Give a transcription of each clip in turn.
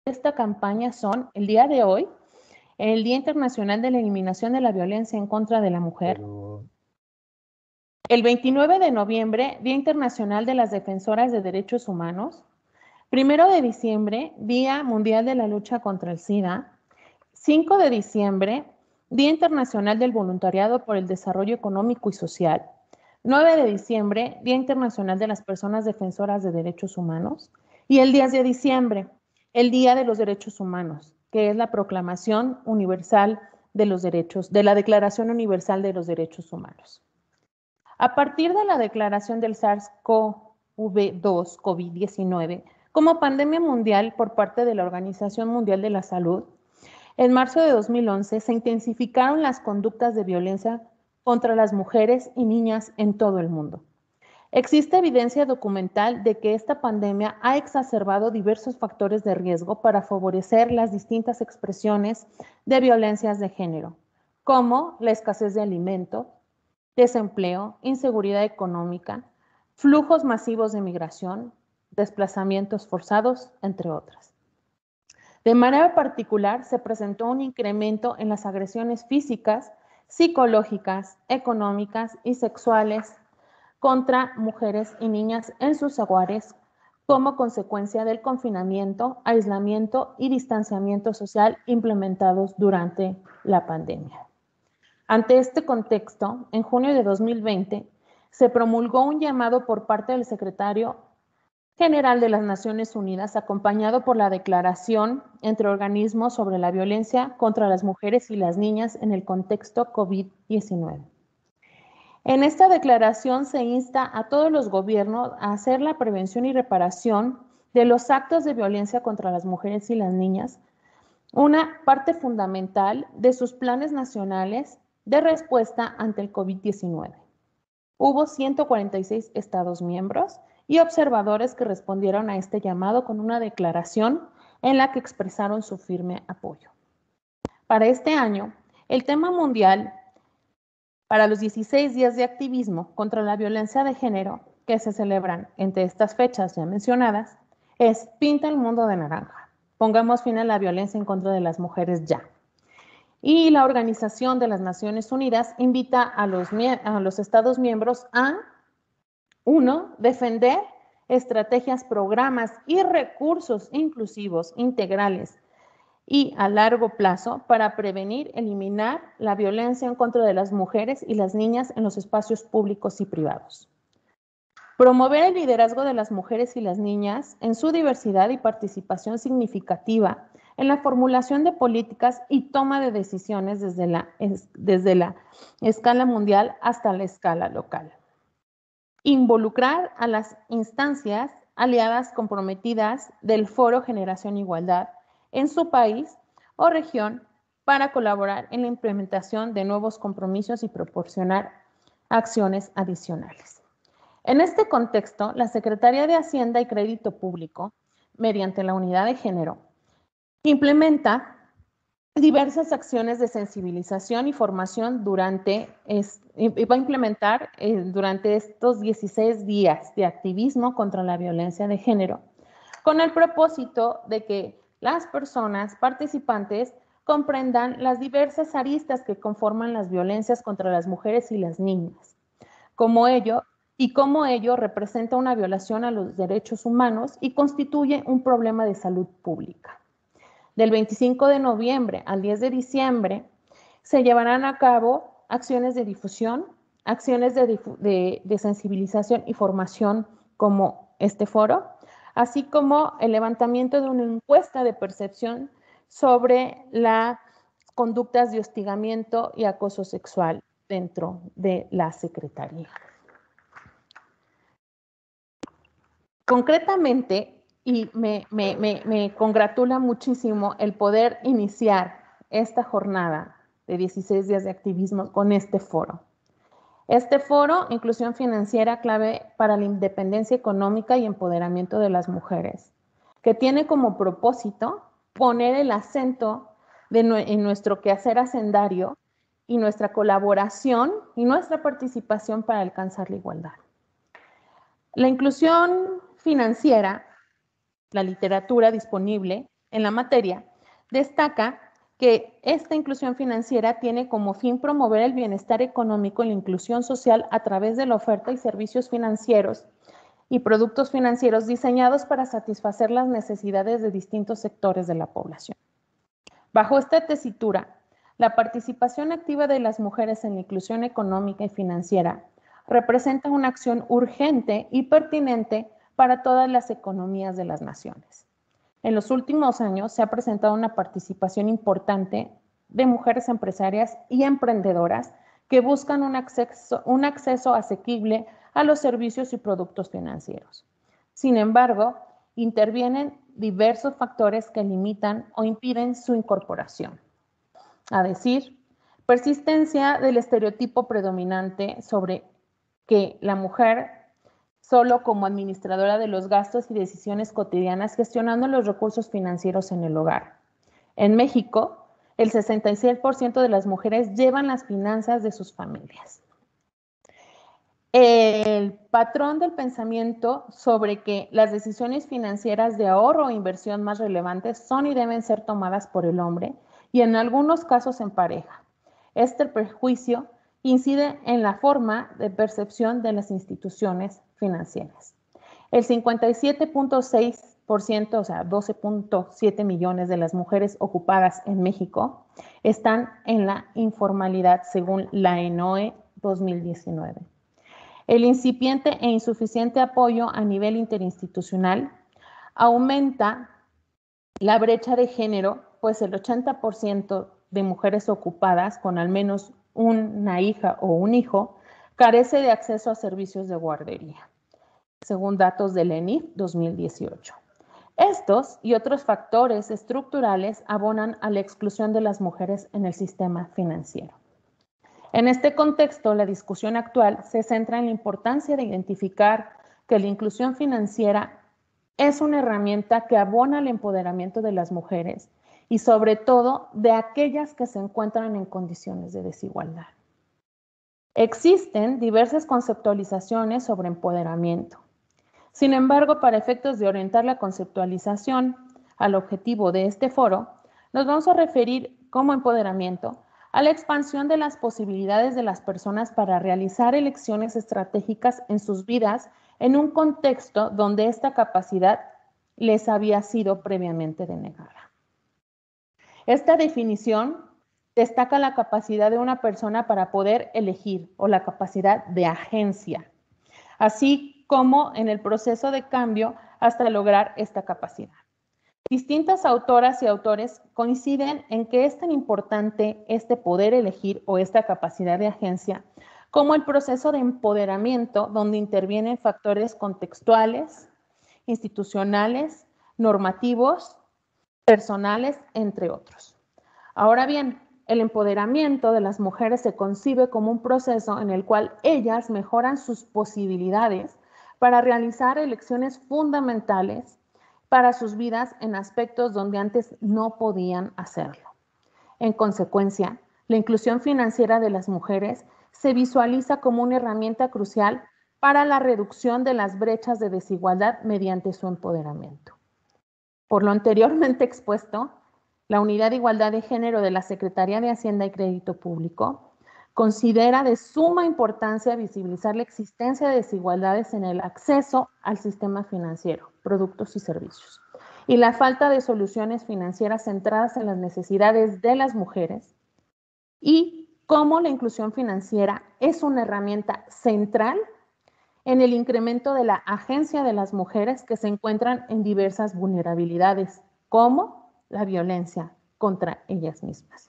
esta campaña son, el día de hoy, el Día Internacional de la Eliminación de la Violencia en contra de la Mujer. El 29 de noviembre, Día Internacional de las Defensoras de Derechos Humanos. 1 de diciembre, Día Mundial de la Lucha contra el SIDA. 5 de diciembre, Día Internacional del Voluntariado por el Desarrollo Económico y Social. 9 de diciembre, Día Internacional de las Personas Defensoras de Derechos Humanos. Y el 10 de diciembre, el Día de los Derechos Humanos, que es la Proclamación Universal de los Derechos, de la Declaración Universal de los Derechos Humanos. A partir de la declaración del SARS-CoV-2, COVID-19, como pandemia mundial por parte de la Organización Mundial de la Salud, en marzo de 2011 se intensificaron las conductas de violencia contra las mujeres y niñas en todo el mundo. Existe evidencia documental de que esta pandemia ha exacerbado diversos factores de riesgo para favorecer las distintas expresiones de violencias de género, como la escasez de alimento, desempleo, inseguridad económica, flujos masivos de migración, desplazamientos forzados, entre otras. De manera particular, se presentó un incremento en las agresiones físicas, psicológicas, económicas y sexuales contra mujeres y niñas en sus hogares como consecuencia del confinamiento, aislamiento y distanciamiento social implementados durante la pandemia. Ante este contexto, en junio de 2020, se promulgó un llamado por parte del secretario general de las Naciones Unidas, acompañado por la Declaración entre Organismos sobre la Violencia contra las Mujeres y las Niñas en el contexto COVID-19. En esta declaración se insta a todos los gobiernos a hacer la prevención y reparación de los actos de violencia contra las mujeres y las niñas, una parte fundamental de sus planes nacionales de respuesta ante el COVID-19. Hubo 146 Estados miembros y observadores que respondieron a este llamado con una declaración en la que expresaron su firme apoyo. Para este año, el tema mundial para los 16 días de activismo contra la violencia de género que se celebran entre estas fechas ya mencionadas es Pinta el mundo de naranja. Pongamos fin a la violencia en contra de las mujeres ya. Y la Organización de las Naciones Unidas invita a los Estados miembros a, 1, defender estrategias, programas y recursos inclusivos, integrales y a largo plazo para prevenir, eliminar la violencia en contra de las mujeres y las niñas en los espacios públicos y privados. Promover el liderazgo de las mujeres y las niñas en su diversidad y participación significativa en la formulación de políticas y toma de decisiones desde la escala mundial hasta la escala local. Involucrar a las instancias aliadas comprometidas del Foro Generación Igualdad en su país o región para colaborar en la implementación de nuevos compromisos y proporcionar acciones adicionales. En este contexto, la Secretaría de Hacienda y Crédito Público, mediante la Unidad de Género, implementa diversas acciones de sensibilización y formación va a implementar durante estos 16 días de activismo contra la violencia de género, con el propósito de que las personas participantes comprendan las diversas aristas que conforman las violencias contra las mujeres y las niñas, cómo ello representa una violación a los derechos humanos y constituye un problema de salud pública. Del 25 de noviembre al 10 de diciembre se llevarán a cabo acciones de difusión, acciones de sensibilización y formación como este foro, así como el levantamiento de una encuesta de percepción sobre las conductas de hostigamiento y acoso sexual dentro de la Secretaría. Concretamente, y me congratula muchísimo el poder iniciar esta jornada de 16 días de activismo con este foro. Este foro, Inclusión Financiera, clave para la independencia económica y empoderamiento de las mujeres, que tiene como propósito poner el acento en nuestro quehacer hacendario y nuestra colaboración y nuestra participación para alcanzar la igualdad. La inclusión financiera, la literatura disponible en la materia, destaca que esta inclusión financiera tiene como fin promover el bienestar económico y la inclusión social a través de la oferta y servicios financieros y productos financieros diseñados para satisfacer las necesidades de distintos sectores de la población. Bajo esta tesitura, la participación activa de las mujeres en la inclusión económica y financiera representa una acción urgente y pertinente para todas las economías de las naciones. En los últimos años se ha presentado una participación importante de mujeres empresarias y emprendedoras que buscan un acceso asequible a los servicios y productos financieros. Sin embargo, intervienen diversos factores que limitan o impiden su incorporación. A decir, persistencia del estereotipo predominante sobre que la mujer solo como administradora de los gastos y decisiones cotidianas gestionando los recursos financieros en el hogar. En México, el 66% de las mujeres llevan las finanzas de sus familias. El patrón del pensamiento sobre que las decisiones financieras de ahorro o inversión más relevantes son y deben ser tomadas por el hombre y en algunos casos en pareja. Este prejuicio incide en la forma de percepción de las instituciones financieras. El 57.6%, o sea, 12.7 millones de las mujeres ocupadas en México están en la informalidad según la ENOE 2019. El incipiente e insuficiente apoyo a nivel interinstitucional aumenta la brecha de género, pues el 80% de mujeres ocupadas con al menos una hija o un hijo carece de acceso a servicios de guardería, según datos del ENIF 2018. Estos y otros factores estructurales abonan a la exclusión de las mujeres en el sistema financiero. En este contexto, la discusión actual se centra en la importancia de identificar que la inclusión financiera es una herramienta que abona al empoderamiento de las mujeres y sobre todo de aquellas que se encuentran en condiciones de desigualdad. Existen diversas conceptualizaciones sobre empoderamiento. Sin embargo, para efectos de orientar la conceptualización al objetivo de este foro, nos vamos a referir como empoderamiento a la expansión de las posibilidades de las personas para realizar elecciones estratégicas en sus vidas en un contexto donde esta capacidad les había sido previamente denegada. Esta definición destaca la capacidad de una persona para poder elegir o la capacidad de agencia, así como en el proceso de cambio hasta lograr esta capacidad. Distintas autoras y autores coinciden en que es tan importante este poder elegir o esta capacidad de agencia como el proceso de empoderamiento donde intervienen factores contextuales, institucionales, normativos, personales, entre otros. Ahora bien, el empoderamiento de las mujeres se concibe como un proceso en el cual ellas mejoran sus posibilidades para realizar elecciones fundamentales para sus vidas en aspectos donde antes no podían hacerlo. En consecuencia, la inclusión financiera de las mujeres se visualiza como una herramienta crucial para la reducción de las brechas de desigualdad mediante su empoderamiento. Por lo anteriormente expuesto, la Unidad de Igualdad de Género de la Secretaría de Hacienda y Crédito Público considera de suma importancia visibilizar la existencia de desigualdades en el acceso al sistema financiero, productos y servicios, y la falta de soluciones financieras centradas en las necesidades de las mujeres y cómo la inclusión financiera es una herramienta central en el incremento de la agencia de las mujeres que se encuentran en diversas vulnerabilidades, como la violencia contra ellas mismas.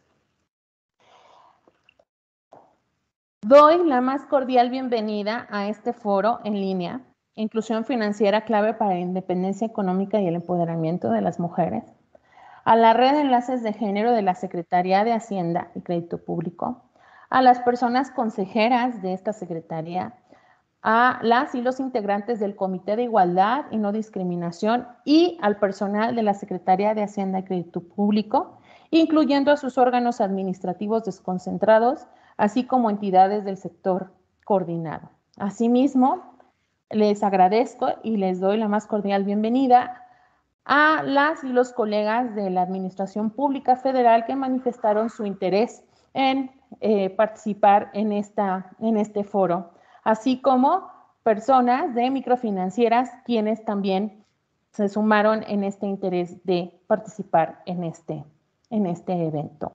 Doy la más cordial bienvenida a este foro en línea, Inclusión Financiera Clave para la Independencia Económica y el Empoderamiento de las Mujeres, a la Red de Enlaces de Género de la Secretaría de Hacienda y Crédito Público, a las personas consejeras de esta Secretaría, a las y los integrantes del Comité de Igualdad y No Discriminación y al personal de la Secretaría de Hacienda y Crédito Público, incluyendo a sus órganos administrativos desconcentrados, así como entidades del sector coordinado. Asimismo, les agradezco y les doy la más cordial bienvenida a las y los colegas de la Administración Pública Federal que manifestaron su interés en participar en este foro, así como personas de microfinancieras quienes también se sumaron en este interés de participar en este evento.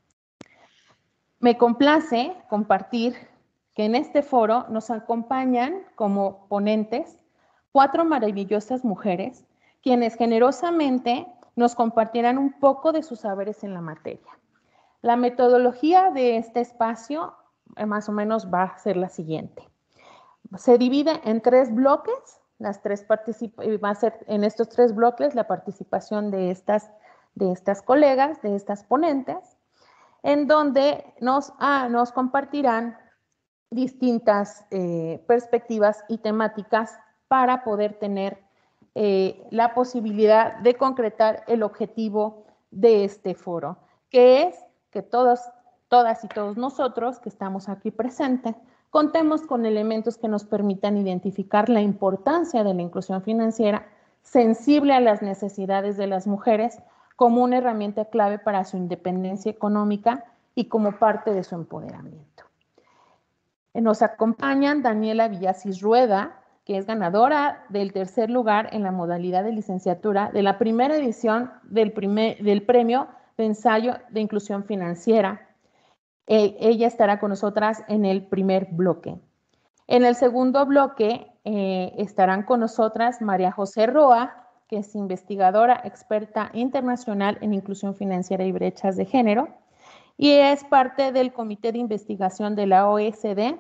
Me complace compartir que en este foro nos acompañan como ponentes 4 maravillosas mujeres, quienes generosamente nos compartirán un poco de sus saberes en la materia. La metodología de este espacio más o menos va a ser la siguiente. Se divide en 3 bloques, va a ser en estos 3 bloques la participación de estas colegas, de estas ponentes, en donde nos compartirán distintas perspectivas y temáticas para poder tener la posibilidad de concretar el objetivo de este foro, que es que todas y todos nosotros que estamos aquí presentes contemos con elementos que nos permitan identificar la importancia de la inclusión financiera sensible a las necesidades de las mujeres como una herramienta clave para su independencia económica y como parte de su empoderamiento. Nos acompañan Daniela Villasis Rueda, que es ganadora del 3er lugar en la modalidad de licenciatura de la primera edición del Premio de Ensayo de Inclusión Financiera. Ella estará con nosotras en el primer bloque. En el segundo bloque estarán con nosotras María José Roa, que es investigadora experta internacional en inclusión financiera y brechas de género, y es parte del Comité de Investigación de la OECD,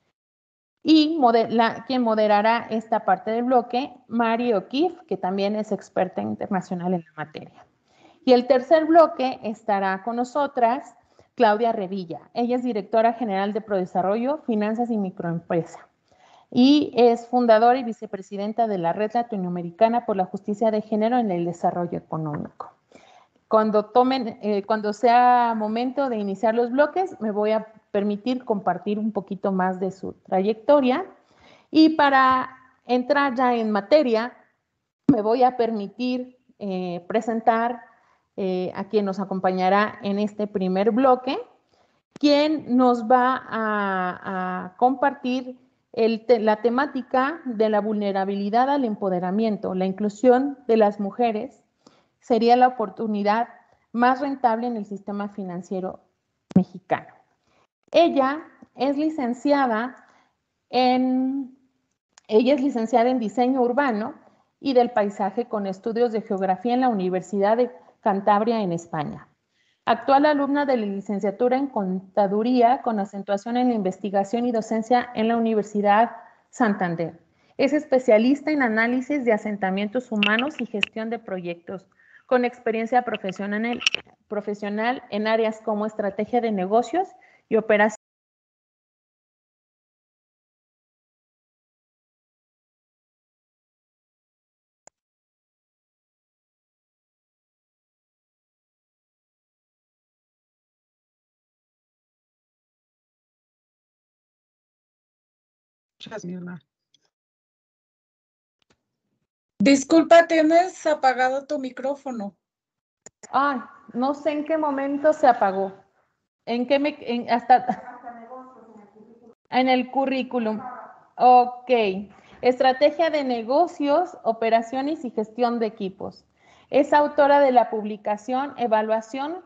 y quien moderará esta parte del bloque, Mari O'Keefe, que también es experta internacional en la materia. Y el tercer bloque estará con nosotras Claudia Revilla. Ella es directora general de Prodesarrollo, Finanzas y Microempresa. Y es fundadora y vicepresidenta de la Red Latinoamericana por la Justicia de Género en el Desarrollo Económico. Cuando sea momento de iniciar los bloques, me voy a permitir compartir un poquito más de su trayectoria. Y para entrar ya en materia, me voy a permitir presentar a quien nos acompañará en este primer bloque, quien nos va a compartir la temática de la vulnerabilidad al empoderamiento, la inclusión de las mujeres sería la oportunidad más rentable en el sistema financiero mexicano. Ella es licenciada en diseño urbano y del paisaje con estudios de geografía en la Universidad de Cantabria en España. Actual alumna de la licenciatura en contaduría con acentuación en la investigación y docencia en la Universidad Santander. Es especialista en análisis de asentamientos humanos y gestión de proyectos, con experiencia profesional en áreas como estrategia de negocios y operación. Disculpa, tienes apagado tu micrófono. Ay, no sé en qué momento se apagó. En el currículum. Ok. Estrategia de negocios, operaciones y gestión de equipos. Es autora de la publicación Evaluación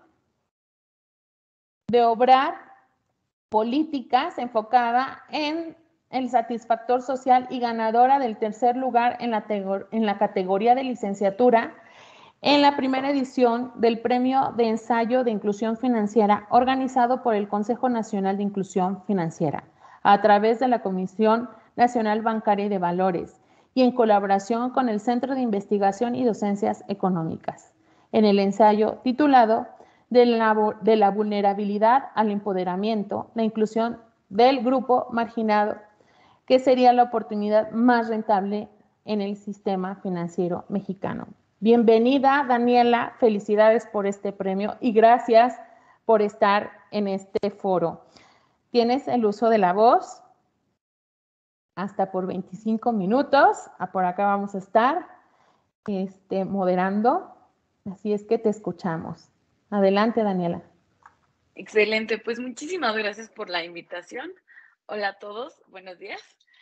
de obrar políticas enfocada en el satisfactor social y ganadora del 3er lugar en la categoría de licenciatura en la primera edición del Premio de Ensayo de Inclusión Financiera organizado por el Consejo Nacional de Inclusión Financiera a través de la Comisión Nacional Bancaria y de Valores y en colaboración con el Centro de Investigación y Docencias Económicas, en el ensayo titulado de la vulnerabilidad al empoderamiento, la inclusión del grupo marginado, que sería la oportunidad más rentable en el sistema financiero mexicano. Bienvenida, Daniela, felicidades por este premio y gracias por estar en este foro. Tienes el uso de la voz hasta por 25 minutos, por acá vamos a estar. moderando, así es que te escuchamos. Adelante, Daniela. Excelente, pues muchísimas gracias por la invitación. Hola a todos, buenos días.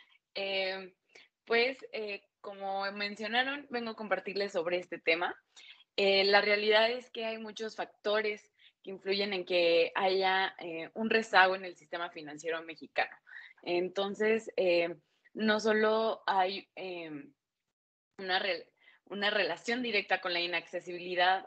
Como mencionaron, vengo a compartirles sobre este tema. La realidad es que hay muchos factores que influyen en que haya un rezago en el sistema financiero mexicano. Entonces, no solo hay una relación directa con la inaccesibilidad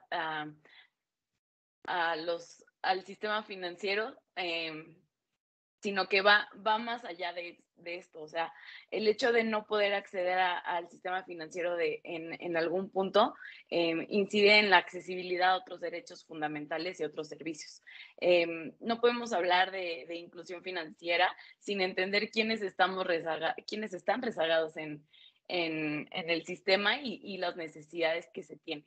al sistema financiero, sino que va más allá de esto. O sea, el hecho de no poder acceder al sistema financiero en algún punto incide en la accesibilidad a otros derechos fundamentales y otros servicios. No podemos hablar de inclusión financiera sin entender quiénes están rezagados en el sistema y las necesidades que se tienen.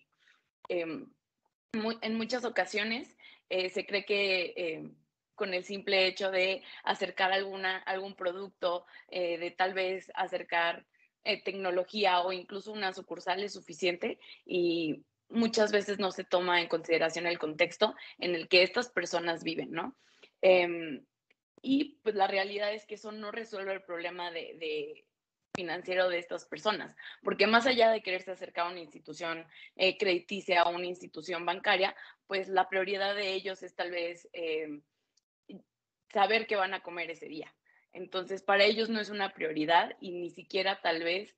En muchas ocasiones se cree que con el simple hecho de acercar algún producto, de tal vez acercar tecnología o incluso una sucursal es suficiente, y muchas veces no se toma en consideración el contexto en el que estas personas viven, ¿no? Y pues la realidad es que eso no resuelve el problema financiero de estas personas, porque más allá de quererse acercar a una institución crediticia o una institución bancaria, pues la prioridad de ellos es tal vez saber qué van a comer ese día. Entonces, para ellos no es una prioridad y ni siquiera tal vez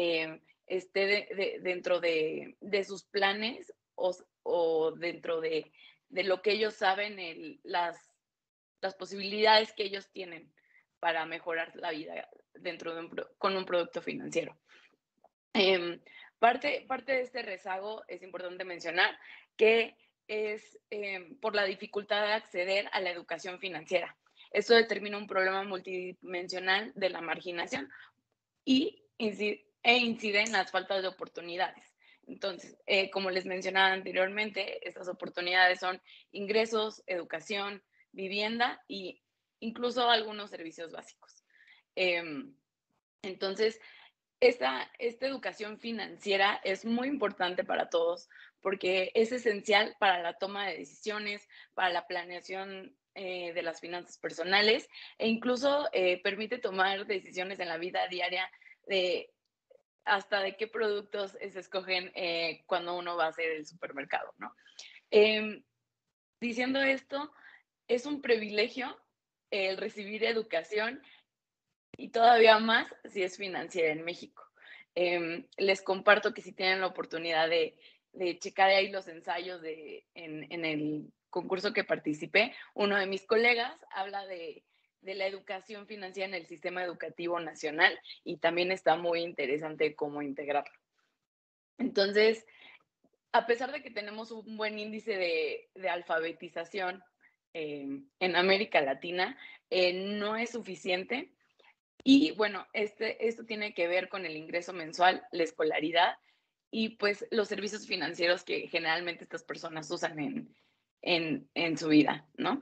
esté dentro de sus planes o dentro de lo que ellos saben, las posibilidades que ellos tienen para mejorar la vida con un producto financiero. Parte de este rezago es importante mencionar que es por la dificultad de acceder a la educación financiera. Esto determina un problema multidimensional de la marginación e incide en las faltas de oportunidades. Entonces, como les mencionaba anteriormente, estas oportunidades son ingresos, educación, vivienda e incluso algunos servicios básicos. Entonces, esta educación financiera es muy importante para todos porque es esencial para la toma de decisiones, para la planeación de las finanzas personales e incluso permite tomar decisiones en la vida diaria hasta de qué productos se escogen cuando uno va a hacer el supermercado, ¿no? Diciendo esto, es un privilegio el recibir educación y todavía más si es financiera en México. Les comparto que si tienen la oportunidad de checar ahí los ensayos en el concurso que participé, uno de mis colegas habla de la educación financiera en el sistema educativo nacional y también está muy interesante cómo integrarlo. Entonces, a pesar de que tenemos un buen índice de alfabetización en América Latina, no es suficiente. Y bueno, esto tiene que ver con el ingreso mensual, la escolaridad y pues los servicios financieros que generalmente estas personas usan en su vida, ¿no?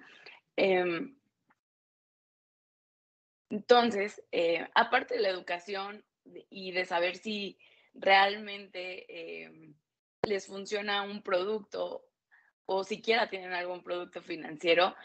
Entonces, aparte de la educación y de saber si realmente les funciona un producto o siquiera tienen algún producto financiero,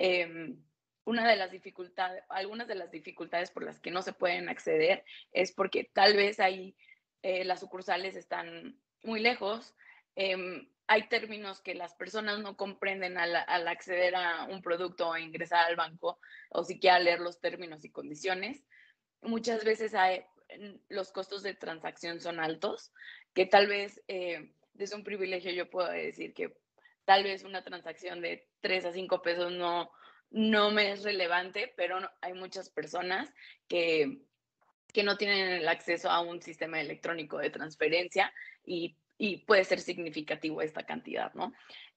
algunas de las dificultades por las que no se pueden acceder es porque tal vez ahí las sucursales están muy lejos, hay términos que las personas no comprenden al acceder a un producto o ingresar al banco o siquiera leer los términos y condiciones. Muchas veces los costos de transacción son altos, que tal vez desde un privilegio yo puedo decir que tal vez una transacción de 3 a 5 pesos no me es relevante, pero hay muchas personas que no tienen el acceso a un sistema electrónico de transferencia y puede ser significativo esta cantidad, ¿no?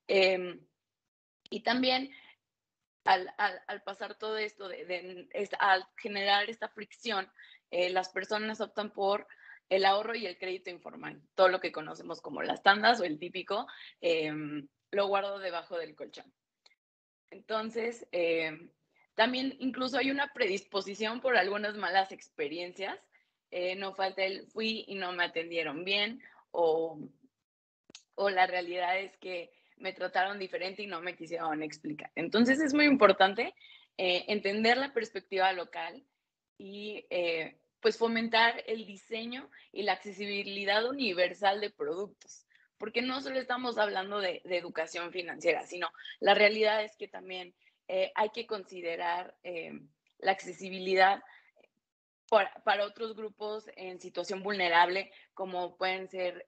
Y también al pasar todo esto, al generar esta fricción, las personas optan por el ahorro y el crédito informal, todo lo que conocemos como las tandas o el típico, lo guardo debajo del colchón. Entonces, también incluso hay una predisposición por algunas malas experiencias, no falta el fui y no me atendieron bien, o la realidad es que me trataron diferente y no me quisieron explicar. Entonces es muy importante entender la perspectiva local y pues fomentar el diseño y la accesibilidad universal de productos, porque no solo estamos hablando de educación financiera, sino la realidad es que también hay que considerar la accesibilidad para otros grupos en situación vulnerable, como pueden ser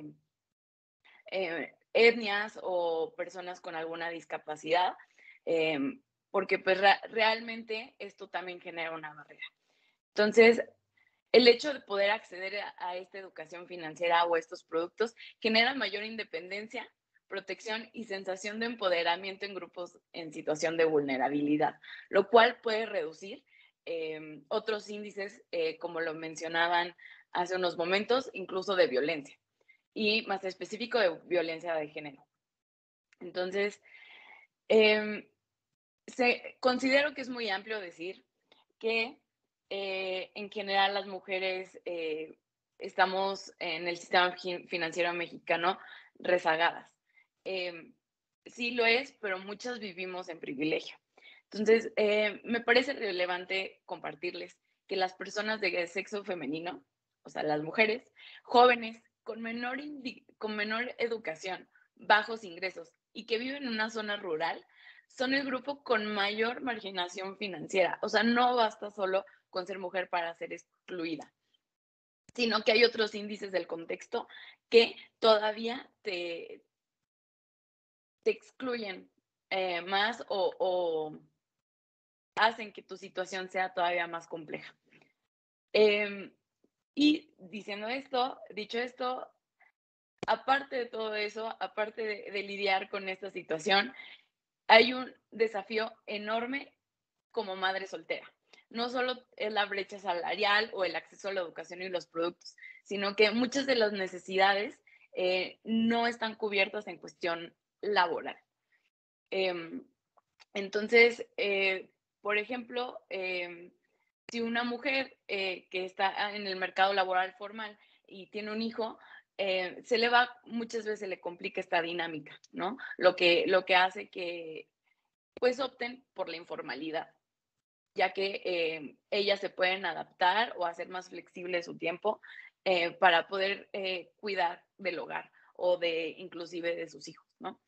etnias o personas con alguna discapacidad, porque pues realmente esto también genera una barrera. Entonces, el hecho de poder acceder a esta educación financiera o a estos productos genera mayor independencia, protección y sensación de empoderamiento en grupos en situación de vulnerabilidad, lo cual puede reducir otros índices, como lo mencionaban hace unos momentos, incluso de violencia, y más específico de violencia de género. Entonces, considero que es muy amplio decir que en general las mujeres estamos en el sistema financiero mexicano rezagadas. Sí lo es, pero muchas vivimos en privilegio. Entonces, me parece relevante compartirles que las personas de sexo femenino, o sea, las mujeres, jóvenes, con menor educación, bajos ingresos y que viven en una zona rural, son el grupo con mayor marginación financiera. O sea, no basta solo con ser mujer para ser excluida, sino que hay otros índices del contexto que todavía te excluyen más o hacen que tu situación sea todavía más compleja. Y dicho esto, aparte de todo eso, aparte de lidiar con esta situación, hay un desafío enorme como madre soltera. No solo es la brecha salarial o el acceso a la educación y los productos, sino que muchas de las necesidades no están cubiertas en cuestión laboral. Entonces, por ejemplo, si una mujer que está en el mercado laboral formal y tiene un hijo, muchas veces se le complica esta dinámica, ¿no? Lo que hace que pues opten por la informalidad, ya que ellas se pueden adaptar o hacer más flexible su tiempo para poder cuidar del hogar o inclusive de sus hijos, ¿no?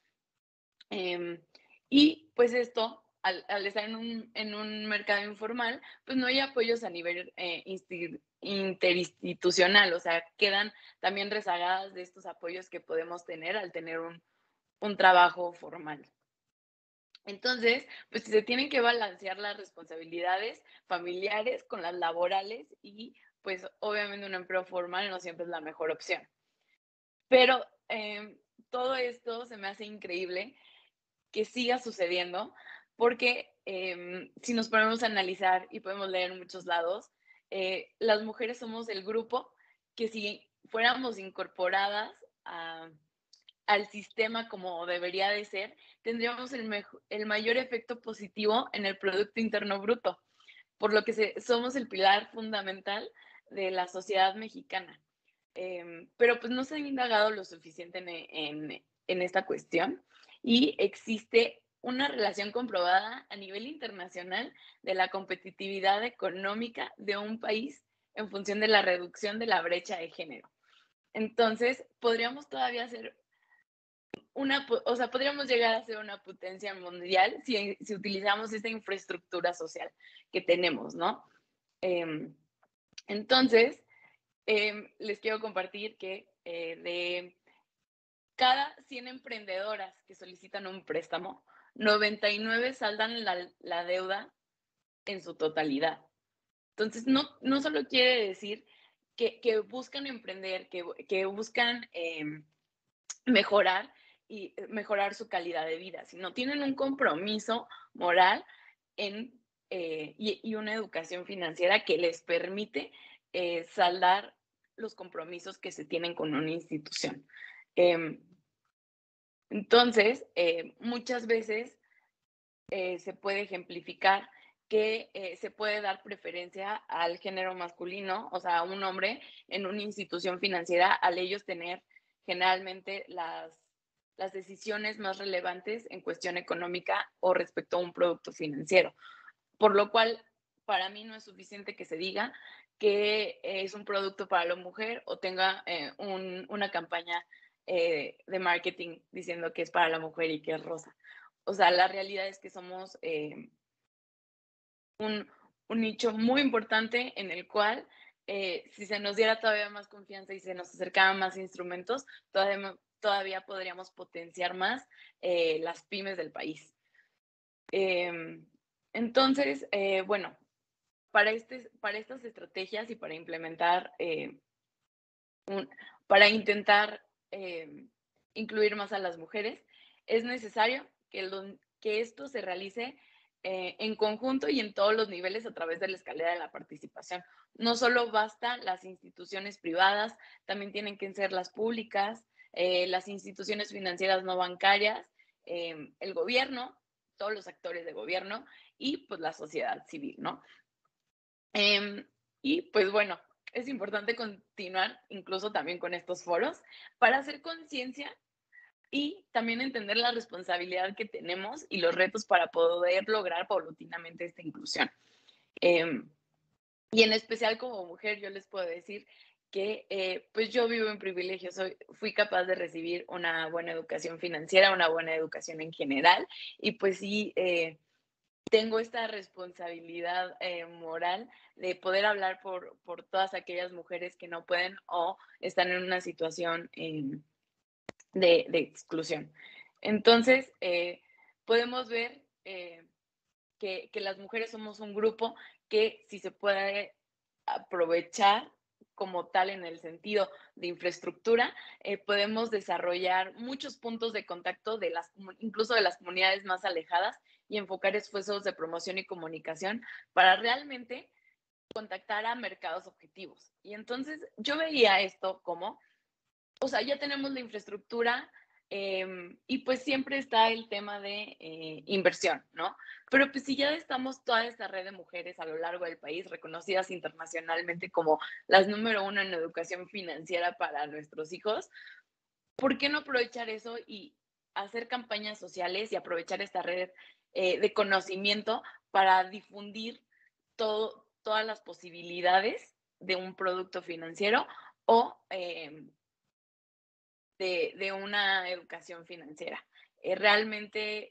Y pues esto, al estar en un mercado informal, pues no hay apoyos a nivel interinstitucional, o sea, quedan también rezagadas de estos apoyos que podemos tener al tener un trabajo formal. Entonces, pues se tienen que balancear las responsabilidades familiares con las laborales y pues obviamente un empleo formal no siempre es la mejor opción. Pero todo esto se me hace increíble que siga sucediendo porque si nos ponemos a analizar y podemos leer en muchos lados, las mujeres somos el grupo que si fuéramos incorporadas al sistema como debería de ser, tendríamos el mayor efecto positivo en el Producto Interno Bruto, por lo que somos el pilar fundamental de la sociedad mexicana. Pero pues no se ha indagado lo suficiente en esta cuestión y existe una relación comprobada a nivel internacional de la competitividad económica de un país en función de la reducción de la brecha de género. Entonces, podríamos todavía hacer podríamos llegar a ser una potencia mundial si utilizamos esta infraestructura social que tenemos, ¿no? Entonces, les quiero compartir que de cada 100 emprendedoras que solicitan un préstamo, 99 saldan la deuda en su totalidad. Entonces, no solo quiere decir que buscan emprender, que buscan mejorar y mejorar su calidad de vida, sino tienen un compromiso moral y una educación financiera que les permite saldar los compromisos que se tienen con una institución. Entonces, muchas veces se puede ejemplificar que se puede dar preferencia al género masculino, o sea, a un hombre en una institución financiera, al ellos tener generalmente las decisiones más relevantes en cuestión económica o respecto a un producto financiero. Por lo cual, para mí no es suficiente que se diga que es un producto para la mujer o tenga una campaña de marketing diciendo que es para la mujer y que es rosa. O sea, la realidad es que somos un nicho muy importante en el cual si se nos diera todavía más confianza y se nos acercaban más instrumentos, todavía podríamos potenciar más las pymes del país. Entonces, bueno, para estas estrategias y para implementar, para intentar incluir más a las mujeres, es necesario que esto se realice en conjunto y en todos los niveles a través de la escalera de la participación. No solo basta las instituciones privadas, también tienen que ser las públicas, las instituciones financieras no bancarias, el gobierno, todos los actores de gobierno y pues la sociedad civil, ¿no? Y pues bueno, es importante continuar incluso también con estos foros para hacer conciencia y también entender la responsabilidad que tenemos y los retos para poder lograr paulatinamente esta inclusión. Y en especial como mujer, yo les puedo decir que pues yo vivo en privilegio, fui capaz de recibir una buena educación financiera, una buena educación en general, y pues sí, tengo esta responsabilidad moral de poder hablar por todas aquellas mujeres que no pueden o están en una situación de exclusión. Entonces, podemos ver que las mujeres somos un grupo que si se puede aprovechar como tal en el sentido de infraestructura, podemos desarrollar muchos puntos de contacto incluso de las comunidades más alejadas y enfocar esfuerzos de promoción y comunicación para realmente contactar a mercados objetivos. Y entonces yo veía esto como, o sea, ya tenemos la infraestructura y pues siempre está el tema de inversión, ¿no? Pero pues si ya estamos toda esta red de mujeres a lo largo del país, reconocidas internacionalmente como las número 1 en educación financiera para nuestros hijos, ¿por qué no aprovechar eso y hacer campañas sociales y aprovechar esta red de conocimiento para difundir todas las posibilidades de un producto financiero o de una educación financiera? Realmente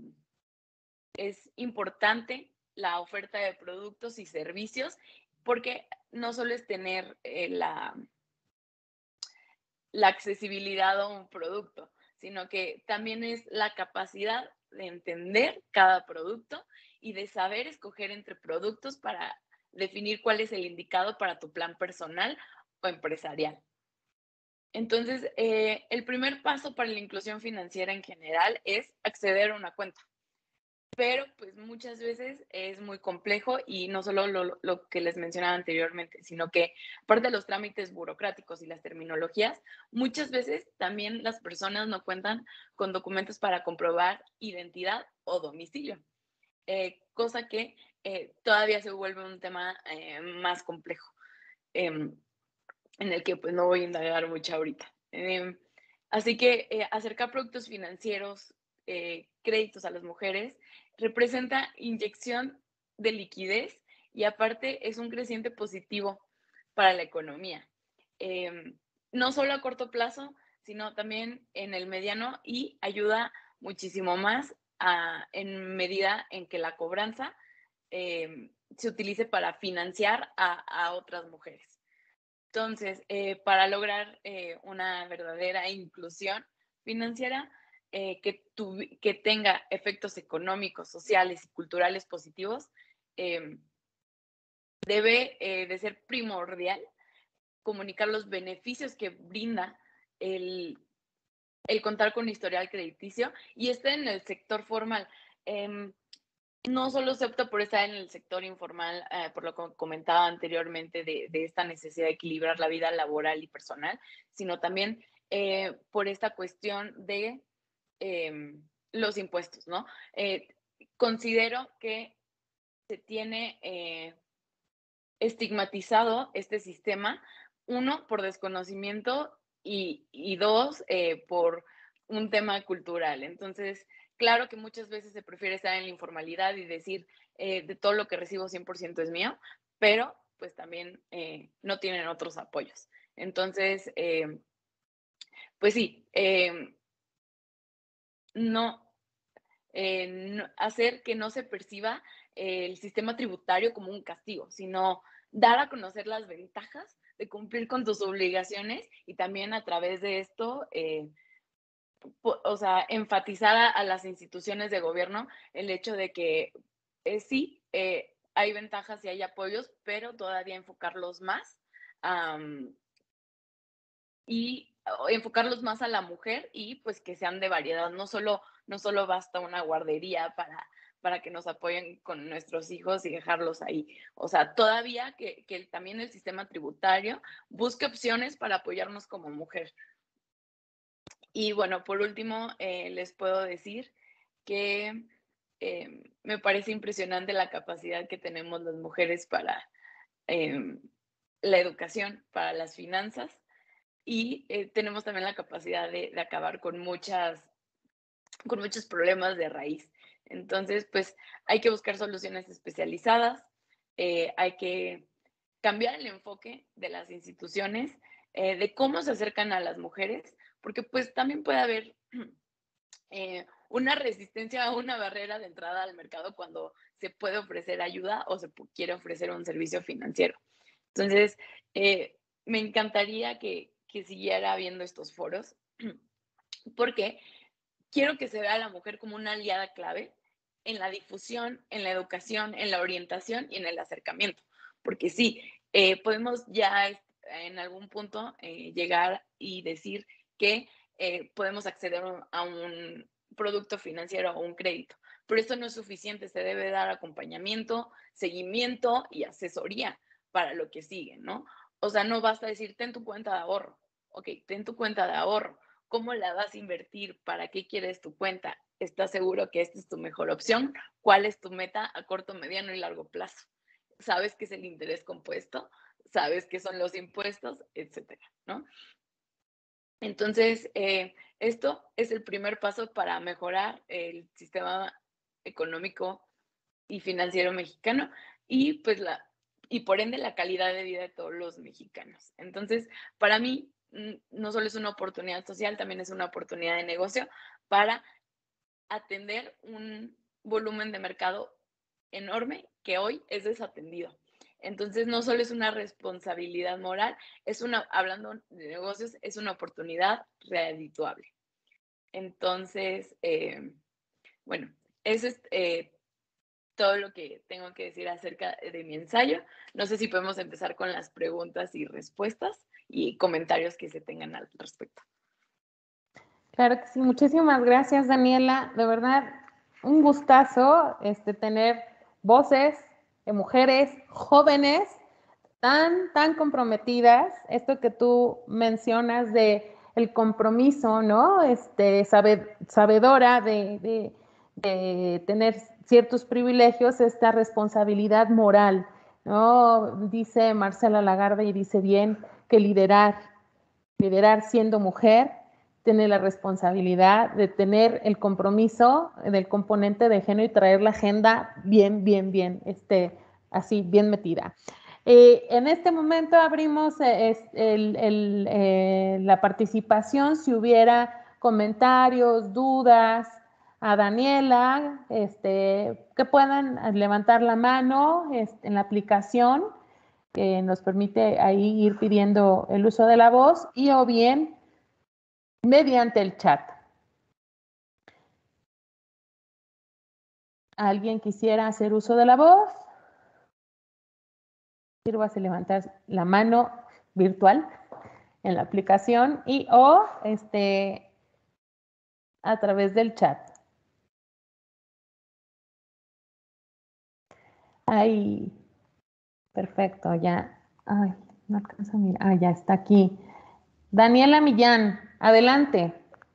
es importante la oferta de productos y servicios porque no solo es tener la accesibilidad a un producto, sino que también es la capacidad de entender cada producto y de saber escoger entre productos para definir cuál es el indicado para tu plan personal o empresarial. Entonces, el primer paso para la inclusión financiera en general es acceder a una cuenta. Pero pues muchas veces es muy complejo y no solo lo que les mencionaba anteriormente, sino que aparte de los trámites burocráticos y las terminologías, muchas veces también las personas no cuentan con documentos para comprobar identidad o domicilio, cosa que todavía se vuelve un tema más complejo, en el que pues no voy a indagar mucho ahorita. Así que acercar productos financieros, créditos a las mujeres, representa inyección de liquidez y aparte es un creciente positivo para la economía. No solo a corto plazo, sino también en el mediano y ayuda muchísimo más en medida en que la cobranza se utilice para financiar a otras mujeres. Entonces, para lograr una verdadera inclusión financiera que tenga efectos económicos, sociales y culturales positivos, debe de ser primordial comunicar los beneficios que brinda el contar con historial crediticio y estar en el sector formal. No solo se opta por estar en el sector informal, por lo que comentaba anteriormente de esta necesidad de equilibrar la vida laboral y personal, sino también por esta cuestión de los impuestos, ¿no? Considero que se tiene estigmatizado este sistema, uno, por desconocimiento y dos, por un tema cultural. Entonces, claro que muchas veces se prefiere estar en la informalidad y decir, de todo lo que recibo 100% es mío, pero pues también no tienen otros apoyos. Entonces, pues sí, no, hacer que no se perciba el sistema tributario como un castigo, sino dar a conocer las ventajas de cumplir con tus obligaciones y también a través de esto, o sea, enfatizar a las instituciones de gobierno el hecho de que sí, hay ventajas y hay apoyos, pero todavía enfocarlos más y enfocarlos más a la mujer y pues que sean de variedad. No solo basta una guardería para que nos apoyen con nuestros hijos y dejarlos ahí. O sea, todavía que también el sistema tributario busque opciones para apoyarnos como mujer. Y bueno, por último, les puedo decir que me parece impresionante la capacidad que tenemos las mujeres para la educación, para las finanzas, y tenemos también la capacidad de acabar con muchos problemas de raíz. Entonces, pues hay que buscar soluciones especializadas, hay que cambiar el enfoque de las instituciones, de cómo se acercan a las mujeres, porque pues también puede haber una resistencia a una barrera de entrada al mercado cuando se puede ofrecer ayuda o se quiere ofrecer un servicio financiero. Entonces, me encantaría que siguiera habiendo estos foros, porque quiero que se vea a la mujer como una aliada clave en la difusión, en la educación, en la orientación y en el acercamiento. Porque sí, podemos ya en algún punto llegar y decir que podemos acceder a un producto financiero o un crédito, pero esto no es suficiente, se debe dar acompañamiento, seguimiento y asesoría para lo que sigue, ¿no? O sea, no basta decir, ten tu cuenta de ahorro. Ok, ten tu cuenta de ahorro. ¿Cómo la vas a invertir? ¿Para qué quieres tu cuenta? ¿Estás seguro que esta es tu mejor opción? ¿Cuál es tu meta a corto, mediano y largo plazo? ¿Sabes qué es el interés compuesto? ¿Sabes qué son los impuestos? Etcétera, ¿no? Entonces, esto es el primer paso para mejorar el sistema económico y financiero mexicano y pues y por ende la calidad de vida de todos los mexicanos. Entonces, para mí, no solo es una oportunidad social, también es una oportunidad de negocio para atender un volumen de mercado enorme que hoy es desatendido. Entonces, no solo es una responsabilidad moral, hablando de negocios, es una oportunidad redituable. Entonces, bueno, eso es todo lo que tengo que decir acerca de mi ensayo. No sé si podemos empezar con las preguntas y respuestas y comentarios que se tengan al respecto. Claro que sí, muchísimas gracias, Daniela. De verdad, un gustazo tener voces de mujeres jóvenes tan comprometidas. Esto que tú mencionas de el compromiso, ¿no? Sabedora de tener ciertos privilegios, esta responsabilidad moral, ¿no? Dice Marcela Lagarde y dice bien que liderar siendo mujer tiene la responsabilidad de tener el compromiso del componente de género y traer la agenda bien, así, bien metida. En este momento abrimos la participación, si hubiera comentarios, dudas a Daniela, que puedan levantar la mano en la aplicación, que nos permite ahí ir pidiendo el uso de la voz, y o bien mediante el chat. ¿Alguien quisiera hacer uso de la voz? Sírvase levantar la mano virtual en la aplicación y o a través del chat. Ahí, perfecto, ya. Ay, no alcanzo a mirar. Ah, ya está aquí. Daniela Millán, adelante.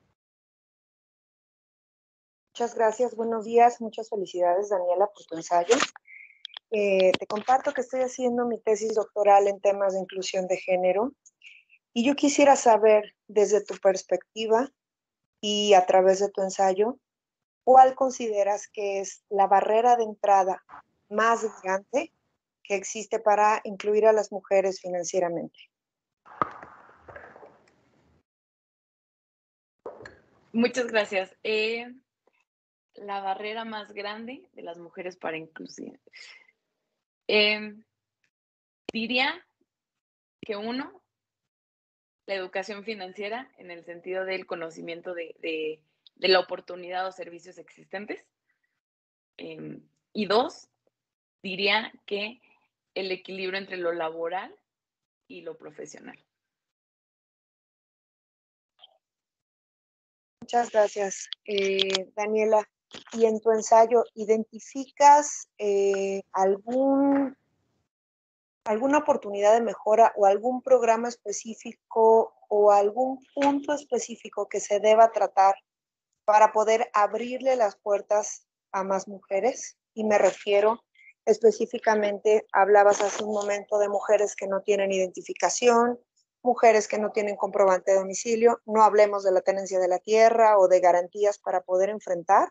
Muchas gracias, buenos días, muchas felicidades, Daniela, por tu ensayo. Te comparto que estoy haciendo mi tesis doctoral en temas de inclusión de género Y yo quisiera saber, desde tu perspectiva y a través de tu ensayo, ¿cuál consideras que es la barrera de entrada más grande que existe para incluir a las mujeres financieramente? Muchas gracias. La barrera más grande de las mujeres para inclusión. Diría que uno, la educación financiera en el sentido del conocimiento de la oportunidad o servicios existentes. Y dos, diría que el equilibrio entre lo laboral y lo profesional. Muchas gracias, Daniela. Y en tu ensayo, ¿identificas alguna oportunidad de mejora o algún programa específico o algún punto específico que se deba tratar para poder abrirle las puertas a más mujeres? Y me refiero específicamente, hablabas hace un momento de mujeres que no tienen identificación, mujeres que no tienen comprobante de domicilio, no hablemos de la tenencia de la tierra o de garantías para poder enfrentar.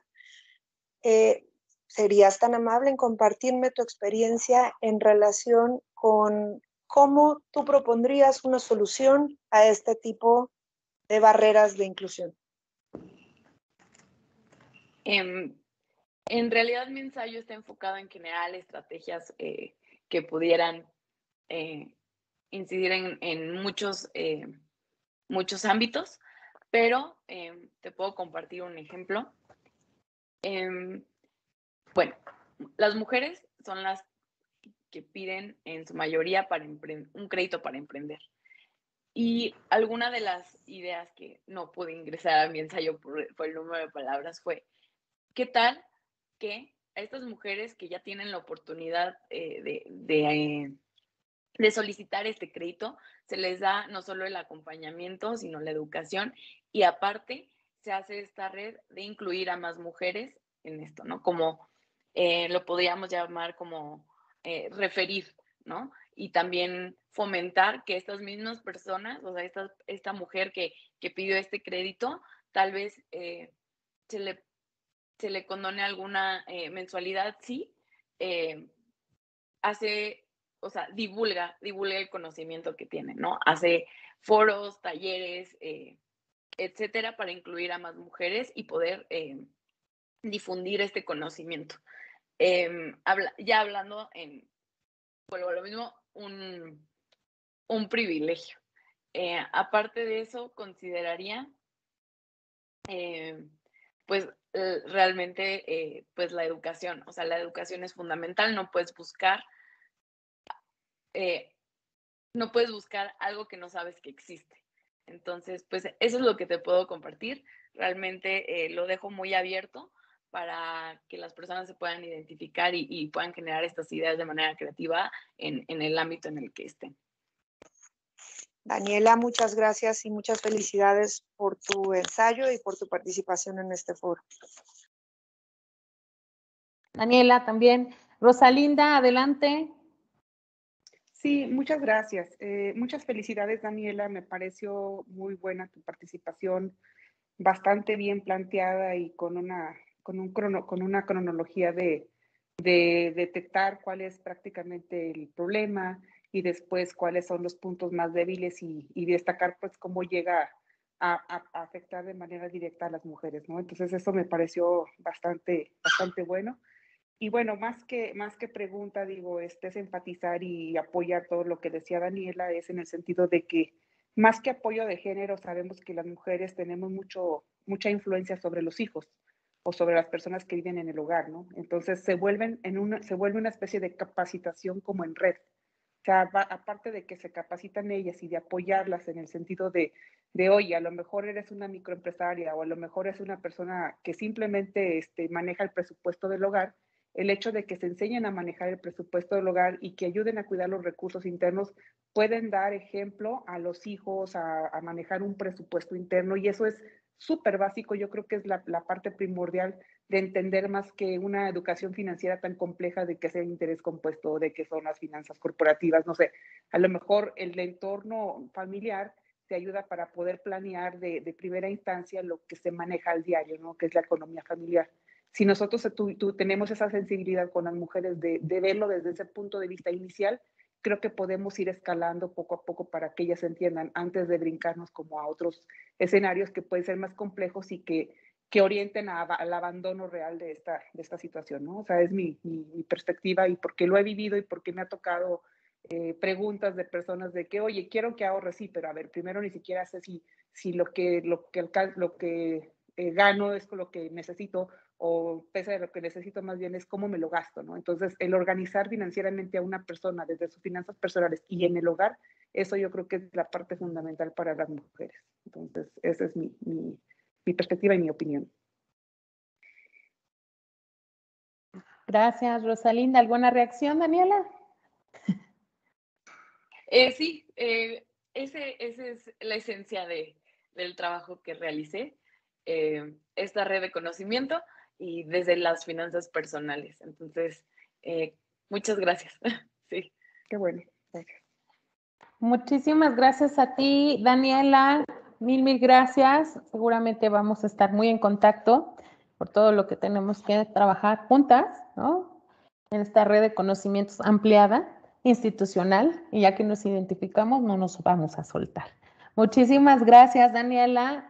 ¿Serías tan amable en compartirme tu experiencia en relación con cómo tú propondrías una solución a este tipo de barreras de inclusión? En realidad mi ensayo está enfocado en generar estrategias que pudieran incidir en muchos ámbitos, pero te puedo compartir un ejemplo. Bueno, las mujeres son las que piden en su mayoría un crédito para emprender. Y alguna de las ideas que no pude ingresar a mi ensayo por el número de palabras fue, ¿qué tal que a estas mujeres que ya tienen la oportunidad de solicitar este crédito, se les da no solo el acompañamiento, sino la educación, y aparte se hace esta red de incluir a más mujeres en esto, ¿no? Como lo podríamos llamar como referir, ¿no? Y también fomentar que estas mismas personas, o sea, esta mujer que pidió este crédito, tal vez se le condone alguna mensualidad, sí, hace, o sea, divulga el conocimiento que tiene, ¿no? Hace foros, talleres, etcétera, para incluir a más mujeres y poder difundir este conocimiento. Ya hablando vuelvo a lo mismo, un privilegio. Aparte de eso, consideraría, pues, realmente, pues, la educación. O sea, la educación es fundamental, no puedes buscar algo que no sabes que existe. Entonces, pues eso es lo que te puedo compartir. Realmente lo dejo muy abierto para que las personas se puedan identificar y puedan generar estas ideas de manera creativa en el ámbito en el que estén. Daniela, muchas gracias y muchas felicidades por tu ensayo y por tu participación en este foro. Daniela, también. Rosalinda, adelante. Sí, muchas gracias. Muchas felicidades, Daniela. Me pareció muy buena tu participación, bastante bien planteada y con una cronología de detectar cuál es prácticamente el problema y después cuáles son los puntos más débiles y destacar pues cómo llega a afectar de manera directa a las mujeres, ¿no? Entonces eso me pareció bastante bueno. Y bueno, más que pregunta, digo, es empatizar y apoyar todo lo que decía Daniela, es en el sentido de que más que apoyo de género, sabemos que las mujeres tenemos mucha influencia sobre los hijos o sobre las personas que viven en el hogar, ¿no? Entonces se vuelve una especie de capacitación como en red. O sea, aparte de que se capacitan ellas y de apoyarlas en el sentido de oye, a lo mejor eres una microempresaria o a lo mejor es una persona que simplemente maneja el presupuesto del hogar, el hecho de que se enseñen a manejar el presupuesto del hogar y que ayuden a cuidar los recursos internos, pueden dar ejemplo a los hijos a manejar un presupuesto interno, y eso es súper básico. Yo creo que es la parte primordial de entender, más que una educación financiera tan compleja de qué es el interés compuesto, de qué son las finanzas corporativas, no sé, a lo mejor el entorno familiar te ayuda para poder planear de primera instancia lo que se maneja al diario, ¿no? Que es la economía familiar. Si nosotros tenemos esa sensibilidad con las mujeres de verlo desde ese punto de vista inicial, creo que podemos ir escalando poco a poco para que ellas entiendan antes de brincarnos como a otros escenarios que pueden ser más complejos y que orienten al abandono real de esta situación, ¿no? O sea, es mi perspectiva y porque lo he vivido y porque me ha tocado preguntas de personas de que, oye, quiero que ahorre, sí, pero a ver, primero ni siquiera sé si lo que gano es con lo que necesito o pese a lo que necesito más bien es cómo me lo gasto, ¿no? Entonces, el organizar financieramente a una persona desde sus finanzas personales y en el hogar, eso yo creo que es la parte fundamental para las mujeres. Entonces, esa es mi perspectiva y mi opinión. Gracias, Rosalinda. ¿Alguna reacción, Daniela? Sí, esa es la esencia del trabajo que realicé, esta red de conocimiento y desde las finanzas personales. Entonces, muchas gracias. Sí. Qué bueno. Gracias. Muchísimas gracias a ti, Daniela. Mil gracias. Seguramente vamos a estar muy en contacto por todo lo que tenemos que trabajar juntas, ¿no? En esta red de conocimientos ampliada, institucional, y ya que nos identificamos, no nos vamos a soltar. Muchísimas gracias, Daniela.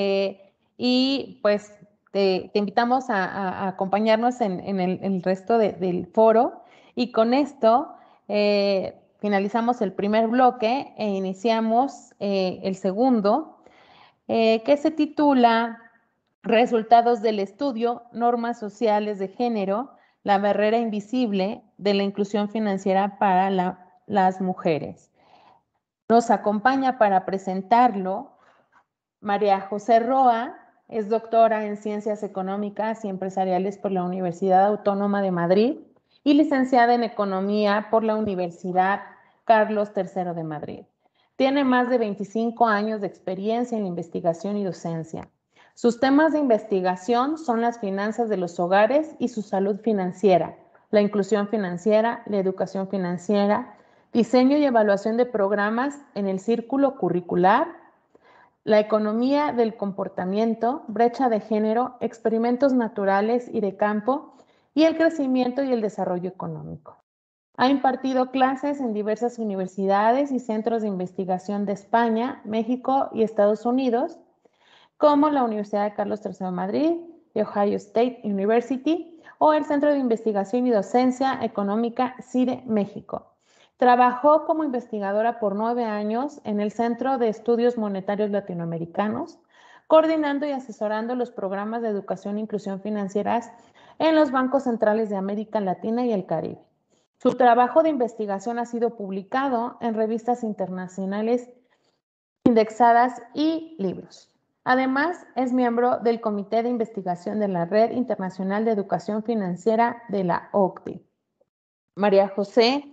Y pues te invitamos a acompañarnos en el resto del foro. Y con esto finalizamos el primer bloque e iniciamos el segundo, que se titula Resultados del estudio, normas sociales de género, la barrera invisible de la inclusión financiera para las mujeres. Nos acompaña para presentarlo María José Roa, es doctora en Ciencias Económicas y Empresariales por la Universidad Autónoma de Madrid y licenciada en Economía por la Universidad Carlos III de Madrid. Tiene más de 25 años de experiencia en la investigación y docencia. Sus temas de investigación son las finanzas de los hogares y su salud financiera, la inclusión financiera, la educación financiera, diseño y evaluación de programas en el círculo curricular, la economía del comportamiento, brecha de género, experimentos naturales y de campo, y el crecimiento y el desarrollo económico. Ha impartido clases en diversas universidades y centros de investigación de España, México y Estados Unidos, como la Universidad de Carlos III de Madrid, The Ohio State University o el Centro de Investigación y Docencia Económica CIDE México. Trabajó como investigadora por 9 años en el Centro de Estudios Monetarios Latinoamericanos, coordinando y asesorando los programas de educación e inclusión financieras en los bancos centrales de América Latina y el Caribe. Su trabajo de investigación ha sido publicado en revistas internacionales indexadas y libros. Además, es miembro del Comité de Investigación de la Red Internacional de Educación Financiera de la OCDE. María José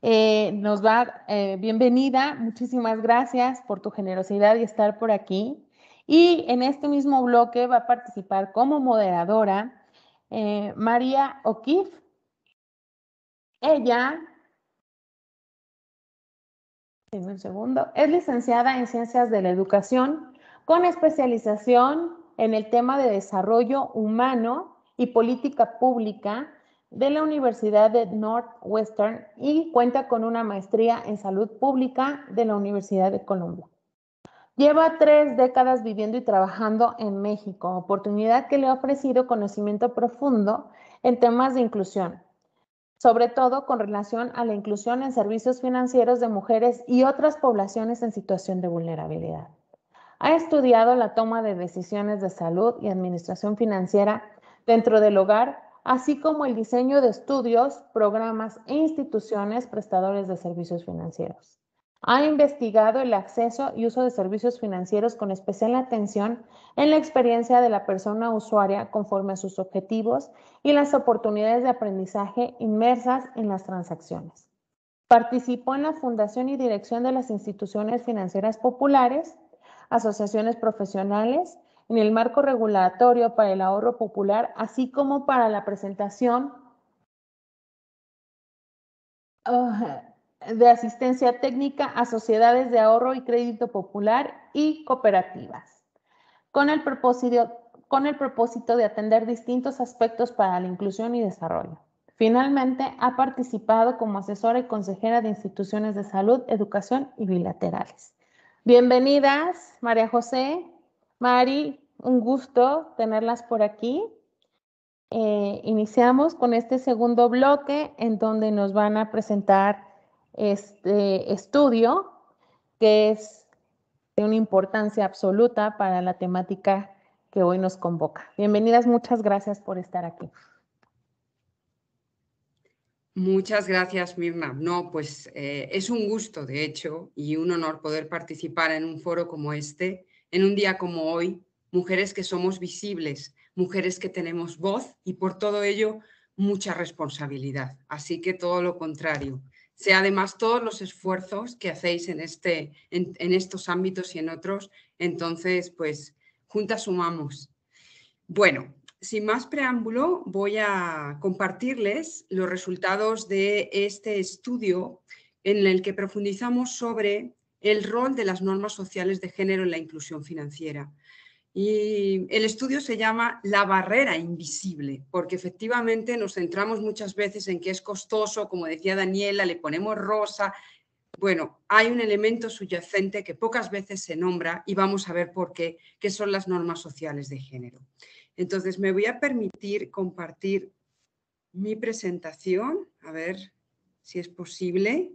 bienvenida, muchísimas gracias por tu generosidad y estar por aquí. Y en este mismo bloque va a participar como moderadora María O'Keefe. Ella, en un segundo, es licenciada en Ciencias de la Educación con especialización en el tema de desarrollo humano y política pública de la Universidad de Northwestern y cuenta con una maestría en salud pública de la Universidad de Columbia. Lleva 3 décadas viviendo y trabajando en México, oportunidad que le ha ofrecido conocimiento profundo en temas de inclusión, sobre todo con relación a la inclusión en servicios financieros de mujeres y otras poblaciones en situación de vulnerabilidad. Ha estudiado la toma de decisiones de salud y administración financiera dentro del hogar, así como el diseño de estudios, programas e instituciones prestadores de servicios financieros. Ha investigado el acceso y uso de servicios financieros con especial atención en la experiencia de la persona usuaria conforme a sus objetivos y las oportunidades de aprendizaje inmersas en las transacciones. Participó en la fundación y dirección de las instituciones financieras populares, asociaciones profesionales, en el marco regulatorio para el ahorro popular, así como para la presentación de asistencia técnica a sociedades de ahorro y crédito popular y cooperativas, con el propósito de atender distintos aspectos para la inclusión y desarrollo. Finalmente, ha participado como asesora y consejera de instituciones de salud, educación y bilaterales. Bienvenidas, María José, Mari, un gusto tenerlas por aquí. Iniciamos con este segundo bloque en donde nos van a presentar este estudio que es de una importancia absoluta para la temática que hoy nos convoca. Bienvenidas, muchas gracias por estar aquí. Muchas gracias, Mirna. No, pues es un gusto, de hecho, y un honor poder participar en un foro como este, en un día como hoy, mujeres que somos visibles, mujeres que tenemos voz y por todo ello mucha responsabilidad. Así que todo lo contrario. Sea además todos los esfuerzos que hacéis en estos ámbitos y en otros, entonces, pues, juntas sumamos. Bueno, sin más preámbulo, voy a compartirles los resultados de este estudio en el que profundizamos sobre el rol de las normas sociales de género en la inclusión financiera. Y el estudio se llama La barrera invisible, porque efectivamente nos centramos muchas veces en que es costoso, como decía Daniela, le ponemos rosa. Bueno, hay un elemento subyacente que pocas veces se nombra y vamos a ver por qué, que son las normas sociales de género. Entonces, me voy a permitir compartir mi presentación, a ver si es posible.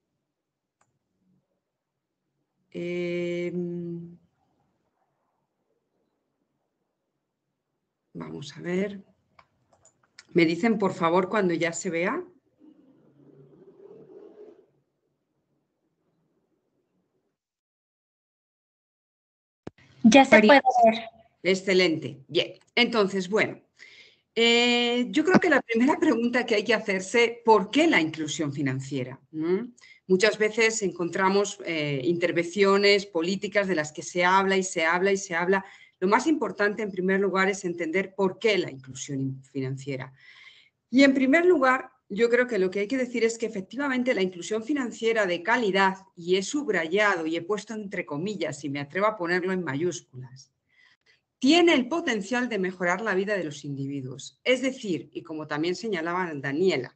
Vamos a ver. ¿Me dicen, por favor, cuando ya se vea? Ya se puede ver. Excelente. Bien. Entonces, bueno, yo creo que la primera pregunta que hay que hacerse, ¿por qué la inclusión financiera? Muchas veces encontramos intervenciones políticas de las que se habla y se habla y se habla. Lo más importante, en primer lugar, es entender por qué la inclusión financiera. Y, en primer lugar, yo creo que lo que hay que decir es que efectivamente la inclusión financiera de calidad, y he subrayado y he puesto entre comillas y me atrevo a ponerlo en mayúsculas, tiene el potencial de mejorar la vida de los individuos. Es decir, y como también señalaba Daniela,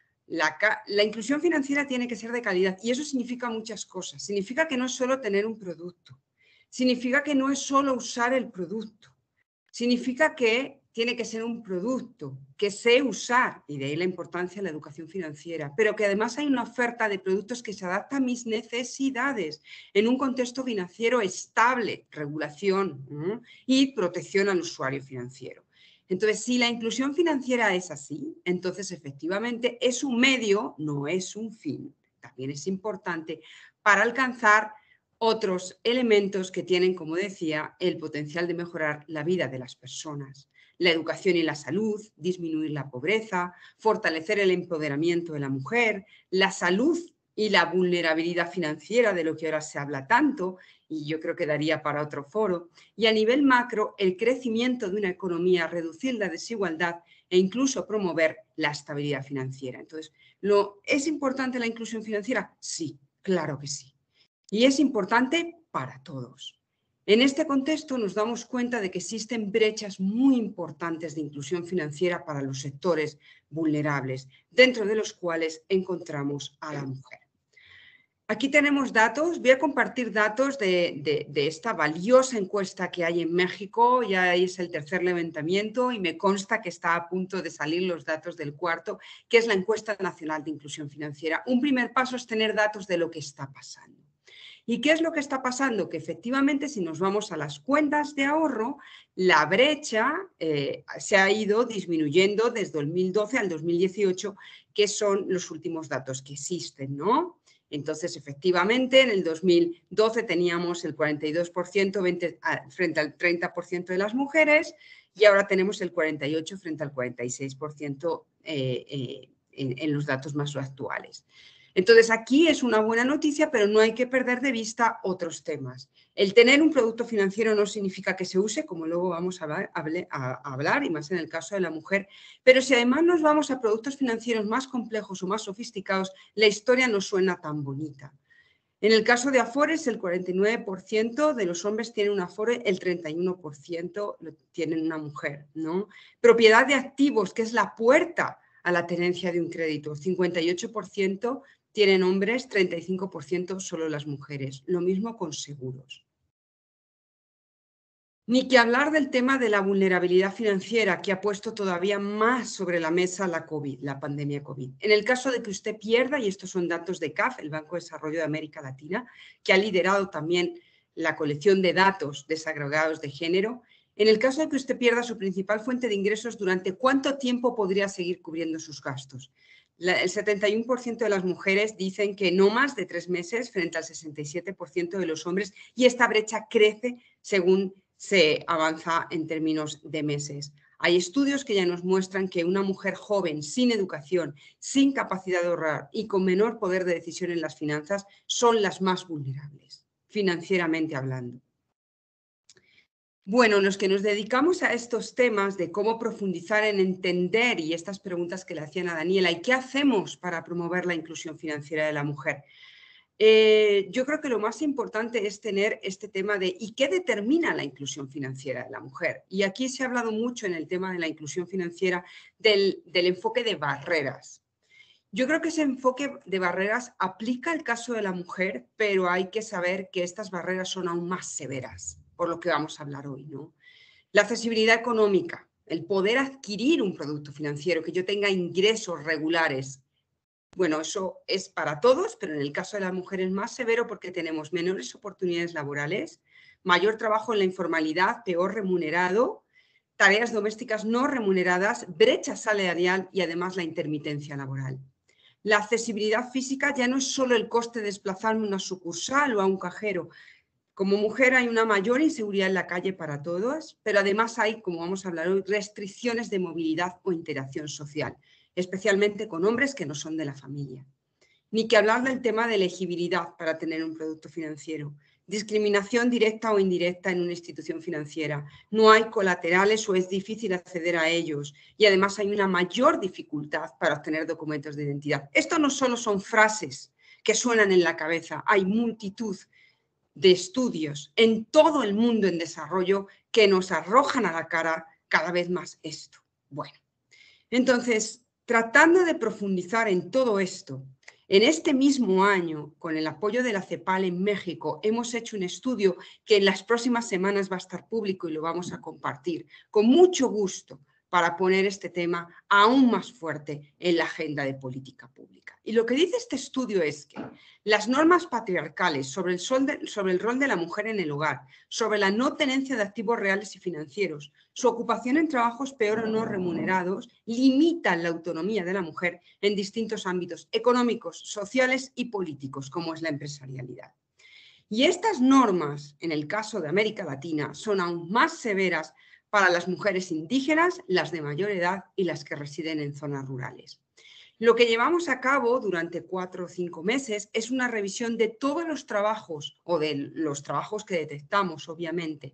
la inclusión financiera tiene que ser de calidad y eso significa muchas cosas. Significa que no es solo tener un producto, significa que no es solo usar el producto, significa que tiene que ser un producto que sé usar, y de ahí la importancia de la educación financiera, pero que además hay una oferta de productos que se adapta a mis necesidades en un contexto financiero estable, regulación y protección al usuario financiero. Entonces, si la inclusión financiera es así, entonces efectivamente es un medio, no es un fin. También es importante para alcanzar otros elementos que tienen, como decía, el potencial de mejorar la vida de las personas. La educación y la salud, disminuir la pobreza, fortalecer el empoderamiento de la mujer, la salud y la vulnerabilidad financiera, de lo que ahora se habla tanto, y yo creo que daría para otro foro, y a nivel macro, el crecimiento de una economía, reducir la desigualdad e incluso promover la estabilidad financiera. Entonces, ¿es importante la inclusión financiera? Sí, claro que sí. Y es importante para todos. En este contexto nos damos cuenta de que existen brechas muy importantes de inclusión financiera para los sectores vulnerables, dentro de los cuales encontramos a la mujer. Aquí tenemos datos, voy a compartir datos de esta valiosa encuesta que hay en México, ya es el tercer levantamiento y me consta que está a punto de salir los datos del cuarto, que es la encuesta nacional de inclusión financiera. Un primer paso es tener datos de lo que está pasando. ¿Y qué es lo que está pasando? Que efectivamente, si nos vamos a las cuentas de ahorro, la brecha se ha ido disminuyendo desde 2012 al 2018, que son los últimos datos que existen, ¿no? Entonces, efectivamente, en el 2012 teníamos el 42% frente al 30% de las mujeres y ahora tenemos el 48% frente al 46% en los datos más actuales. Entonces, aquí es una buena noticia, pero no hay que perder de vista otros temas. El tener un producto financiero no significa que se use, como luego vamos a hablar, y más en el caso de la mujer, pero si además nos vamos a productos financieros más complejos o más sofisticados, la historia no suena tan bonita. En el caso de Afores, el 49% de los hombres tienen un Afore, el 31% lo tienen una mujer, ¿no? Propiedad de activos, que es la puerta a la tenencia de un crédito, 58% tienen hombres, 35% solo las mujeres. Lo mismo con seguros. Ni que hablar del tema de la vulnerabilidad financiera, que ha puesto todavía más sobre la mesa la COVID, la pandemia COVID. En el caso de que usted pierda, y estos son datos de CAF, el Banco de Desarrollo de América Latina, que ha liderado también la colección de datos desagregados de género, en el caso de que usted pierda su principal fuente de ingresos, ¿durante cuánto tiempo podría seguir cubriendo sus gastos? El 71% de las mujeres dicen que no más de 3 meses frente al 67% de los hombres, y esta brecha crece según se avanza en términos de meses. Hay estudios que ya nos muestran que una mujer joven, sin educación, sin capacidad de ahorrar y con menor poder de decisión en las finanzas son las más vulnerables, financieramente hablando. Bueno, los que nos dedicamos a estos temas de cómo profundizar en entender y estas preguntas que le hacían a Daniela y qué hacemos para promover la inclusión financiera de la mujer, yo creo que lo más importante es tener este tema de ¿y qué determina la inclusión financiera de la mujer? Y aquí se ha hablado mucho en el tema de la inclusión financiera del enfoque de barreras. Yo creo que ese enfoque de barreras aplica al caso de la mujer, pero hay que saber que estas barreras son aún más severas, por lo que vamos a hablar hoy, ¿no? La accesibilidad económica, el poder adquirir un producto financiero, que yo tenga ingresos regulares. Bueno, eso es para todos, pero en el caso de la mujer es más severo porque tenemos menores oportunidades laborales, mayor trabajo en la informalidad, peor remunerado, tareas domésticas no remuneradas, brecha salarial y además la intermitencia laboral. La accesibilidad física ya no es solo el coste de desplazarme a una sucursal o a un cajero. Como mujer hay una mayor inseguridad en la calle para todos, pero además hay, como vamos a hablar hoy, restricciones de movilidad o interacción social, especialmente con hombres que no son de la familia. Ni que hablar del tema de elegibilidad para tener un producto financiero. Discriminación directa o indirecta en una institución financiera. No hay colaterales o es difícil acceder a ellos. Y además hay una mayor dificultad para obtener documentos de identidad. Esto no solo son frases que suenan en la cabeza. Hay multitud de estudios en todo el mundo en desarrollo que nos arrojan a la cara cada vez más esto. Bueno, entonces, tratando de profundizar en todo esto, en este mismo año, con el apoyo de la CEPAL en México, hemos hecho un estudio que en las próximas semanas va a estar público y lo vamos a compartir con mucho gusto para poner este tema aún más fuerte en la agenda de política pública. Y lo que dice este estudio es que las normas patriarcales sobre el rol de la mujer en el hogar, sobre la no tenencia de activos reales y financieros, su ocupación en trabajos peor o no remunerados, limitan la autonomía de la mujer en distintos ámbitos económicos, sociales y políticos, como es la empresarialidad. Y estas normas, en el caso de América Latina, son aún más severas para las mujeres indígenas, las de mayor edad y las que residen en zonas rurales. Lo que llevamos a cabo durante 4 o 5 meses es una revisión de todos los trabajos, o de los trabajos que detectamos, obviamente,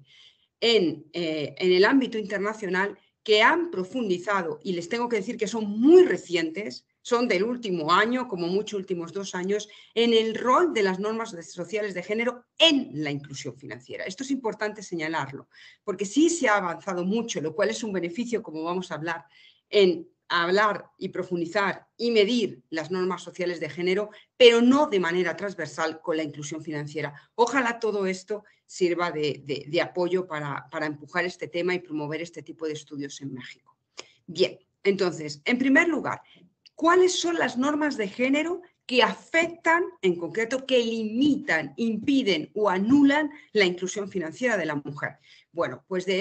en el ámbito internacional, que han profundizado, y les tengo que decir que son muy recientes, son del último año, como mucho últimos 2 años, en el rol de las normas sociales de género en la inclusión financiera. Esto es importante señalarlo, porque sí se ha avanzado mucho, lo cual es un beneficio, como vamos a hablar, en hablar y profundizar y medir las normas sociales de género, pero no de manera transversal con la inclusión financiera. Ojalá todo esto sirva de apoyo para empujar este tema y promover este tipo de estudios en México. Bien, entonces, en primer lugar, ¿cuáles son las normas de género que afectan, en concreto, que limitan, impiden o anulan la inclusión financiera de la mujer? Bueno, pues de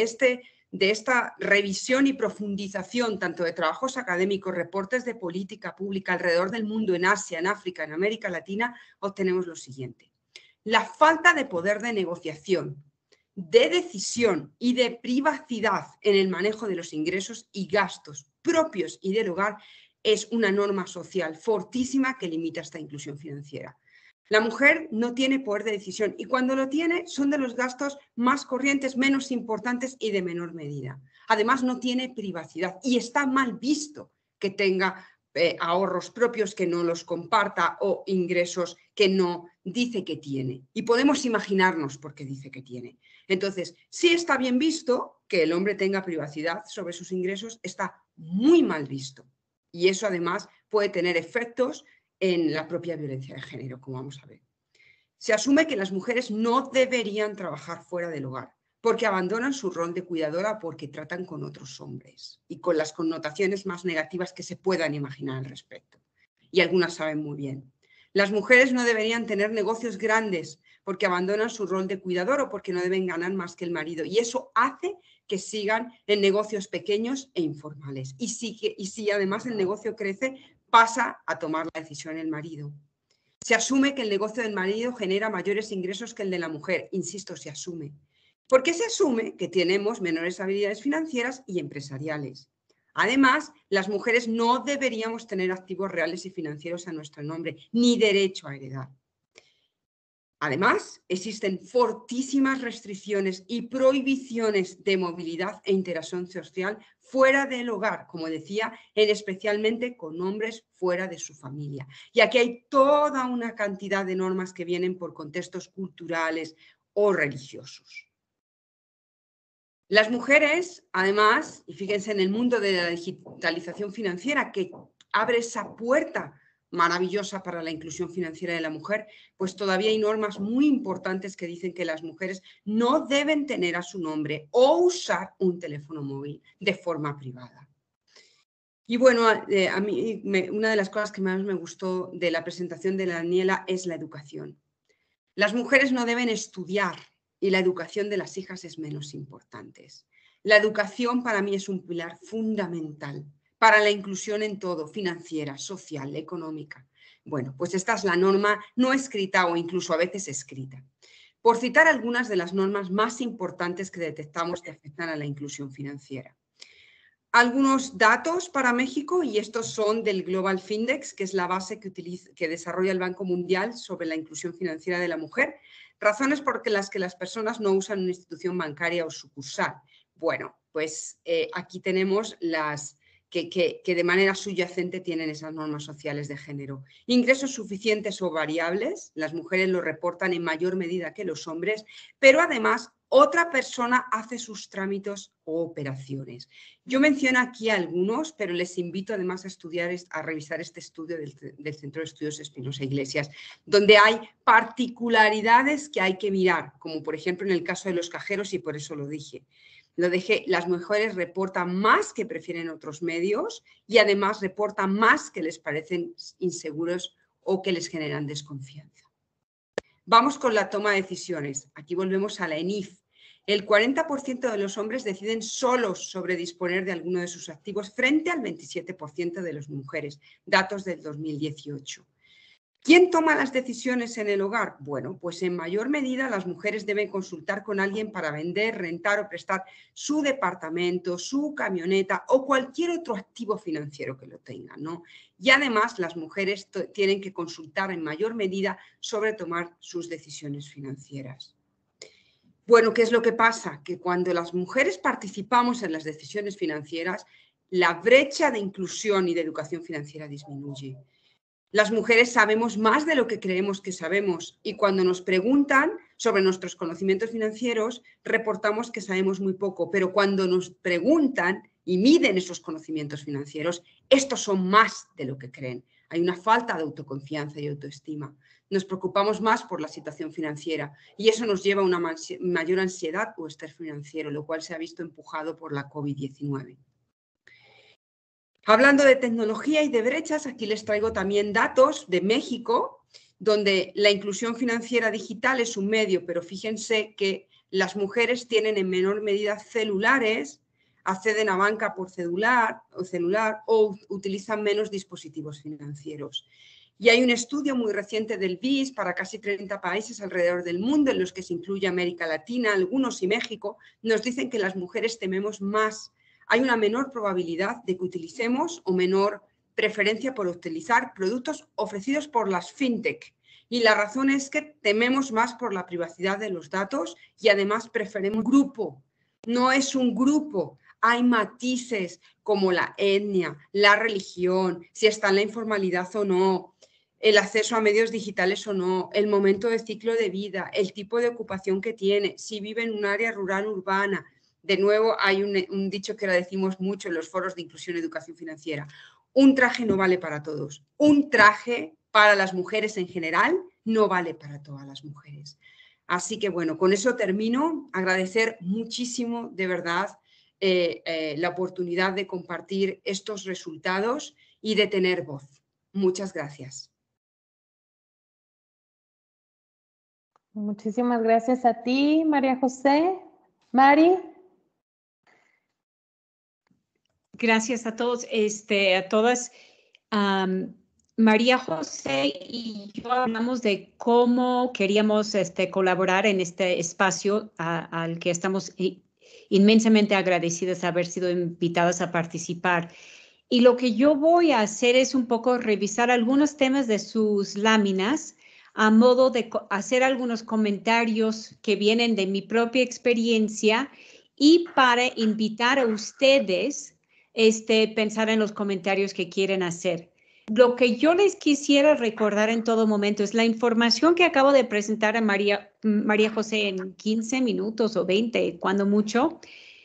esta revisión y profundización tanto de trabajos académicos, reportes de política pública alrededor del mundo, en Asia, en África, en América Latina, obtenemos lo siguiente. La falta de poder de negociación, de decisión y de privacidad en el manejo de los ingresos y gastos propios y del hogar es una norma social fortísima que limita esta inclusión financiera. La mujer no tiene poder de decisión y cuando lo tiene son de los gastos más corrientes, menos importantes y de menor medida. Además no tiene privacidad y está mal visto que tenga ahorros propios que no los comparta o ingresos que no dice que tiene. Y podemos imaginarnos por qué dice que tiene. Entonces, sí está bien visto que el hombre tenga privacidad sobre sus ingresos, está muy mal visto. Y eso además puede tener efectos en la propia violencia de género, como vamos a ver. Se asume que las mujeres no deberían trabajar fuera del hogar porque abandonan su rol de cuidadora o porque tratan con otros hombres y con las connotaciones más negativas que se puedan imaginar al respecto. Y algunas saben muy bien. Las mujeres no deberían tener negocios grandes porque abandonan su rol de cuidador o porque no deben ganar más que el marido. Y eso hace que sigan en negocios pequeños e informales. Y si además el negocio crece, pasa a tomar la decisión el marido. Se asume que el negocio del marido genera mayores ingresos que el de la mujer. Insisto, se asume. Porque se asume que tenemos menores habilidades financieras y empresariales. Además, las mujeres no deberíamos tener activos reales y financieros a nuestro nombre, ni derecho a heredar. Además, existen fortísimas restricciones y prohibiciones de movilidad e interacción social fuera del hogar, como decía, especialmente con hombres fuera de su familia. Y aquí hay toda una cantidad de normas que vienen por contextos culturales o religiosos. Las mujeres, además, y fíjense en el mundo de la digitalización financiera que abre esa puerta maravillosa para la inclusión financiera de la mujer, pues todavía hay normas muy importantes que dicen que las mujeres no deben tener a su nombre o usar un teléfono móvil de forma privada. Y bueno, a mí una de las cosas que más me gustó de la presentación de Daniela es la educación. Las mujeres no deben estudiar y la educación de las hijas es menos importante. La educación para mí es un pilar fundamental para la inclusión en todo, financiera, social, económica. Bueno, pues esta es la norma no escrita o incluso a veces escrita. Por citar algunas de las normas más importantes que detectamos que afectan a la inclusión financiera. Algunos datos para México, y estos son del Global Findex, que es la base que desarrolla el Banco Mundial sobre la inclusión financiera de la mujer. Razones por las que las personas no usan una institución bancaria o sucursal. Bueno, pues aquí tenemos las que de manera subyacente tienen esas normas sociales de género. Ingresos suficientes o variables, las mujeres lo reportan en mayor medida que los hombres, pero además otra persona hace sus trámites o operaciones. Yo menciono aquí algunos, pero les invito además a estudiar, a revisar este estudio del Centro de Estudios Espinosa Iglesias, donde hay particularidades que hay que mirar, como por ejemplo en el caso de los cajeros, y por eso lo dije. Las mujeres reportan más que prefieren otros medios y además reportan más que les parecen inseguros o que les generan desconfianza. Vamos con la toma de decisiones. Aquí volvemos a la ENIF. El 40% de los hombres deciden solos sobre disponer de alguno de sus activos frente al 27% de las mujeres, datos del 2018. ¿Quién toma las decisiones en el hogar? Bueno, pues en mayor medida las mujeres deben consultar con alguien para vender, rentar o prestar su departamento, su camioneta o cualquier otro activo financiero que lo tengan, ¿no? Y además las mujeres tienen que consultar en mayor medida sobre tomar sus decisiones financieras. Bueno, ¿qué es lo que pasa? Que cuando las mujeres participamos en las decisiones financieras, la brecha de inclusión y de educación financiera disminuye. Las mujeres sabemos más de lo que creemos que sabemos y cuando nos preguntan sobre nuestros conocimientos financieros, reportamos que sabemos muy poco, pero cuando nos preguntan y miden esos conocimientos financieros, estos son más de lo que creen. Hay una falta de autoconfianza y autoestima. Nos preocupamos más por la situación financiera y eso nos lleva a una mayor ansiedad o estrés financiero, lo cual se ha visto empujado por la COVID-19. Hablando de tecnología y de brechas, aquí les traigo también datos de México, donde la inclusión financiera digital es un medio, pero fíjense que las mujeres tienen en menor medida celulares, acceden a banca por celular o utilizan menos dispositivos financieros. Y hay un estudio muy reciente del BIS para casi 30 países alrededor del mundo, en los que se incluye América Latina, algunos y México, nos dicen que las mujeres tememos más. Hay una menor probabilidad de que utilicemos o menor preferencia por utilizar productos ofrecidos por las fintech. Y la razón es que tememos más por la privacidad de los datos y además preferimos un grupo. No es un grupo. Hay matices como la etnia, la religión, si está en la informalidad o no, el acceso a medios digitales o no, el momento de ciclo de vida, el tipo de ocupación que tiene, si vive en un área rural urbana. De nuevo, hay un dicho que lo decimos mucho en los foros de inclusión y educación financiera. Un traje no vale para todos. Un traje para las mujeres en general no vale para todas las mujeres. Así que bueno, con eso termino. Agradecer muchísimo, de verdad, la oportunidad de compartir estos resultados y de tener voz. Muchas gracias. Muchísimas gracias a ti, María José. Mari. Gracias a todos, a todas. María José y yo hablamos de cómo queríamos colaborar en este espacio al que estamos inmensamente agradecidas de haber sido invitadas a participar. Y lo que yo voy a hacer es un poco revisar algunos temas de sus láminas a modo de hacer algunos comentarios que vienen de mi propia experiencia y para invitar a ustedes pensar en los comentarios que quieren hacer. Lo que yo les quisiera recordar en todo momento es la información que acabo de presentar a María José en 15 minutos o 20, cuando mucho.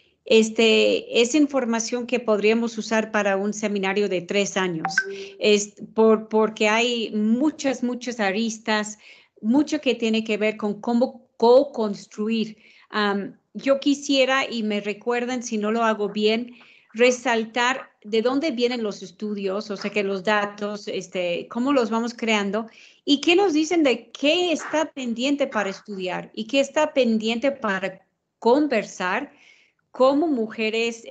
Es información que podríamos usar para un seminario de 3 años, porque hay muchas aristas, mucho que tiene que ver con cómo co-construir. Yo quisiera, y me recuerdan si no lo hago bien, resaltar de dónde vienen los estudios, o sea, que los datos, cómo los vamos creando y qué nos dicen de qué está pendiente para estudiar y qué está pendiente para conversar como mujeres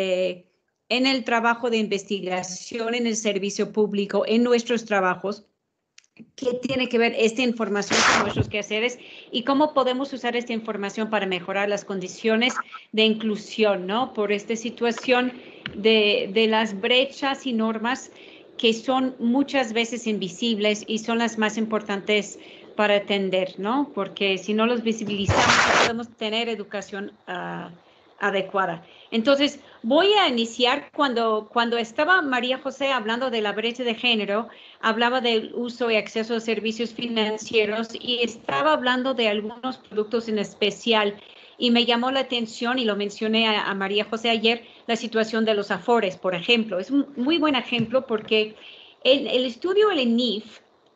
en el trabajo de investigación, en el servicio público, en nuestros trabajos. ¿Qué tiene que ver esta información con nuestros quehaceres y cómo podemos usar esta información para mejorar las condiciones de inclusión, ¿no? Por esta situación de las brechas y normas que son muchas veces invisibles y son las más importantes para atender, ¿no? Porque si no los visibilizamos, no podemos tener educación adecuada. Entonces, voy a iniciar cuando estaba María José hablando de la brecha de género, hablaba del uso y acceso a servicios financieros y estaba hablando de algunos productos en especial y me llamó la atención y lo mencioné a María José ayer, la situación de los Afores, por ejemplo. Es un muy buen ejemplo porque el estudio del ENIF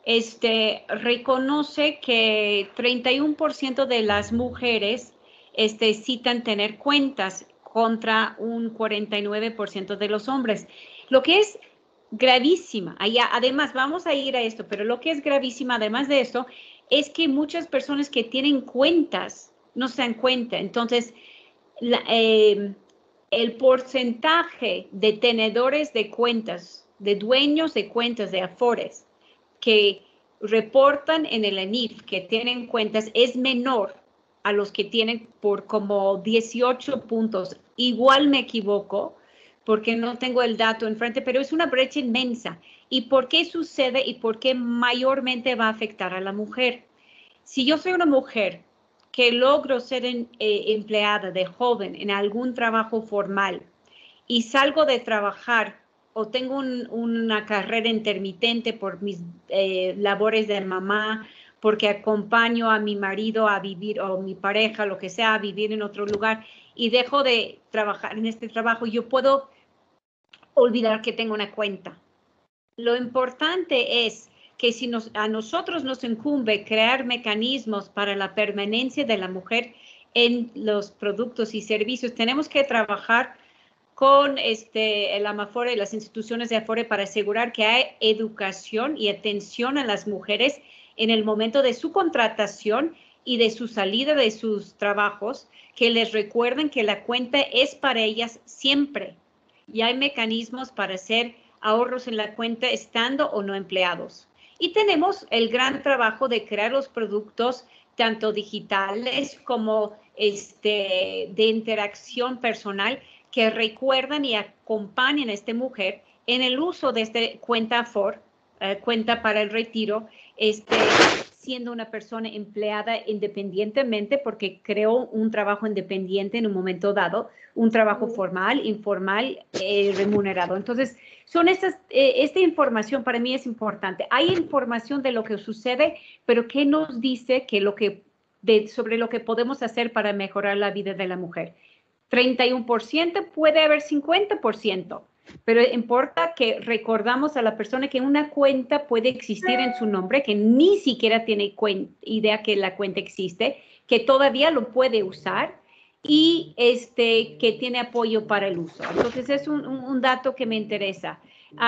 reconoce que 31% de las mujeres citan tener cuentas contra un 49% de los hombres, lo que es gravísima. Además, vamos a ir a esto, pero lo que es gravísima, además de eso, es que muchas personas que tienen cuentas no se dan cuenta. Entonces, el porcentaje de tenedores de cuentas, de dueños de cuentas de Afores, que reportan en el ENIF que tienen cuentas es menor a los que tienen por como 18 puntos. Igual me equivoco porque no tengo el dato enfrente, pero es una brecha inmensa. ¿Y por qué sucede y por qué mayormente va a afectar a la mujer? Si yo soy una mujer que logro ser empleada de joven en algún trabajo formal y salgo de trabajar o tengo una carrera intermitente por mis labores de mamá, porque acompaño a mi marido a vivir, o mi pareja, lo que sea, a vivir en otro lugar, y dejo de trabajar en este trabajo, yo puedo olvidar que tengo una cuenta. Lo importante es que si a nosotros nos incumbe crear mecanismos para la permanencia de la mujer en los productos y servicios, tenemos que trabajar con el Amafore y las instituciones de Afore para asegurar que hay educación y atención a las mujeres en el momento de su contratación y de su salida de sus trabajos, que les recuerden que la cuenta es para ellas siempre. Y hay mecanismos para hacer ahorros en la cuenta estando o no empleados. Y tenemos el gran trabajo de crear los productos tanto digitales como de interacción personal que recuerdan y acompañan a esta mujer en el uso de esta cuenta Afore, cuenta para el retiro, siendo una persona empleada independientemente porque creó un trabajo independiente en un momento dado, un trabajo formal, informal, remunerado. Entonces, son esta información para mí es importante. Hay información de lo que sucede, pero ¿qué nos dice sobre lo que podemos hacer para mejorar la vida de la mujer? 31%, puede haber 50%. Pero importa que recordamos a la persona que una cuenta puede existir en su nombre, que ni siquiera tiene idea que la cuenta existe, que todavía lo puede usar y que tiene apoyo para el uso. Entonces, es un dato que me interesa.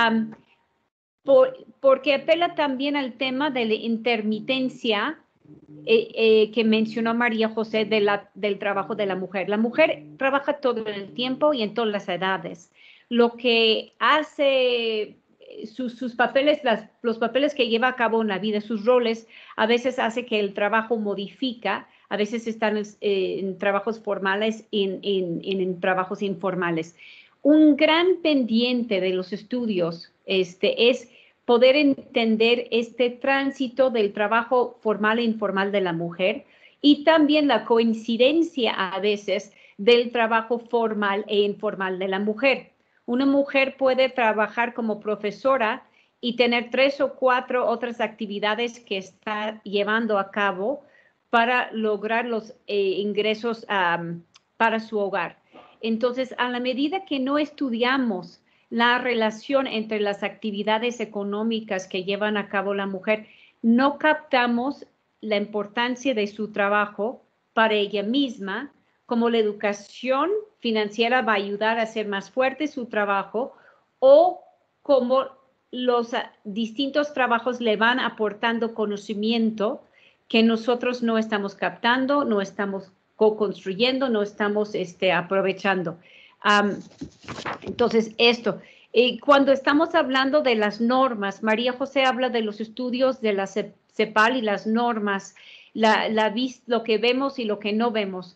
Porque apela también al tema de la intermitencia que mencionó María José del trabajo de la mujer. La mujer trabaja todo el tiempo y en todas las edades. Lo que hace sus papeles, los papeles que lleva a cabo en la vida, sus roles, a veces hace que el trabajo modifica, a veces están en trabajos formales y en trabajos informales. Un gran pendiente de los estudios es poder entender este tránsito del trabajo formal e informal de la mujer y también la coincidencia a veces del trabajo formal e informal de la mujer. Una mujer puede trabajar como profesora y tener 3 o 4 otras actividades que está llevando a cabo para lograr los ingresos para su hogar. Entonces, a la medida que no estudiamos la relación entre las actividades económicas que llevan a cabo la mujer, no captamos la importancia de su trabajo para ella misma, como la educación financiera va a ayudar a hacer más fuerte su trabajo o como los distintos trabajos le van aportando conocimiento que nosotros no estamos captando, no estamos co-construyendo, no estamos aprovechando. Entonces, cuando estamos hablando de las normas, María José habla de los estudios de la CEPAL y las normas, lo que vemos y lo que no vemos.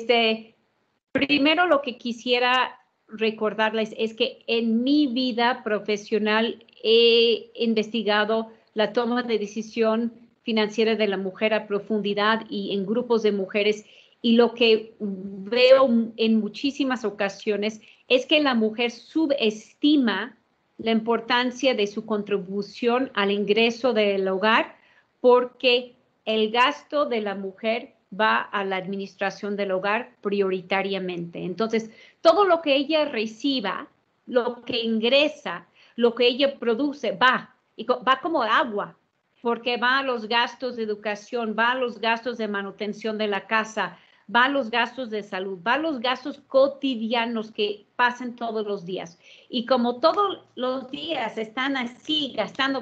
Primero, lo que quisiera recordarles es que en mi vida profesional he investigado la toma de decisión financiera de la mujer a profundidad y en grupos de mujeres. Y lo que veo en muchísimas ocasiones es que la mujer subestima la importancia de su contribución al ingreso del hogar porque el gasto de la mujer va a la administración del hogar prioritariamente. Entonces, todo lo que ella reciba, lo que ingresa, lo que ella produce, va como agua, porque va a los gastos de educación, va a los gastos de manutención de la casa, va a los gastos de salud, va a los gastos cotidianos que pasan todos los días. Y como todos los días están así, gastando,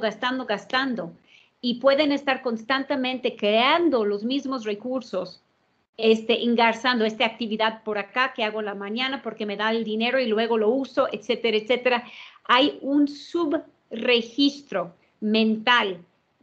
y pueden estar constantemente creando los mismos recursos, engarzando esta actividad por acá que hago en la mañana porque me da el dinero y luego lo uso, etcétera, etcétera. Hay un subregistro mental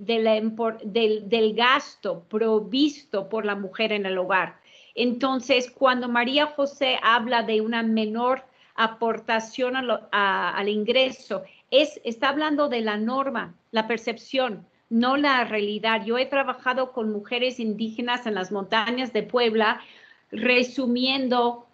del gasto provisto por la mujer en el hogar. Entonces, cuando María José habla de una menor aportación al ingreso, está hablando de la norma, la percepción, no la realidad. Yo he trabajado con mujeres indígenas en las montañas de Puebla, registrando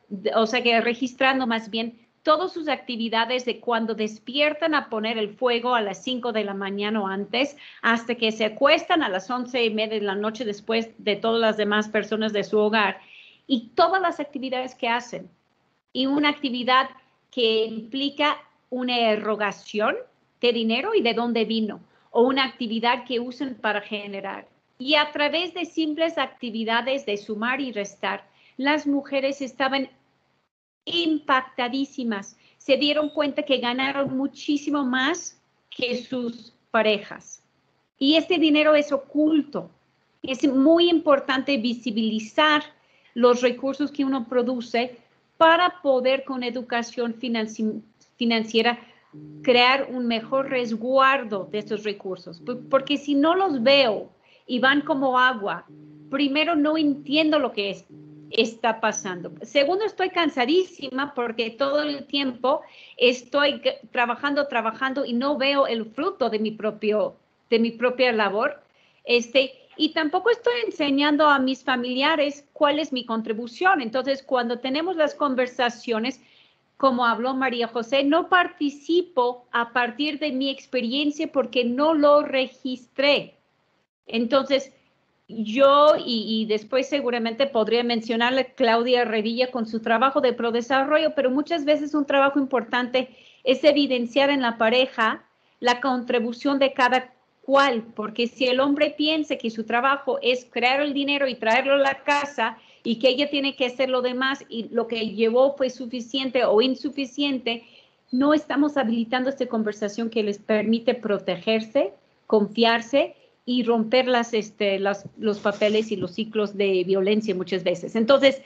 más bien todas sus actividades de cuando despiertan a poner el fuego a las 5 de la mañana o antes, hasta que se acuestan a las 11:30 de la noche después de todas las demás personas de su hogar. Y todas las actividades que hacen. Y una actividad que implica una erogación de dinero y de dónde vino, o una actividad que usan para generar. Y a través de simples actividades de sumar y restar, las mujeres estaban impactadísimas. Se dieron cuenta que ganaron muchísimo más que sus parejas. Y este dinero es oculto. Es muy importante visibilizar los recursos que uno produce para poder con educación financiera crear un mejor resguardo de estos recursos. Porque si no los veo y van como agua, primero no entiendo lo que es está pasando. Segundo, estoy cansadísima porque todo el tiempo estoy trabajando y no veo el fruto de mi propia labor. Y tampoco estoy enseñando a mis familiares cuál es mi contribución. Entonces, cuando tenemos las conversaciones, como habló María José, no participo a partir de mi experiencia porque no lo registré. Entonces, yo, y después seguramente podría mencionarle a Claudia Revilla con su trabajo de prodesarrollo, pero muchas veces un trabajo importante es evidenciar en la pareja la contribución de cada cual, porque si el hombre piensa que su trabajo es crear el dinero y traerlo a la casa y que ella tiene que hacer lo demás y lo que llevó fue suficiente o insuficiente, no estamos habilitando esta conversación que les permite protegerse, confiarse y romper los papeles y los ciclos de violencia muchas veces. Entonces,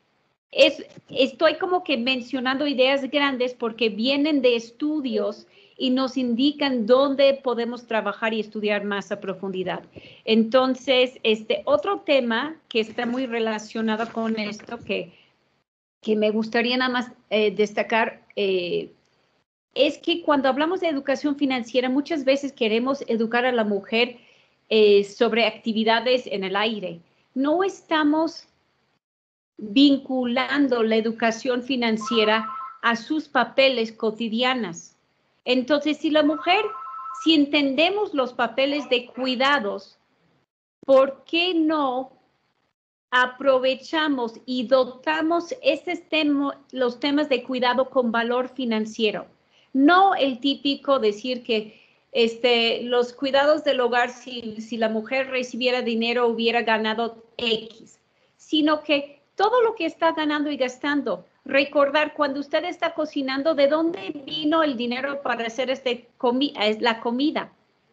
estoy como que mencionando ideas grandes porque vienen de estudios y nos indican dónde podemos trabajar y estudiar más a profundidad. Entonces, otro tema que está muy relacionado con esto, que me gustaría nada más destacar, es que cuando hablamos de educación financiera, muchas veces queremos educar a la mujer sobre actividades en el aire. No estamos vinculando la educación financiera a sus papeles cotidianos. Entonces, si entendemos los papeles de cuidados, ¿por qué no aprovechamos y dotamos los temas de cuidado con valor financiero? No el típico decir que los cuidados del hogar, si la mujer recibiera dinero, hubiera ganado X, sino que todo lo que está ganando y gastando, recordar cuando usted está cocinando, ¿de dónde vino el dinero para hacer la comida?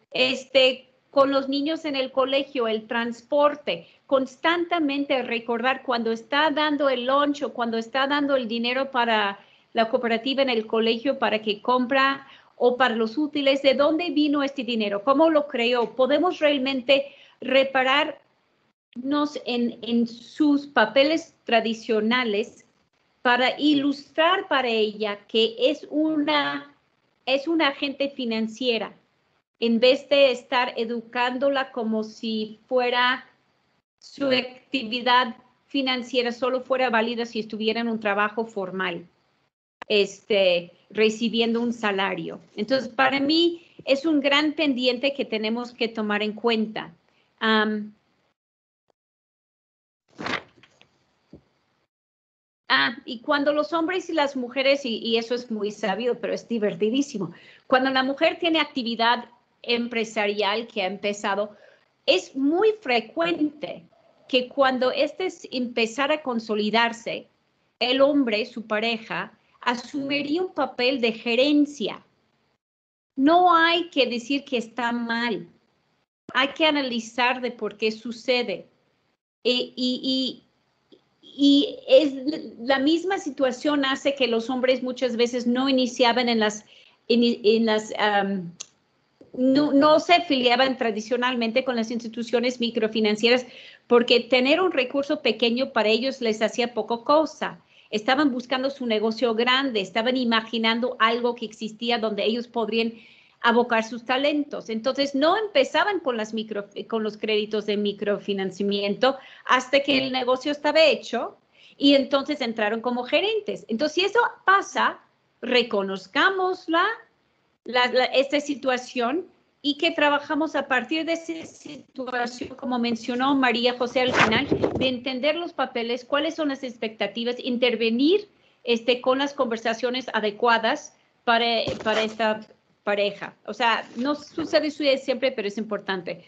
Con los niños en el colegio, el transporte, constantemente recordar cuando está dando el lunch o cuando está dando el dinero para la cooperativa en el colegio para que compra o para los útiles, ¿de dónde vino este dinero? ¿Cómo lo creó? ¿Podemos realmente repararnos en sus papeles tradicionales para ilustrar para ella que es una agente financiera, en vez de estar educándola como si fuera su actividad financiera solo fuera válida si estuviera en un trabajo formal, recibiendo un salario? Entonces, para mí es un gran pendiente que tenemos que tomar en cuenta. Y cuando los hombres y las mujeres, y eso es muy sabido, pero es divertidísimo, cuando la mujer tiene actividad empresarial que ha empezado, es muy frecuente que cuando empezara a consolidarse, el hombre, su pareja, asumiría un papel de gerencia. No hay que decir que está mal, hay que analizar de por qué sucede. Y la misma situación hace que los hombres muchas veces no iniciaban no se afiliaban tradicionalmente con las instituciones microfinancieras porque tener un recurso pequeño para ellos les hacía poco cosa. Estaban buscando su negocio grande, estaban imaginando algo que existía donde ellos podrían abocar sus talentos. Entonces, no empezaban con los créditos de microfinanciamiento hasta que el negocio estaba hecho y entonces entraron como gerentes. Entonces, si eso pasa, reconozcamos esta situación y que trabajamos a partir de esa situación, como mencionó María José al final, de entender los papeles, cuáles son las expectativas, intervenir con las conversaciones adecuadas para esta pareja. O sea, no sucede siempre, pero es importante.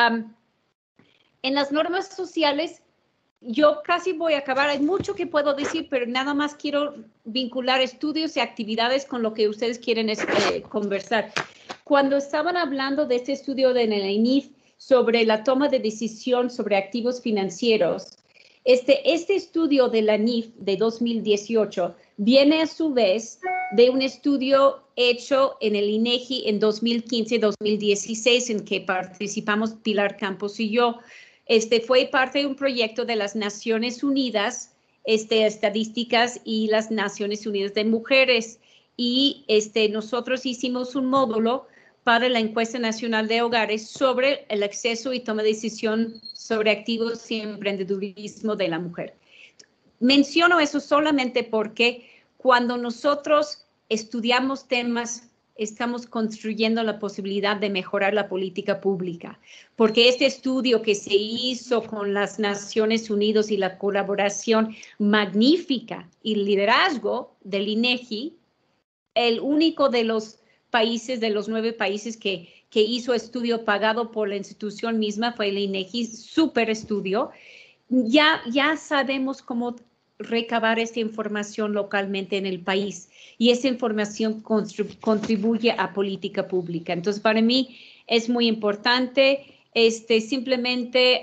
En las normas sociales, yo casi voy a acabar. Hay mucho que puedo decir, pero nada más quiero vincular estudios y actividades con lo que ustedes quieren conversar. Cuando estaban hablando de este estudio de la INIF sobre la toma de decisión sobre activos financieros, este estudio de la INIF de 2018 viene a su vez de un estudio hecho en el INEGI en 2015-2016 en que participamos Pilar Campos y yo. Fue parte de un proyecto de las Naciones Unidas estadísticas y las Naciones Unidas de Mujeres. Y nosotros hicimos un módulo para la encuesta nacional de hogares sobre el acceso y toma de decisión sobre activos y emprendedurismo de la mujer. Menciono eso solamente porque cuando nosotros estudiamos temas, estamos construyendo la posibilidad de mejorar la política pública, porque este estudio que se hizo con las Naciones Unidas y la colaboración magnífica y liderazgo del INEGI, el único de los países, de los 9 países que hizo estudio pagado por la institución misma, fue el INEGI, súper estudio. Ya sabemos cómo recabar esta información localmente en el país y esa información contribuye a política pública. Entonces, para mí es muy importante simplemente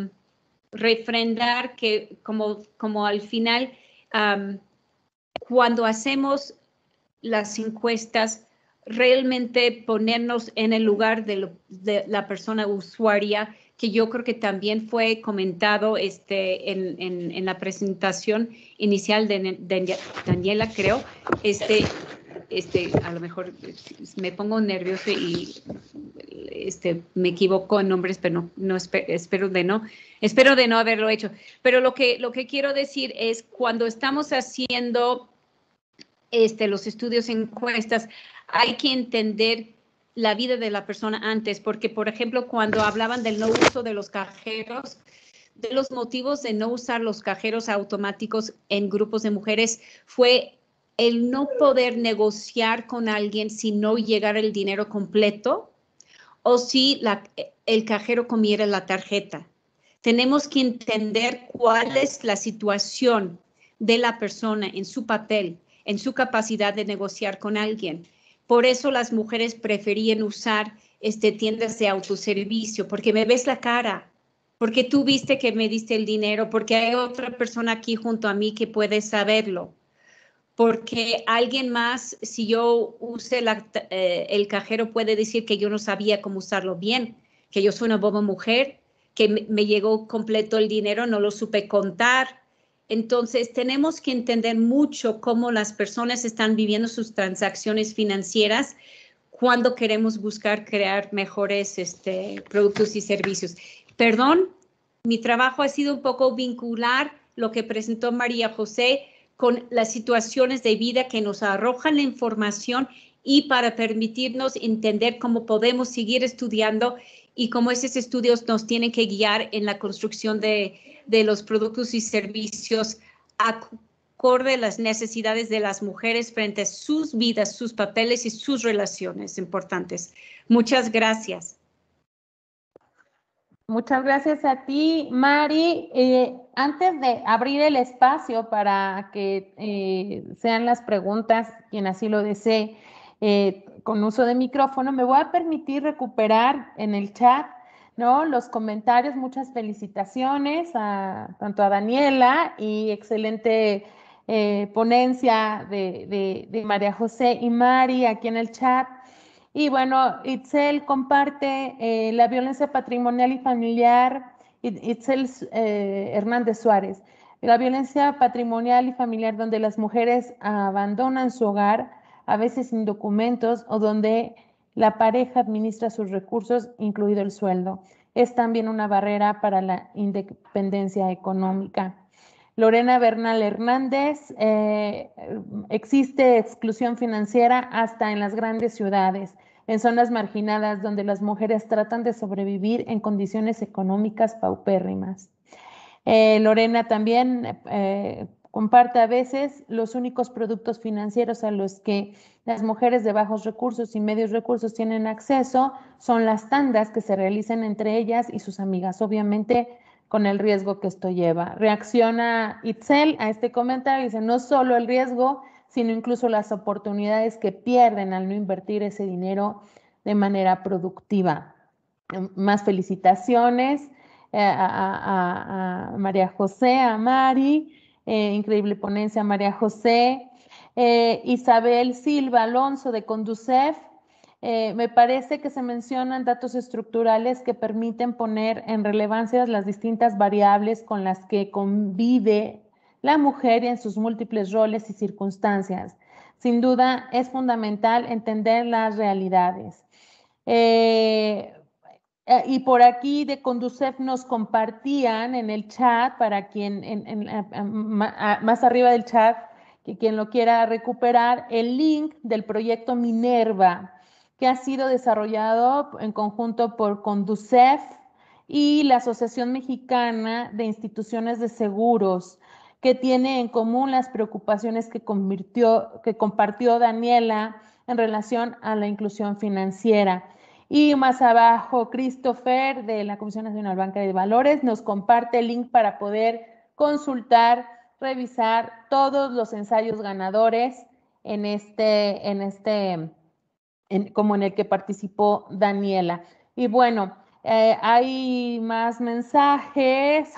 refrendar que como al final, cuando hacemos las encuestas, realmente ponernos en el lugar de la persona usuaria, que yo creo que también fue comentado en la presentación inicial de Daniela, creo. A lo mejor me pongo nervioso y me equivoco en nombres, pero no espero de no haberlo hecho. Pero lo que quiero decir es, cuando estamos haciendo los estudios, encuestas, hay que entender la vida de la persona antes, porque, por ejemplo, cuando hablaban del no uso de los cajeros, de los motivos de no usar los cajeros automáticos en grupos de mujeres fue el no poder negociar con alguien si no llegara el dinero completo o si el cajero comiera la tarjeta. Tenemos que entender cuál es la situación de la persona en su papel, en su capacidad de negociar con alguien. Por eso las mujeres preferían usar tiendas de autoservicio, porque me ves la cara, porque tú viste que me diste el dinero, porque hay otra persona aquí junto a mí que puede saberlo, porque alguien más, si yo use el cajero, puede decir que yo no sabía cómo usarlo bien, que yo soy una boba mujer, que me llegó completo el dinero, no lo supe contar. Entonces, tenemos que entender mucho cómo las personas están viviendo sus transacciones financieras cuando queremos buscar crear mejores productos y servicios. Perdón, mi trabajo ha sido un poco vincular lo que presentó María José con las situaciones de vida que nos arrojan la información y para permitirnos entender cómo podemos seguir estudiando y cómo esos estudios nos tienen que guiar en la construcción de los productos y servicios acorde a las necesidades de las mujeres frente a sus vidas, sus papeles y sus relaciones importantes. Muchas gracias. Muchas gracias a ti, Mari. Antes de abrir el espacio para que sean las preguntas, quien así lo desee, con uso de micrófono, me voy a permitir recuperar en el chat, ¿no?, los comentarios. Muchas felicitaciones tanto a Daniela y excelente ponencia de María José y Mari aquí en el chat. Y bueno, Itzel comparte la violencia patrimonial y familiar, Itzel Hernández Suárez, la violencia patrimonial y familiar donde las mujeres abandonan su hogar, a veces sin documentos, o donde la pareja administra sus recursos, incluido el sueldo. Es también una barrera para la independencia económica. Lorena Bernal Hernández, existe exclusión financiera hasta en las grandes ciudades, en zonas marginadas donde las mujeres tratan de sobrevivir en condiciones económicas paupérrimas. Lorena también comparte a veces los únicos productos financieros a los que las mujeres de bajos recursos y medios recursos tienen acceso son las tandas que se realizan entre ellas y sus amigas, obviamente con el riesgo que esto lleva. Reacciona Itzel a este comentario y dice, no solo el riesgo, sino incluso las oportunidades que pierden al no invertir ese dinero de manera productiva. Más felicitaciones a María José, a Mari, increíble ponencia María José. Isabel Silva Alonso de Conducef, me parece que se mencionan datos estructurales que permiten poner en relevancia las distintas variables con las que convive la mujer en sus múltiples roles y circunstancias. Sin duda, es fundamental entender las realidades. Y por aquí de Conducef nos compartían en el chat, para quien más arriba del chat, que quien lo quiera recuperar, el link del proyecto Minerva, que ha sido desarrollado en conjunto por Conducef y la Asociación Mexicana de Instituciones de Seguros, que tiene en común las preocupaciones que compartió Daniela en relación a la inclusión financiera. Y más abajo, Christopher de la Comisión Nacional Bancaria de Valores nos comparte el link para poder consultar, revisar todos los ensayos ganadores como en el que participó Daniela. Y bueno, hay más mensajes.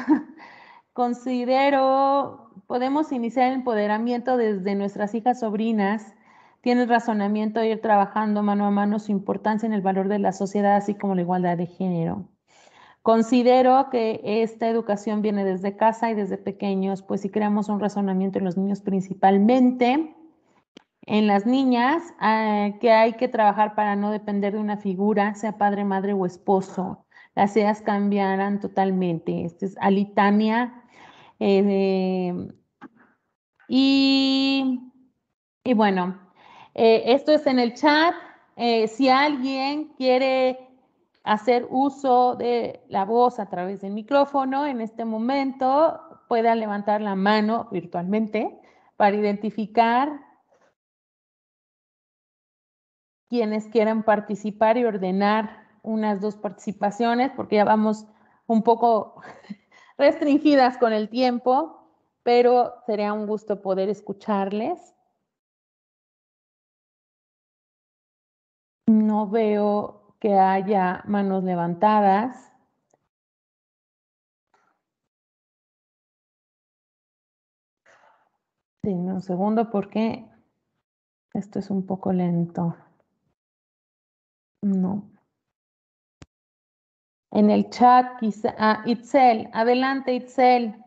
Podemos iniciar el empoderamiento desde nuestras hijas sobrinas. Tiene el razonamiento de ir trabajando mano a mano su importancia en el valor de la sociedad, así como la igualdad de género. Considero que esta educación viene desde casa y desde pequeños, pues si creamos un razonamiento en los niños principalmente, en las niñas, que hay que trabajar para no depender de una figura, sea padre, madre o esposo. Las ideas cambiarán totalmente. Este es Alitania. Y bueno, esto es en el chat. Si alguien quiere hacer uso de la voz a través del micrófono, en este momento pueda levantar la mano virtualmente para identificar quienes quieran participar y ordenar unas 2 participaciones, porque ya vamos un poco restringidas con el tiempo, pero sería un gusto poder escucharles. No veo que haya manos levantadas. Denme un segundo porque esto es un poco lento. No. En el chat quizá... Itzel, adelante Itzel.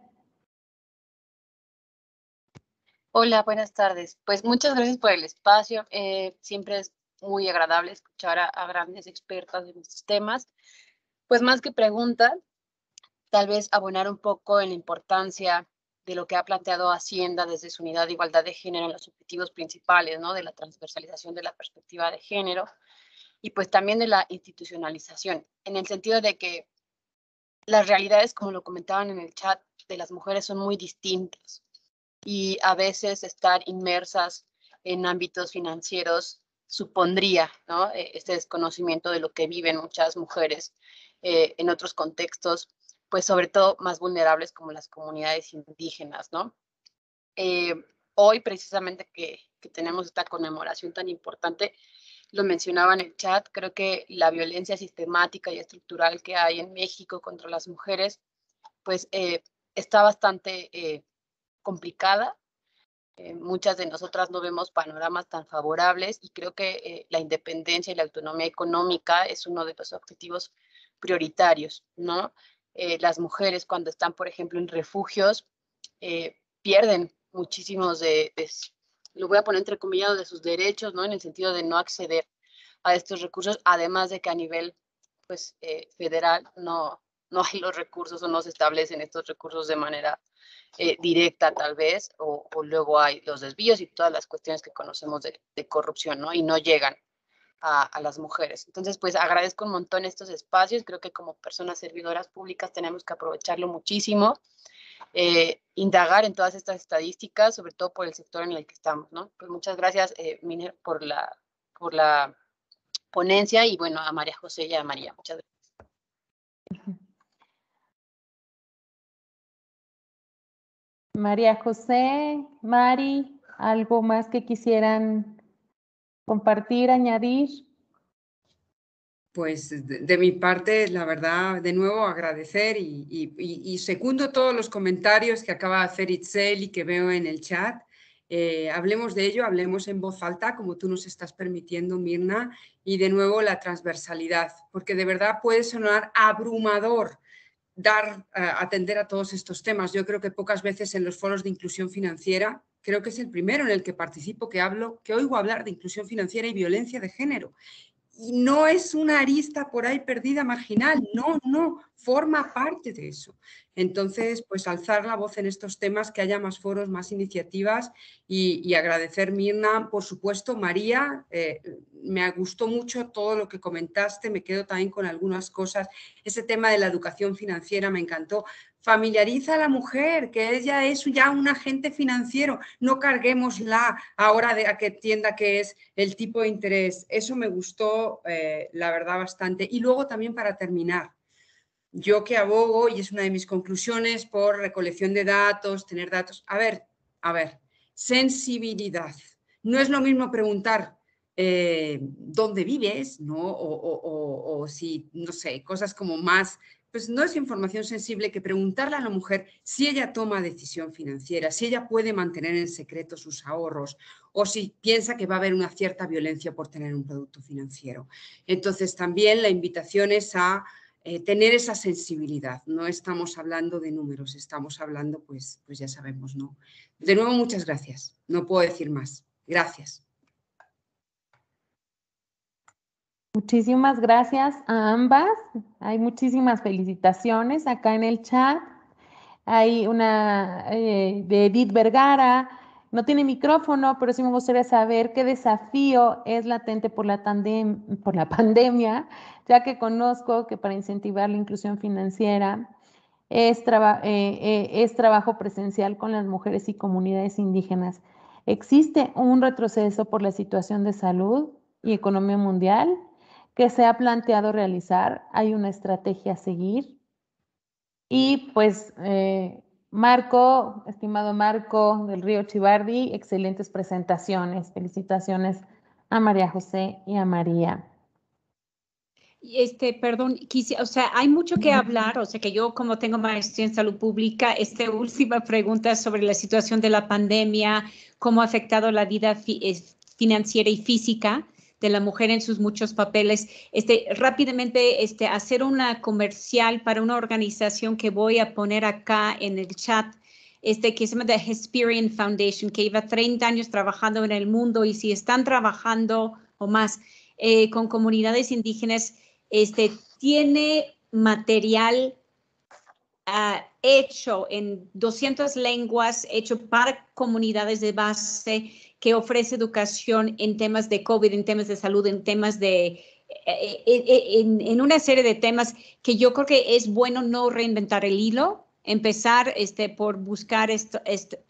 Hola, buenas tardes. Pues muchas gracias por el espacio. Siempre es muy agradable escuchar a grandes expertas en estos temas. Pues más que preguntas, tal vez abonar un poco en la importancia de lo que ha planteado Hacienda desde su unidad de igualdad de género en los objetivos principales, ¿no? De la transversalización de la perspectiva de género y pues también de la institucionalización, en el sentido de que las realidades, como lo comentaban en el chat, de las mujeres son muy distintas. Y a veces estar inmersas en ámbitos financieros supondría, ¿no? Este desconocimiento de lo que viven muchas mujeres en otros contextos, pues sobre todo más vulnerables como las comunidades indígenas, ¿no? Hoy precisamente que tenemos esta conmemoración tan importante, lo mencionaba en el chat, creo que la violencia sistemática y estructural que hay en México contra las mujeres, pues está bastante complicada. Muchas de nosotras no vemos panoramas tan favorables y creo que la independencia y la autonomía económica es uno de los objetivos prioritarios, ¿no? Las mujeres cuando están, por ejemplo, en refugios, pierden muchísimos lo voy a poner entre comillas, de sus derechos, ¿no? En el sentido de no acceder a estos recursos, además de que a nivel, pues, federal no hay los recursos o no se establecen estos recursos de manera directa tal vez, o luego hay los desvíos y todas las cuestiones que conocemos de corrupción, ¿no? Y no llegan a las mujeres. Entonces, pues agradezco un montón estos espacios, creo que como personas servidoras públicas tenemos que aprovecharlo muchísimo, indagar en todas estas estadísticas, sobre todo por el sector en el que estamos, ¿no? Pues muchas gracias, Miner, por la ponencia y bueno, a María José y a María, muchas gracias. María José, Mari, ¿algo más que quisieran compartir, añadir? Pues de mi parte, la verdad, de nuevo agradecer y secundo todos los comentarios que acaba de hacer Itzel y que veo en el chat. Hablemos de ello, hablemos en voz alta, como tú nos estás permitiendo, Mirna, y de nuevo la transversalidad, porque de verdad puede sonar abrumador atender a todos estos temas. Yo creo que pocas veces en los foros de inclusión financiera, creo que es el primero en el que participo, que oigo hablar de inclusión financiera y violencia de género. Y no es una arista por ahí perdida, marginal, no, forma parte de eso. Entonces, pues alzar la voz en estos temas, que haya más foros, más iniciativas y agradecer, Mirna, por supuesto, María, me gustó mucho todo lo que comentaste, me quedo también con algunas cosas. Ese tema de la educación financiera me encantó. Familiariza a la mujer, que ella es ya un agente financiero, no carguémosla ahora a que entienda qué es el tipo de interés. Eso me gustó, la verdad, bastante. Y luego también, para terminar, yo que abogo, y es una de mis conclusiones, por recolección de datos, tener datos. A ver, sensibilidad. No es lo mismo preguntar dónde vives, ¿no? O si, no sé, cosas como más, pues no es información sensible que preguntarle a la mujer si ella toma decisión financiera, si ella puede mantener en secreto sus ahorros o si piensa que va a haber una cierta violencia por tener un producto financiero. Entonces, también la invitación es a tener esa sensibilidad. No estamos hablando de números, estamos hablando, pues ya sabemos, ¿no? De nuevo, muchas gracias. No puedo decir más. Gracias. Muchísimas gracias a ambas. Hay muchísimas felicitaciones acá en el chat. Hay una de Edith Vergara. No tiene micrófono, pero sí me gustaría saber qué desafío es latente por la pandemia, ya que conozco que para incentivar la inclusión financiera es trabajo presencial con las mujeres y comunidades indígenas. ¿Existe un retroceso por la situación de salud y economía mundial que se ha planteado realizar? ¿Hay una estrategia a seguir? Y pues Marco, estimado Marco del Río Chivardi, excelentes presentaciones. Felicitaciones a María José y a María. Perdón, o sea, hay mucho que hablar, o sea, que yo como tengo maestría en salud pública, última pregunta sobre la situación de la pandemia, cómo ha afectado la vida financiera y física de la mujer en sus muchos papeles. Rápidamente, hacer una comercial para una organización que voy a poner acá en el chat, que se llama The Hesperian Foundation, que lleva 30 años trabajando en el mundo, y si están trabajando o más con comunidades indígenas, tiene material hecho en 200 lenguas, hecho para comunidades de base, que ofrece educación en temas de COVID, en temas de salud, en temas en una serie de temas que yo creo que es bueno no reinventar el hilo, empezar por buscar esta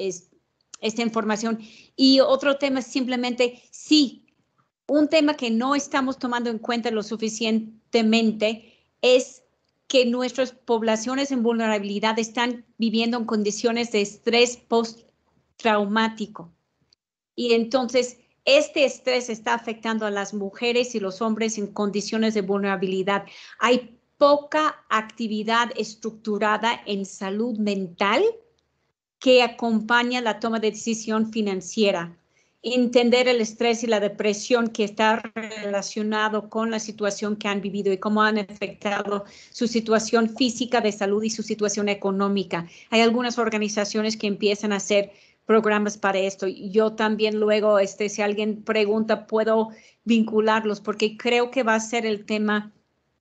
información. Y otro tema es simplemente, sí, un tema que no estamos tomando en cuenta lo suficientemente es que nuestras poblaciones en vulnerabilidad están viviendo en condiciones de estrés postraumático. Y entonces, este estrés está afectando a las mujeres y los hombres en condiciones de vulnerabilidad. Hay poca actividad estructurada en salud mental que acompaña la toma de decisión financiera. Entender el estrés y la depresión que está relacionado con la situación que han vivido y cómo han afectado su situación física de salud y su situación económica. Hay algunas organizaciones que empiezan a hacer programas para esto. Yo también luego, si alguien pregunta, puedo vincularlos porque creo que va a ser el tema.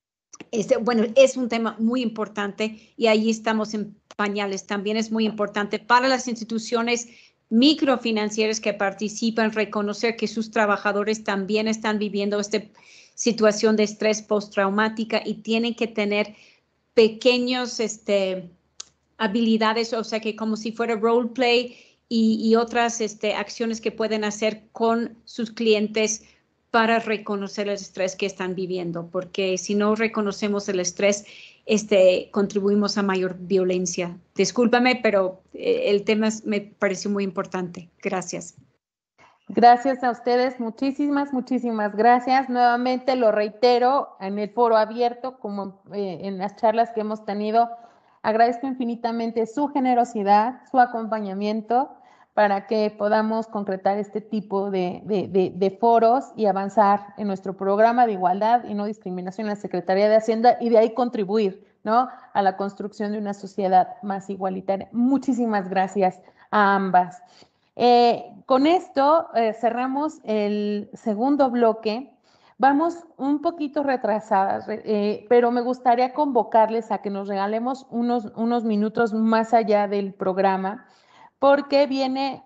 Bueno, es un tema muy importante y ahí estamos en pañales. También es muy importante para las instituciones microfinancieras que participan reconocer que sus trabajadores también están viviendo esta situación de estrés postraumática y tienen que tener pequeños habilidades, o sea, que como si fuera roleplay y otras acciones que pueden hacer con sus clientes para reconocer el estrés que están viviendo, porque si no reconocemos el estrés, contribuimos a mayor violencia. Discúlpame, pero el tema me pareció muy importante. Gracias. Gracias a ustedes, muchísimas gracias. Nuevamente lo reitero en el foro abierto, como en las charlas que hemos tenido. Agradezco infinitamente su generosidad, su acompañamiento para que podamos concretar este tipo de foros y avanzar en nuestro programa de igualdad y no discriminación en la Secretaría de Hacienda y de ahí contribuir ¿no? A la construcción de una sociedad más igualitaria. Muchísimas gracias a ambas. Con esto cerramos el segundo bloque. Vamos un poquito retrasadas, pero me gustaría convocarles a que nos regalemos unos minutos más allá del programa, porque viene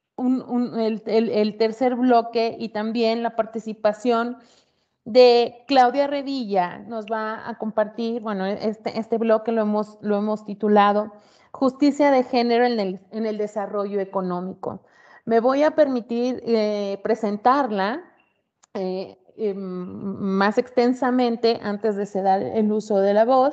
el tercer bloque y también la participación de Claudia Revilla. Nos va a compartir, bueno, este bloque lo hemos titulado Justicia de Género en el Desarrollo Económico. Me voy a permitir presentarla más extensamente antes de ceder el uso de la voz.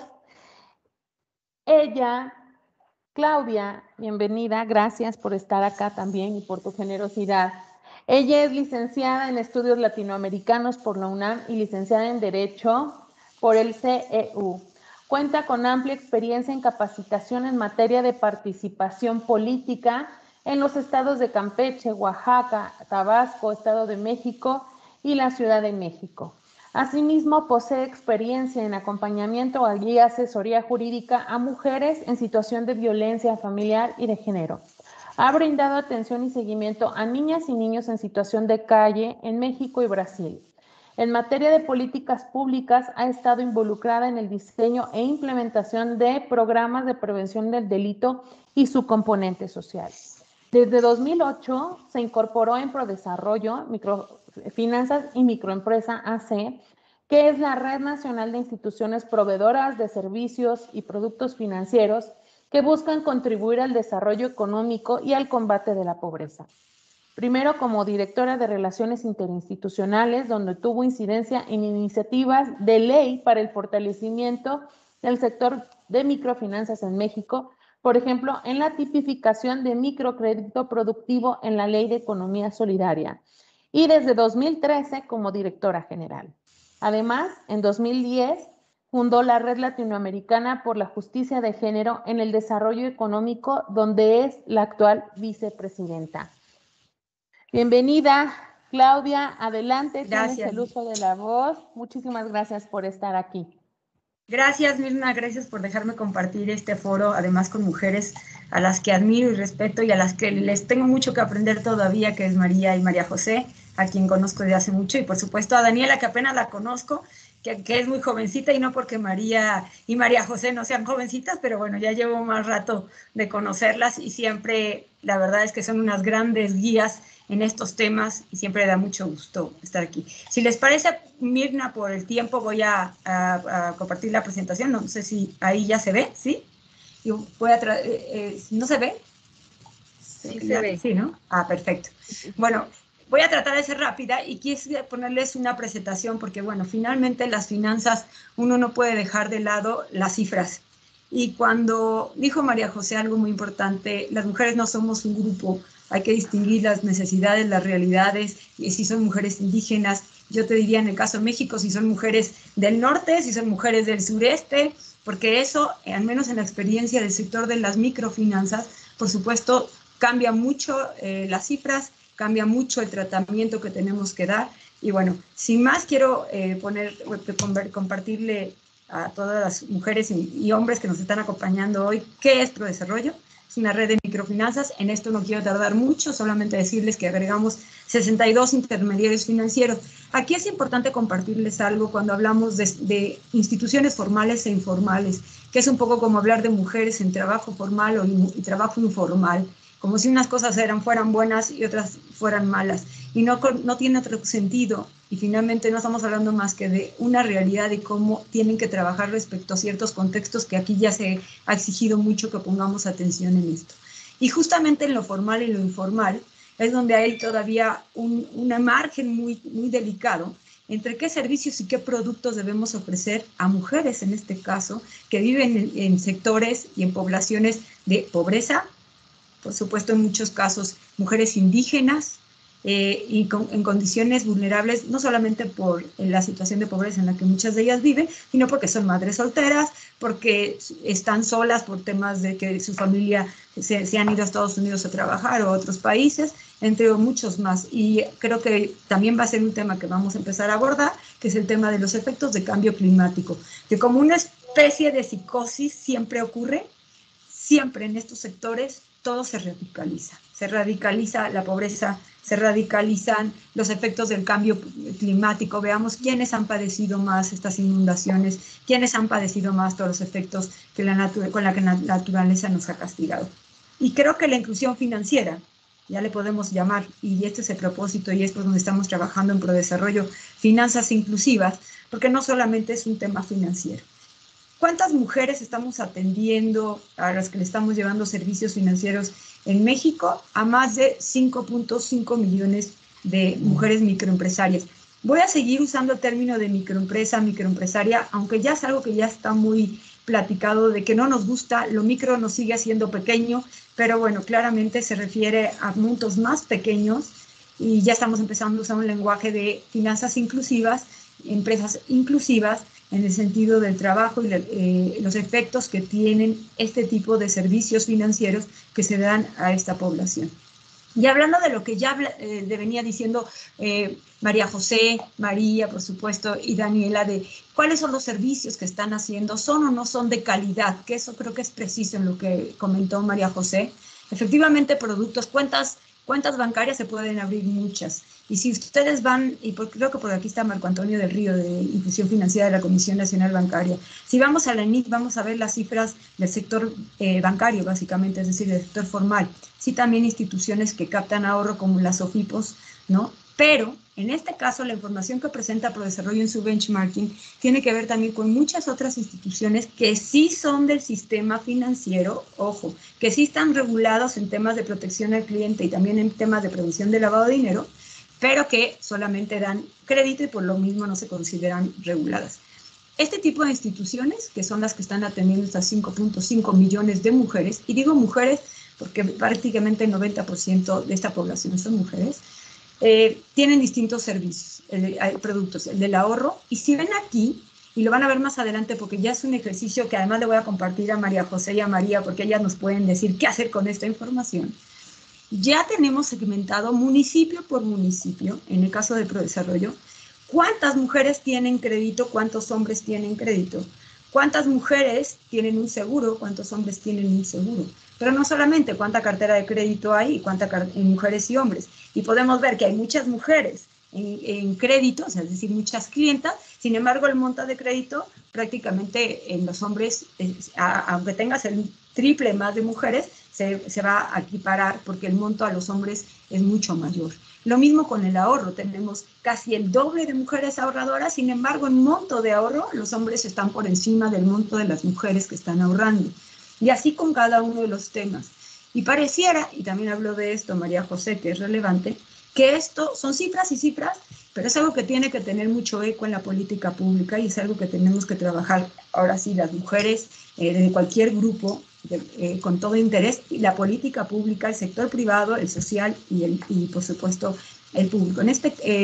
Ella, Claudia, bienvenida, gracias por estar acá también y por tu generosidad. Ella es licenciada en Estudios Latinoamericanos por la UNAM y licenciada en Derecho por el CEU. Cuenta con amplia experiencia en capacitación en materia de participación política en los estados de Campeche, Oaxaca, Tabasco, Estado de México y la Ciudad de México. Asimismo, posee experiencia en acompañamiento y asesoría jurídica a mujeres en situación de violencia familiar y de género. Ha brindado atención y seguimiento a niñas y niños en situación de calle en México y Brasil. En materia de políticas públicas, ha estado involucrada en el diseño e implementación de programas de prevención del delito y su componente social. Desde 2008 se incorporó en Prodesarrollo, Microfinanzas y Microempresa AC, que es la Red Nacional de Instituciones Proveedoras de Servicios y Productos Financieros que buscan contribuir al desarrollo económico y al combate de la pobreza. Primero como directora de Relaciones Interinstitucionales, donde tuvo incidencia en iniciativas de ley para el fortalecimiento del sector de microfinanzas en México, por ejemplo, en la tipificación de microcrédito productivo en la Ley de Economía Solidaria, y desde 2013 como directora general. Además, en 2010 fundó la Red Latinoamericana por la Justicia de Género en el Desarrollo Económico, donde es la actual vicepresidenta. Bienvenida, Claudia, adelante, tienes el uso de la voz. Muchísimas gracias por estar aquí. Gracias, Mirna, gracias por dejarme compartir este foro, además con mujeres a las que admiro y respeto y a las que les tengo mucho que aprender todavía, que es María y María José, a quien conozco desde hace mucho, y por supuesto a Daniela, que apenas la conozco, que es muy jovencita, y no porque María y María José no sean jovencitas, pero bueno, ya llevo más rato de conocerlas y siempre, la verdad es que son unas grandes guías en estos temas y siempre da mucho gusto estar aquí. Si les parece, Mirna, por el tiempo voy a compartir la presentación. No sé si ahí ya se ve, ¿sí? Y voy a ¿no se ve? Sí, se ve. Sí, ¿no? Ah, perfecto. Bueno, voy a tratar de ser rápida y quise ponerles una presentación porque, bueno, finalmente las finanzas uno no puede dejar de lado las cifras. Y cuando dijo María José algo muy importante, las mujeres no somos un grupo, hay que distinguir las necesidades, las realidades, y si son mujeres indígenas, yo te diría en el caso de México, si son mujeres del norte, si son mujeres del sureste, porque eso, al menos en la experiencia del sector de las microfinanzas, por supuesto, cambia mucho las cifras, cambia mucho el tratamiento que tenemos que dar. Y bueno, sin más, quiero compartirle a todas las mujeres y hombres que nos están acompañando hoy qué es Prodesarrollo. Es una red de microfinanzas. En esto no quiero tardar mucho, solamente decirles que agregamos 62 intermediarios financieros. Aquí es importante compartirles algo cuando hablamos de instituciones formales e informales, que es un poco como hablar de mujeres en trabajo formal y trabajo informal, como si unas cosas fueran buenas y otras fueran malas. Y no tiene otro sentido. Y finalmente no estamos hablando más que de una realidad de cómo tienen que trabajar respecto a ciertos contextos que aquí ya se ha exigido mucho que pongamos atención en esto. Y justamente en lo formal y lo informal es donde hay todavía un margen muy, muy delicado entre qué servicios y qué productos debemos ofrecer a mujeres, en este caso, que viven en sectores y en poblaciones de pobreza, por supuesto en muchos casos mujeres indígenas, y en condiciones vulnerables, no solamente por la situación de pobreza en la que muchas de ellas viven, sino porque son madres solteras, porque están solas por temas de que su familia se han ido a Estados Unidos a trabajar o a otros países, entre muchos más. Y creo que también va a ser un tema que vamos a empezar a abordar, que es el tema de los efectos de cambio climático, que como un especie de psicosis siempre ocurre, siempre en estos sectores todo se radicaliza la pobreza, se radicalizan los efectos del cambio climático. Veamos quiénes han padecido más estas inundaciones, quiénes han padecido más todos los efectos que con la que la naturaleza nos ha castigado. Y creo que la inclusión financiera, ya le podemos llamar, y este es el propósito y es por donde estamos trabajando en ProDesarrollo, finanzas inclusivas, porque no solamente es un tema financiero. ¿Cuántas mujeres estamos atendiendo, a las que le estamos llevando servicios financieros en México? A más de 5.5 millones de mujeres microempresarias. Voy a seguir usando el término de microempresaria, aunque ya es algo que ya está muy platicado, de que no nos gusta, lo micro nos sigue siendo pequeño, pero bueno, claramente se refiere a montos más pequeños y ya estamos empezando a usar un lenguaje de finanzas inclusivas, empresas inclusivas, en el sentido del trabajo y los efectos que tienen este tipo de servicios financieros que se dan a esta población. Y hablando de lo que ya venía diciendo María José, María, por supuesto, y Daniela, de cuáles son los servicios que están haciendo, son o no son de calidad, que eso creo que es preciso en lo que comentó María José. Efectivamente, productos, cuentas bancarias se pueden abrir muchas. Y si ustedes van, y creo que por aquí está Marco Antonio del Río, de Inclusión Financiera de la Comisión Nacional Bancaria, si vamos a la ENIC vamos a ver las cifras del sector bancario, básicamente, es decir, del sector formal. Sí, también instituciones que captan ahorro como las OFIPOS, ¿no? Pero, en este caso, la información que presenta ProDesarrollo en su benchmarking tiene que ver también con muchas otras instituciones que sí son del sistema financiero, ojo, que sí están regulados en temas de protección al cliente y también en temas de prevención de lavado de dinero, pero que solamente dan crédito y por lo mismo no se consideran reguladas. Este tipo de instituciones, que son las que están atendiendo estas 5.5 millones de mujeres, y digo mujeres porque prácticamente el 90% de esta población son mujeres, tienen distintos servicios, productos, el del ahorro, y si ven aquí, y lo van a ver más adelante porque ya es un ejercicio que además le voy a compartir a María José y a María porque ellas nos pueden decir qué hacer con esta información. Ya tenemos segmentado municipio por municipio, en el caso de ProDesarrollo, cuántas mujeres tienen crédito, cuántos hombres tienen crédito, cuántas mujeres tienen un seguro, cuántos hombres tienen un seguro. Pero no solamente cuánta cartera de crédito hay, cuántas mujeres y hombres. Y podemos ver que hay muchas mujeres en crédito, o sea, es decir, muchas clientas. Sin embargo, el monto de crédito prácticamente en los hombres, aunque tengas el triple más de mujeres, se va a equiparar porque el monto a los hombres es mucho mayor. Lo mismo con el ahorro, tenemos casi el doble de mujeres ahorradoras, sin embargo, en monto de ahorro, los hombres están por encima del monto de las mujeres que están ahorrando. Y así con cada uno de los temas. Y pareciera, y también habló de esto María José, que es relevante, que esto son cifras y cifras, pero es algo que tiene que tener mucho eco en la política pública y es algo que tenemos que trabajar, ahora sí, las mujeres de cualquier grupo, con todo interés, y la política pública, el sector privado, el social y por supuesto, el público. En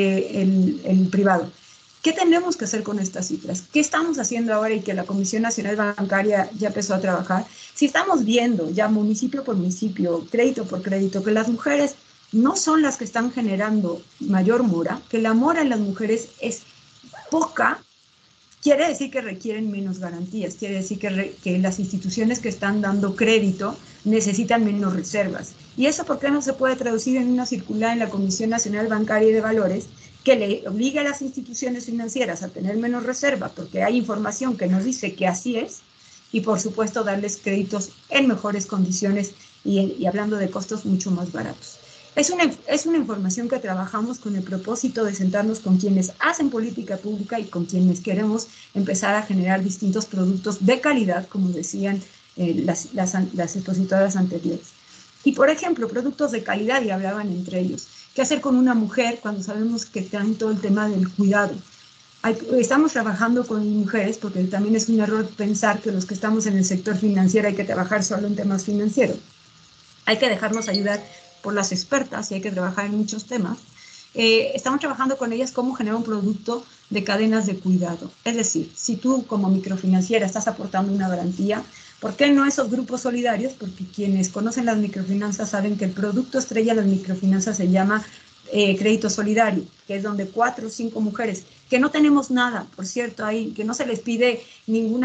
el privado. ¿Qué tenemos que hacer con estas cifras? ¿Qué estamos haciendo ahora y que la Comisión Nacional Bancaria ya empezó a trabajar? Si estamos viendo ya municipio por municipio, crédito por crédito, que las mujeres no son las que están generando mayor mora, que la mora en las mujeres es poca, quiere decir que requieren menos garantías, quiere decir que las instituciones que están dando crédito necesitan menos reservas. ¿Y eso por qué no se puede traducir en una circular en la Comisión Nacional Bancaria y de Valores que le obliga a las instituciones financieras a tener menos reserva, porque hay información que nos dice que así es, y por supuesto darles créditos en mejores condiciones y hablando de costos mucho más baratos? Es una información que trabajamos con el propósito de sentarnos con quienes hacen política pública y con quienes queremos empezar a generar distintos productos de calidad, como decían las expositoras anteriores. Y por ejemplo, productos de calidad, y hablaban entre ellos. ¿Qué hacer con una mujer cuando sabemos que traen todo el tema del cuidado? Estamos trabajando con mujeres porque también es un error pensar que los que estamos en el sector financiero hay que trabajar solo en temas financieros. Hay que dejarnos ayudar por las expertas y hay que trabajar en muchos temas. Estamos trabajando con ellas cómo generar un producto de cadenas de cuidado. Es decir, si tú como microfinanciera estás aportando una garantía, ¿por qué no esos grupos solidarios? Porque quienes conocen las microfinanzas saben que el producto estrella de las microfinanzas se llama crédito solidario, que es donde 4 o 5 mujeres, que no tenemos nada, por cierto, ahí, que no se les pide ningún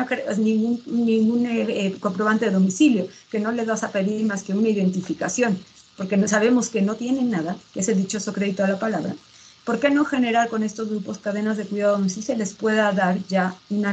comprobante de domicilio, que no les vas a pedir más que una identificación, porque no sabemos que no tienen nada, que es el dichoso crédito a la palabra. ¿Por qué no generar con estos grupos cadenas de cuidado donde sí se les pueda dar ya una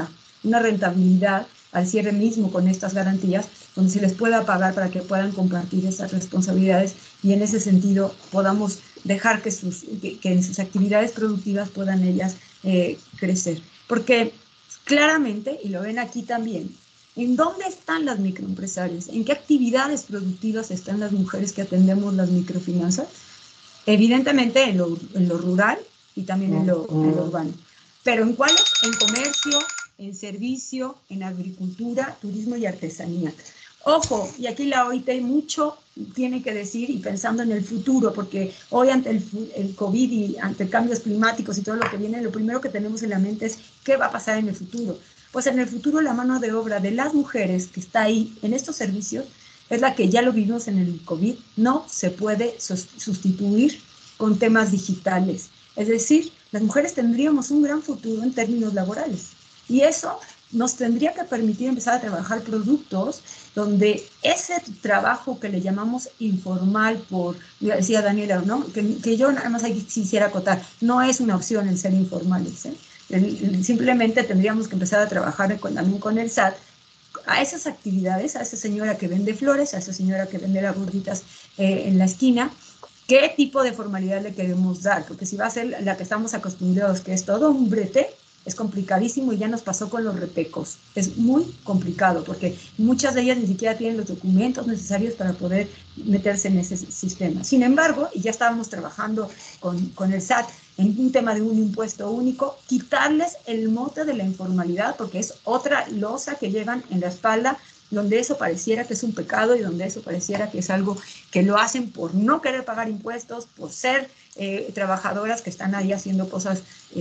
rentabilidad al cierre mismo con estas garantías, donde se les pueda pagar para que puedan compartir esas responsabilidades y en ese sentido podamos dejar que en sus actividades productivas puedan ellas crecer? Porque claramente, y lo ven aquí también, ¿en dónde están las microempresarias? ¿En qué actividades productivas están las mujeres que atendemos las microfinanzas? Evidentemente en lo rural y también en lo urbano. ¿Pero en cuáles? En comercio, en servicio, en agricultura, turismo y artesanía. Ojo, y aquí la OIT mucho tiene que decir, y pensando en el futuro, porque hoy ante el COVID y ante cambios climáticos y todo lo que viene, lo primero que tenemos en la mente es ¿qué va a pasar en el futuro? Pues en el futuro la mano de obra de las mujeres que está ahí en estos servicios es la que ya lo vimos en el COVID, no se puede sustituir con temas digitales. Es decir, las mujeres tendríamos un gran futuro en términos laborales. Y eso nos tendría que permitir empezar a trabajar productos donde ese trabajo que le llamamos informal, decía Daniela, ¿no? que yo nada más quisiera acotar, no es una opción el ser informales. Simplemente tendríamos que empezar a trabajar también con el SAT a esas actividades, a esa señora que vende flores, a esa señora que vende las gorditas en la esquina, ¿qué tipo de formalidad le queremos dar? Porque si va a ser la que estamos acostumbrados, que es todo un brete, es complicadísimo y ya nos pasó con los repecos. Es muy complicado porque muchas de ellas ni siquiera tienen los documentos necesarios para poder meterse en ese sistema. Sin embargo, y ya estábamos trabajando con el SAT en un tema de un impuesto único, quitarles el mote de la informalidad porque es otra losa que llevan en la espalda, donde eso pareciera que es un pecado y donde eso pareciera que es algo que lo hacen por no querer pagar impuestos, por ser trabajadoras que están ahí haciendo cosas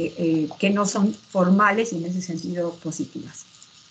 que no son formales y en ese sentido positivas.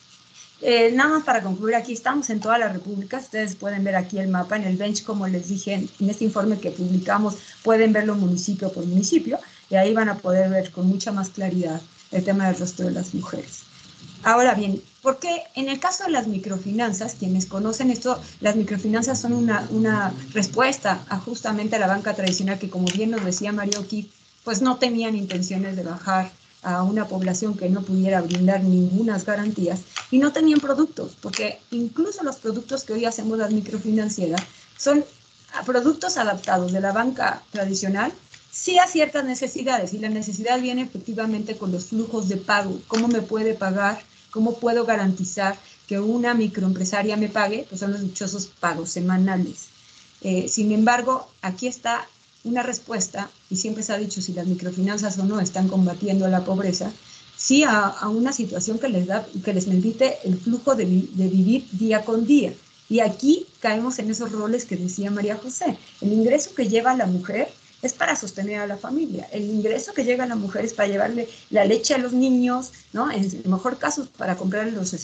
Nada más para concluir, aquí estamos en toda la República, ustedes pueden ver aquí el mapa, en el bench, como les dije, en este informe que publicamos, pueden verlo municipio por municipio, y ahí van a poder ver con mucha más claridad el tema del rostro de las mujeres. Ahora bien, porque en el caso de las microfinanzas, quienes conocen esto, las microfinanzas son una respuesta justamente a la banca tradicional que, como bien nos decía María O'Keeffe, pues no tenían intenciones de bajar a una población que no pudiera brindar ninguna garantías y no tenían productos, porque incluso los productos que hoy hacemos las microfinancieras son productos adaptados de la banca tradicional, sí a ciertas necesidades, y la necesidad viene efectivamente con los flujos de pago, cómo me puede pagar, cómo puedo garantizar que una microempresaria me pague, pues son los dichosos pagos semanales. Sin embargo, aquí está una respuesta, y siempre se ha dicho si las microfinanzas o no están combatiendo la pobreza, sí a una situación que les permite el flujo de vivir día con día. Y aquí caemos en esos roles que decía María José. El ingreso que lleva la mujer es para sostener a la familia. El ingreso que llega a la mujer es para llevarle la leche a los niños, ¿no? En el mejor caso, para comprar los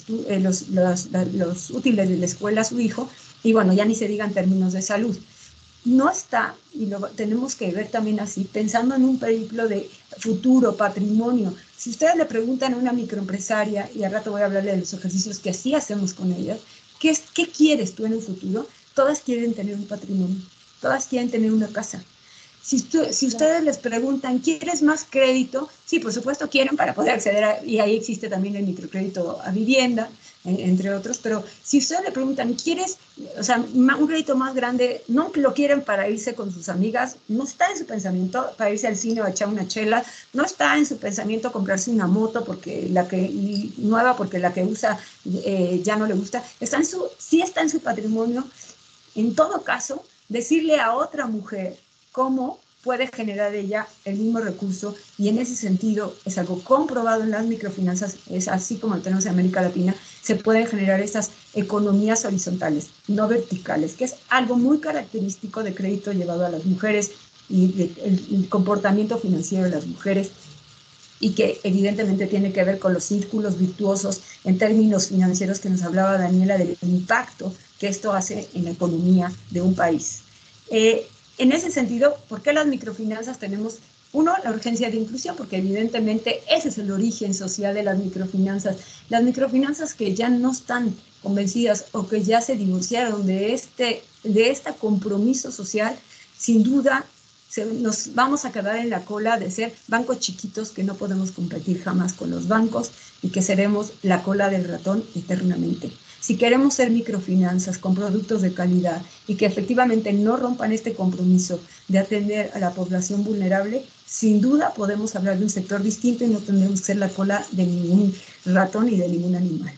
útiles de la escuela a su hijo, y bueno, ya ni se diga en términos de salud. No está, y lo tenemos que ver también así, pensando en un periplo de futuro, patrimonio. Si ustedes le preguntan a una microempresaria, y al rato voy a hablarle de los ejercicios que así hacemos con ellas, ¿qué quieres tú en un futuro? Todas quieren tener un patrimonio, todas quieren tener una casa. Si ustedes les preguntan, ¿quieres más crédito? Sí, por supuesto quieren para poder acceder y ahí existe también el microcrédito a vivienda, entre otros, pero si ustedes le preguntan, ¿quieres, un crédito más grande? No lo quieren para irse con sus amigas, no está en su pensamiento para irse al cine o a echar una chela, no está en su pensamiento comprarse una moto porque nueva porque la que usa ya no le gusta, sí está en su patrimonio. En todo caso, decirle a otra mujer cómo puede generar ella el mismo recurso, y en ese sentido es algo comprobado en las microfinanzas, es así como lo tenemos en América Latina, se pueden generar estas economías horizontales, no verticales, que es algo muy característico de crédito llevado a las mujeres y el comportamiento financiero de las mujeres, y que evidentemente tiene que ver con los círculos virtuosos en términos financieros que nos hablaba Daniela del impacto que esto hace en la economía de un país. en ese sentido, ¿por qué las microfinanzas tenemos? Uno, la urgencia de inclusión, porque evidentemente ese es el origen social de las microfinanzas. Las microfinanzas que ya no están convencidas o que ya se divorciaron de este compromiso social, sin duda nos vamos a quedar en la cola de ser bancos chiquitos que no podemos competir jamás con los bancos y que seremos la cola del ratón eternamente. Si queremos ser microfinanzas con productos de calidad y que efectivamente no rompan este compromiso de atender a la población vulnerable, sin duda podemos hablar de un sector distinto y no tendremos que ser la cola de ningún ratón y de ningún animal.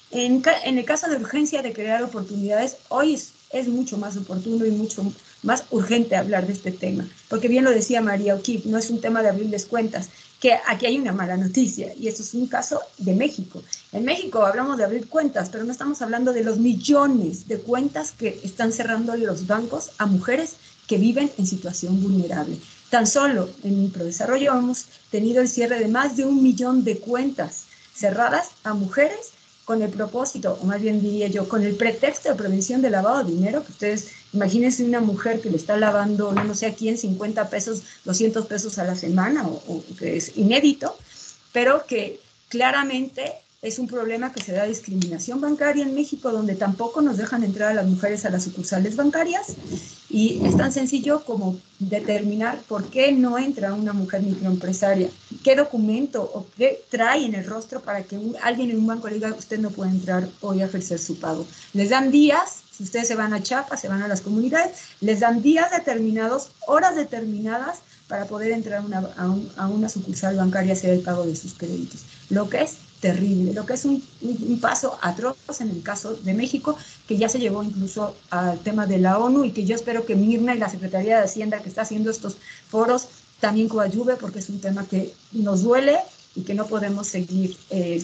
En el caso de urgencia de crear oportunidades, hoy es mucho más oportuno y mucho más urgente hablar de este tema, porque bien lo decía María O'Keefe, no es un tema de abrirles cuentas, que aquí hay una mala noticia, y esto es un caso de México. En México hablamos de abrir cuentas, pero no estamos hablando de los millones de cuentas que están cerrando los bancos a mujeres que viven en situación vulnerable. Tan solo en Prodesarrollo hemos tenido el cierre de más de 1 millón de cuentas cerradas a mujeres con el propósito, o más bien diría yo, con el pretexto de prevención de lavado de dinero, que ustedes imagínense una mujer que le está lavando, no sé a quién, 50 pesos, 200 pesos a la semana, o que es inédito, pero que claramente es un problema que se da discriminación bancaria en México, donde tampoco nos dejan entrar a las mujeres a las sucursales bancarias, y es tan sencillo como determinar por qué no entra una mujer microempresaria, qué documento o qué trae en el rostro para que alguien en un banco le diga usted no puede entrar hoy a ejercer su pago. Les dan días, si ustedes se van a Chiapas, se van a las comunidades, les dan días determinados, horas determinadas para poder entrar a una sucursal bancaria a hacer el pago de sus créditos, lo que es terrible, lo que es un paso atroz en el caso de México, que ya se llevó incluso al tema de la ONU y que yo espero que Mirna y la Secretaría de Hacienda que está haciendo estos foros también coadyuve, porque es un tema que nos duele y que no podemos seguir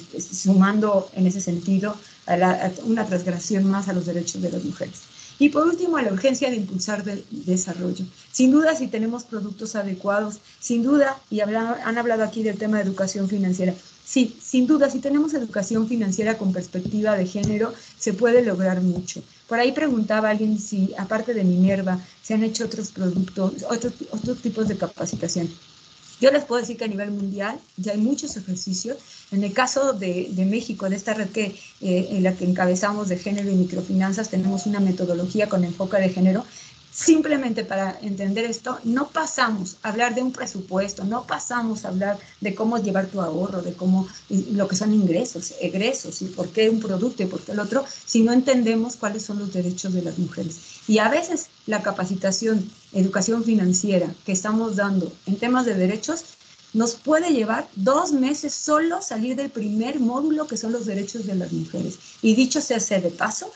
sumando en ese sentido a una transgresión más a los derechos de las mujeres. Y por último, la urgencia de impulsar el desarrollo. Sin duda, si tenemos productos adecuados, sin duda, y han hablado aquí del tema de educación financiera, sí, sin duda, si tenemos educación financiera con perspectiva de género, se puede lograr mucho. Por ahí preguntaba alguien si, aparte de Minerva, se han hecho otros productos, otros tipos de capacitación. Yo les puedo decir que a nivel mundial ya hay muchos ejercicios. En el caso de México, de esta red en la que encabezamos de género y microfinanzas, tenemos una metodología con enfoque de género. Simplemente para entender esto, no pasamos a hablar de un presupuesto, no pasamos a hablar de cómo llevar tu ahorro, de cómo lo que son ingresos, egresos, y por qué un producto y por qué el otro, si no entendemos cuáles son los derechos de las mujeres. Y a veces la capacitación, educación financiera que estamos dando en temas de derechos nos puede llevar 2 meses solo salir del primer módulo, que son los derechos de las mujeres. Y dicho sea de paso,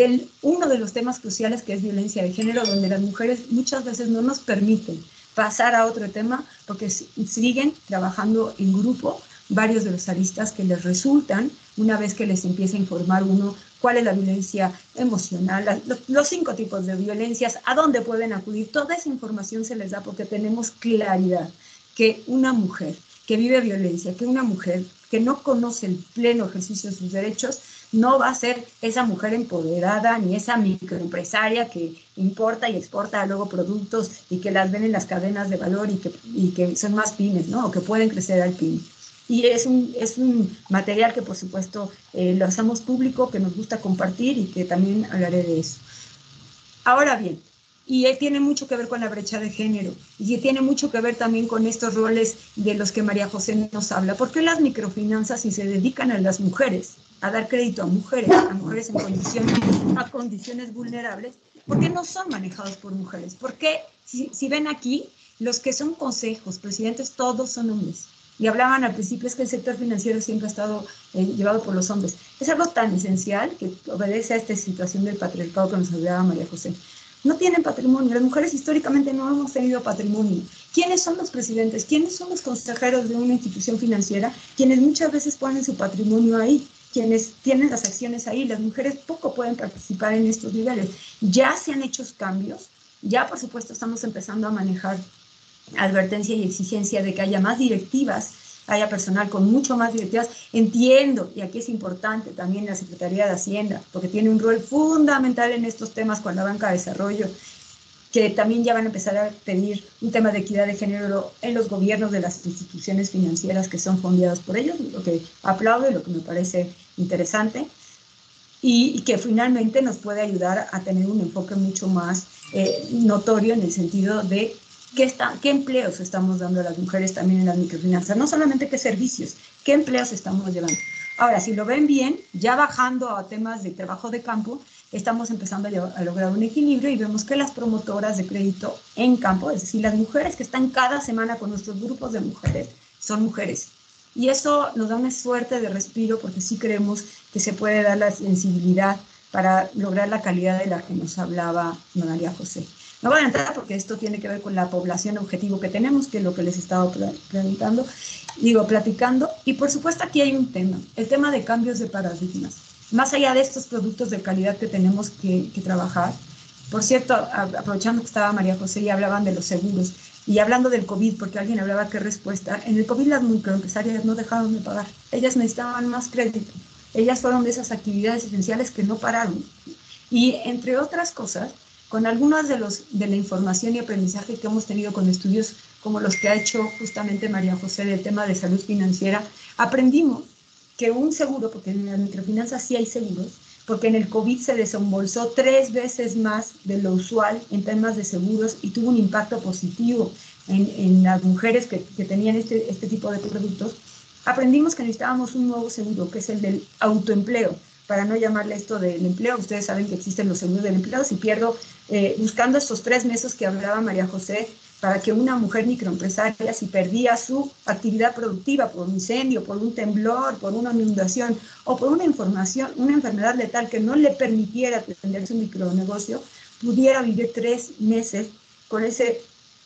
uno de los temas cruciales, que es violencia de género, donde las mujeres muchas veces no nos permiten pasar a otro tema porque siguen trabajando en grupo varios de los aristas que les resultan una vez que les empieza a informar uno cuál es la violencia emocional, los 5 tipos de violencias, a dónde pueden acudir. Toda esa información se les da porque tenemos claridad que una mujer que vive violencia, que una mujer que no conoce el pleno ejercicio de sus derechos, no va a ser esa mujer empoderada ni esa microempresaria que importa y exporta luego productos y que las ven en las cadenas de valor y que son más pymes, ¿no? O que pueden crecer al pyme. Y es un material que, por supuesto, lo hacemos público, que nos gusta compartir y que también hablaré de eso. Ahora bien, y tiene mucho que ver con la brecha de género y tiene mucho que ver también con estos roles de los que María José nos habla. ¿Por qué las microfinanzas, si se dedican a las mujeres, a dar crédito a mujeres en condiciones vulnerables, por qué no son manejados por mujeres? Porque si ven aquí, los que son consejos, presidentes, todos son hombres. Y hablaban al principio, es que el sector financiero siempre ha estado llevado por los hombres. Es algo tan esencial que obedece a esta situación del patriarcado que nos hablaba María José. No tienen patrimonio, las mujeres históricamente no hemos tenido patrimonio. ¿Quiénes son los presidentes? ¿Quiénes son los consejeros de una institución financiera? Quienes muchas veces ponen su patrimonio ahí, quienes tienen las acciones ahí. Las mujeres poco pueden participar en estos niveles. Ya se han hecho cambios, ya por supuesto estamos empezando a manejar advertencia y exigencia de que haya más directivas, haya personal con mucho más directivas. Entiendo, y aquí es importante también la Secretaría de Hacienda, porque tiene un rol fundamental en estos temas con la banca de desarrollo, que también ya van a empezar a pedir un tema de equidad de género en los gobiernos de las instituciones financieras que son fondeadas por ellos, lo que aplaudo y lo que me parece interesante, y que finalmente nos puede ayudar a tener un enfoque mucho más notorio en el sentido de qué empleos estamos dando a las mujeres también en las microfinanzas, no solamente qué servicios, qué empleos estamos llevando. Ahora, si lo ven bien, ya bajando a temas de trabajo de campo, estamos empezando a lograr un equilibrio y vemos que las promotoras de crédito en campo, es decir, las mujeres que están cada semana con nuestros grupos de mujeres, son mujeres. Y eso nos da una suerte de respiro porque sí creemos que se puede dar la sensibilidad para lograr la calidad de la que nos hablaba María José. No voy a entrar porque esto tiene que ver con la población objetivo que tenemos, que es lo que les estaba platicando. Y por supuesto aquí hay un tema, el tema de cambios de paradigmas. Más allá de estos productos de calidad que tenemos que trabajar, por cierto, aprovechando que estaba María José y hablaban de los seguros, y hablando del COVID, porque alguien hablaba qué respuesta, en el COVID las microempresarias no dejaron de pagar, ellas necesitaban más crédito, ellas fueron de esas actividades esenciales que no pararon. Y entre otras cosas, con algunas de la información y aprendizaje que hemos tenido con estudios como los que ha hecho justamente María José del tema de salud financiera, aprendimos que un seguro, porque en las microfinanzas sí hay seguros, porque en el COVID se desembolsó 3 veces más de lo usual en temas de seguros y tuvo un impacto positivo en las mujeres que tenían este tipo de productos. Aprendimos que necesitábamos un nuevo seguro, que es el del autoempleo, para no llamarle esto del empleo. Ustedes saben que existen los seguros del empleo. Si pierdo, buscando estos 3 meses que hablaba María José, para que una mujer microempresaria, si perdía su actividad productiva por un incendio, por un temblor, por una inundación o por una enfermedad letal que no le permitiera atender su micronegocio, pudiera vivir 3 meses con ese,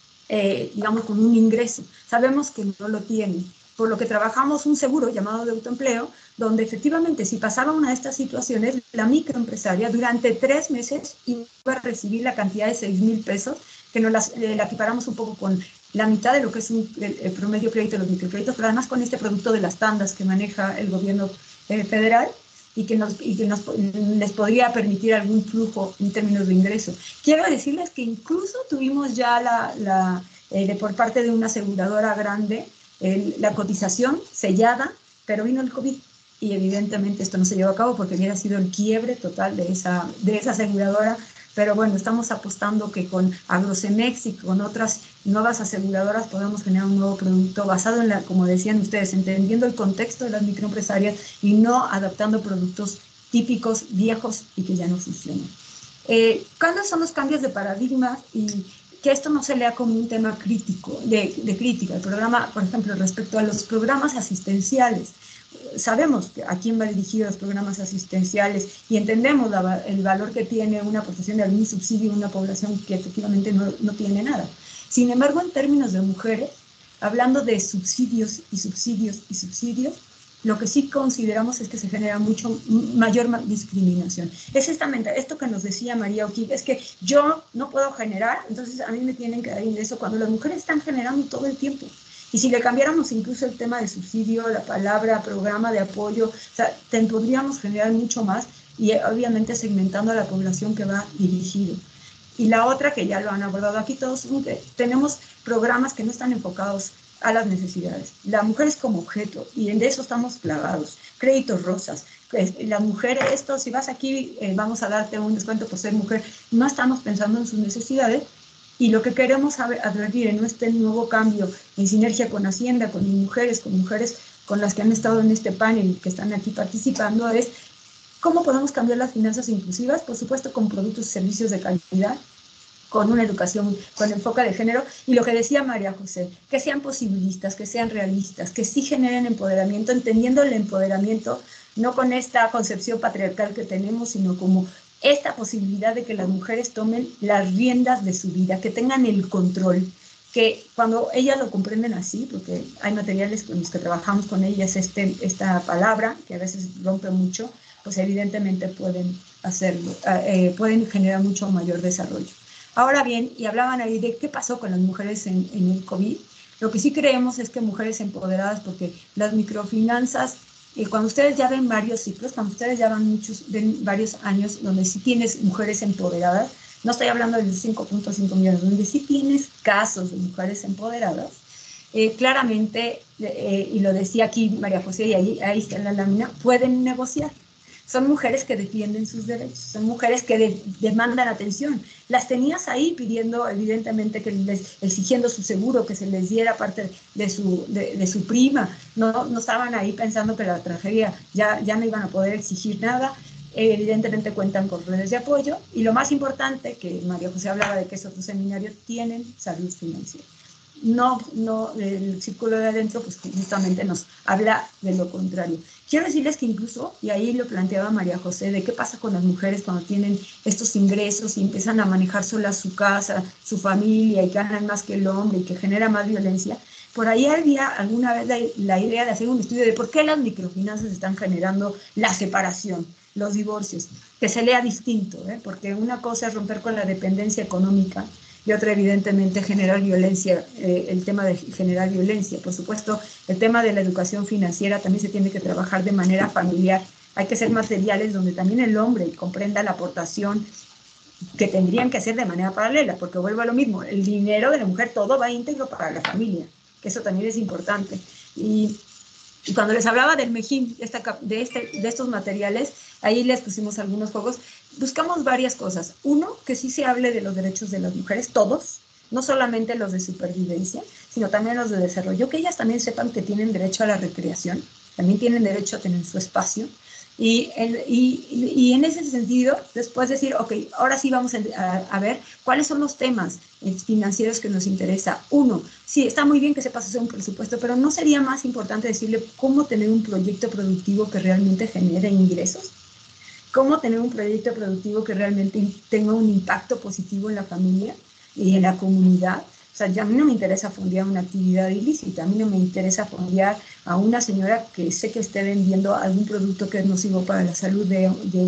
digamos, con un ingreso. Sabemos que no lo tiene, por lo que trabajamos un seguro llamado de autoempleo, donde efectivamente si pasaba una de estas situaciones, la microempresaria durante 3 meses iba a recibir la cantidad de 6,000 pesos, que nos la equiparamos un poco con la mitad de lo que es el promedio crédito de los microcréditos, pero además con este producto de las tandas que maneja el gobierno federal y que les podría permitir algún flujo en términos de ingreso. Quiero decirles que incluso tuvimos ya por parte de una aseguradora grande la cotización sellada, pero vino el COVID y evidentemente esto no se llevó a cabo porque hubiera sido el quiebre total de esa aseguradora. Pero bueno, estamos apostando que con Agrocemex y con otras nuevas aseguradoras podemos generar un nuevo producto basado en como decían ustedes, entendiendo el contexto de las microempresarias y no adaptando productos típicos, viejos y que ya no funcionan. ¿Cuáles son los cambios de paradigma? Y que esto no se lea como un tema crítico, de crítica. El programa, por ejemplo, respecto a los programas asistenciales, sabemos a quién va dirigido los programas asistenciales y entendemos el valor que tiene una aportación de algún subsidio en una población que efectivamente no tiene nada. Sin embargo, en términos de mujeres, hablando de subsidios y subsidios y subsidios, lo que sí consideramos es que se genera mucho mayor discriminación. Es esto que nos decía María O'Keefe, es que yo no puedo generar, entonces a mí me tienen que dar ingreso cuando las mujeres están generando todo el tiempo. Y si le cambiáramos incluso el tema de subsidio, la palabra programa de apoyo, o sea, podríamos generar mucho más y obviamente segmentando a la población que va dirigido. Y la otra, que ya lo han abordado aquí todos, tenemos programas que no están enfocados a las necesidades. La mujer es como objeto y de eso estamos plagados. Créditos rosas. Las mujeres, si vas aquí, vamos a darte un descuento por ser mujer. No estamos pensando en sus necesidades. Y lo que queremos advertir en este nuevo cambio, en sinergia con Hacienda, con mujeres con las que han estado en este panel y que están aquí participando, es cómo podemos cambiar las finanzas inclusivas, por supuesto con productos y servicios de calidad, con una educación con enfoque de género, y lo que decía María José, que sean posibilistas, que sean realistas, que sí generen empoderamiento, entendiendo el empoderamiento, no con esta concepción patriarcal que tenemos, sino como esta posibilidad de que las mujeres tomen las riendas de su vida, que tengan el control, que cuando ellas lo comprenden así, porque hay materiales con los que trabajamos con ellas esta palabra, que a veces rompe mucho, pues evidentemente pueden hacerlo, pueden generar mucho mayor desarrollo. Ahora bien, y hablaban ahí de qué pasó con las mujeres en el COVID, lo que sí creemos es que mujeres empoderadas, porque las microfinanzas, cuando ustedes ya ven varios ciclos, cuando ustedes ya ven varios años donde sí tienes mujeres empoderadas, no estoy hablando de 5.5 millones, donde sí tienes casos de mujeres empoderadas, claramente, y lo decía aquí María José, y ahí está en la lámina, pueden negociar. Son mujeres que defienden sus derechos, son mujeres que demandan atención. Las tenías ahí pidiendo, evidentemente, exigiendo su seguro, que se les diera parte de su prima. No estaban ahí pensando que la tragedia ya no iban a poder exigir nada. Evidentemente cuentan con redes de apoyo. Y lo más importante, que María José hablaba de que es otro seminario, tienen salud financiera. No, el círculo de adentro, pues justamente nos habla de lo contrario. Quiero decirles que incluso, y ahí lo planteaba María José, de qué pasa con las mujeres cuando tienen estos ingresos y empiezan a manejar solas su casa, su familia, y ganan más que el hombre y que genera más violencia. Por ahí había alguna vez la idea de hacer un estudio de por qué las microfinanzas están generando la separación, los divorcios, que se lea distinto, porque una cosa es romper con la dependencia económica, y otra evidentemente generar violencia, el tema de generar violencia. Por supuesto, el tema de la educación financiera también se tiene que trabajar de manera familiar. Hay que ser materiales donde también el hombre comprenda la aportación que tendrían que hacer de manera paralela, porque vuelvo a lo mismo, el dinero de la mujer todo va íntegro para la familia, que eso también es importante. Y cuando les hablaba del Mejín, de estos materiales, ahí les pusimos algunos juegos. Buscamos varias cosas. Uno, que sí se hable de los derechos de las mujeres, todos, no solamente los de supervivencia, sino también los de desarrollo, que ellas también sepan que tienen derecho a la recreación, también tienen derecho a tener su espacio. Y en ese sentido, después decir, ok, ahora sí vamos a ver cuáles son los temas financieros que nos interesa. Uno, sí, está muy bien que sepas hacer un presupuesto, pero ¿no sería más importante decirle cómo tener un proyecto productivo que realmente genere ingresos? ¿Cómo tener un proyecto productivo que realmente tenga un impacto positivo en la familia y en la comunidad? O sea, a mí no me interesa fondear una actividad ilícita, a mí no me interesa fondear a una señora que sé que esté vendiendo algún producto que es nocivo para la salud de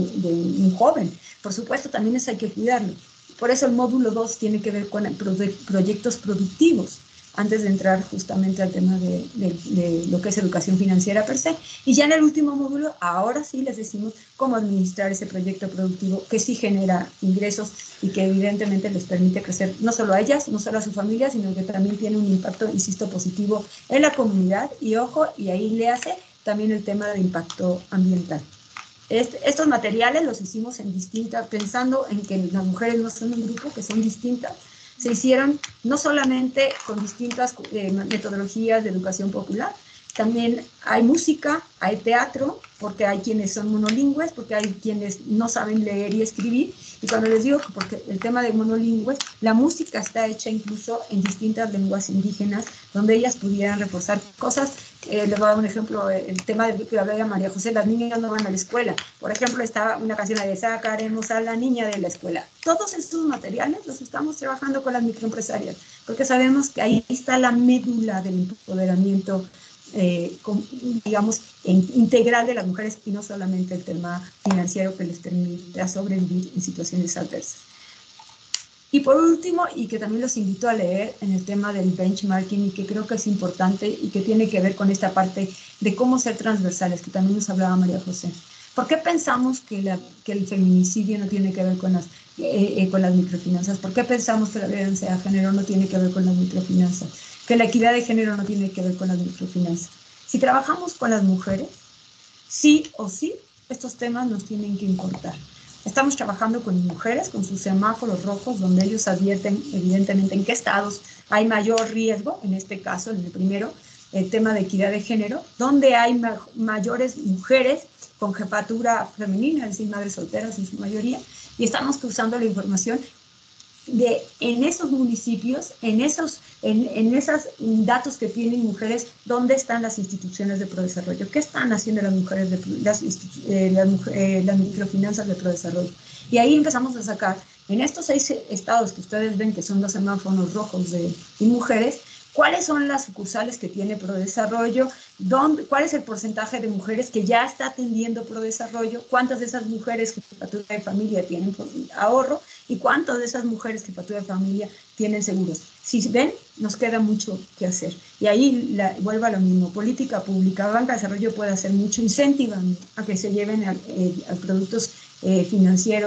un joven. Por supuesto, también eso hay que cuidarlo. Por eso el módulo 2 tiene que ver con proyectos productivos, antes de entrar justamente al tema de lo que es educación financiera per se. Y ya en el último módulo, ahora sí les decimos cómo administrar ese proyecto productivo que sí genera ingresos y que evidentemente les permite crecer no solo a ellas, no solo a su familia, sino que también tiene un impacto, insisto, positivo en la comunidad. Y ojo, y ahí le hace también el tema de impacto ambiental. Estos materiales los hicimos pensando en que las mujeres no son un grupo, que son distintas. Se hicieron no solamente con distintas metodologías de educación popular, también hay música, hay teatro, porque hay quienes son monolingües, porque hay quienes no saben leer y escribir. Y cuando les digo que porque el tema de monolingües, la música está hecha incluso en distintas lenguas indígenas, donde ellas pudieran reforzar cosas. Les voy a dar un ejemplo, el tema del que hablaba María José, las niñas no van a la escuela. Por ejemplo, está una canción de sacaremos a la niña de la escuela. Todos estos materiales los estamos trabajando con las microempresarias, porque sabemos que ahí está la médula del empoderamiento, digamos, integral de las mujeres, y no solamente el tema financiero que les permita sobrevivir en situaciones adversas. Y por último, y que también los invito a leer en el tema del benchmarking, y que creo que es importante y que tiene que ver con esta parte de cómo ser transversales, que también nos hablaba María José. ¿Por qué pensamos que el feminicidio no tiene que ver con las microfinanzas? ¿Por qué pensamos que la violencia de género no tiene que ver con las microfinanzas? Que la equidad de género no tiene que ver con las microfinanzas. Si trabajamos con las mujeres, sí o sí, estos temas nos tienen que importar. Estamos trabajando con mujeres, con sus semáforos rojos, donde ellos advierten evidentemente en qué estados hay mayor riesgo, en este caso, en el primero, el tema de equidad de género, donde hay mayores mujeres con jefatura femenina, es decir, madres solteras en su mayoría, y estamos cruzando la información en esos municipios, en esos datos que tienen mujeres, dónde están las instituciones de prodesarrollo, qué están haciendo las mujeres, las microfinanzas de prodesarrollo. Y ahí empezamos a sacar, en estos 6 estados que ustedes ven que son los semáforos rojos de mujeres, cuáles son las sucursales que tiene Prodesarrollo, cuál es el porcentaje de mujeres que ya está atendiendo Prodesarrollo, cuántas de esas mujeres jefatura de familia tienen ahorro y cuántas de esas mujeres jefatura de familia tienen seguros. Si ven, nos queda mucho que hacer. Y ahí vuelvo a lo mismo, política pública, Banca de Desarrollo puede hacer mucho, incentivan a que se lleven a productos financieros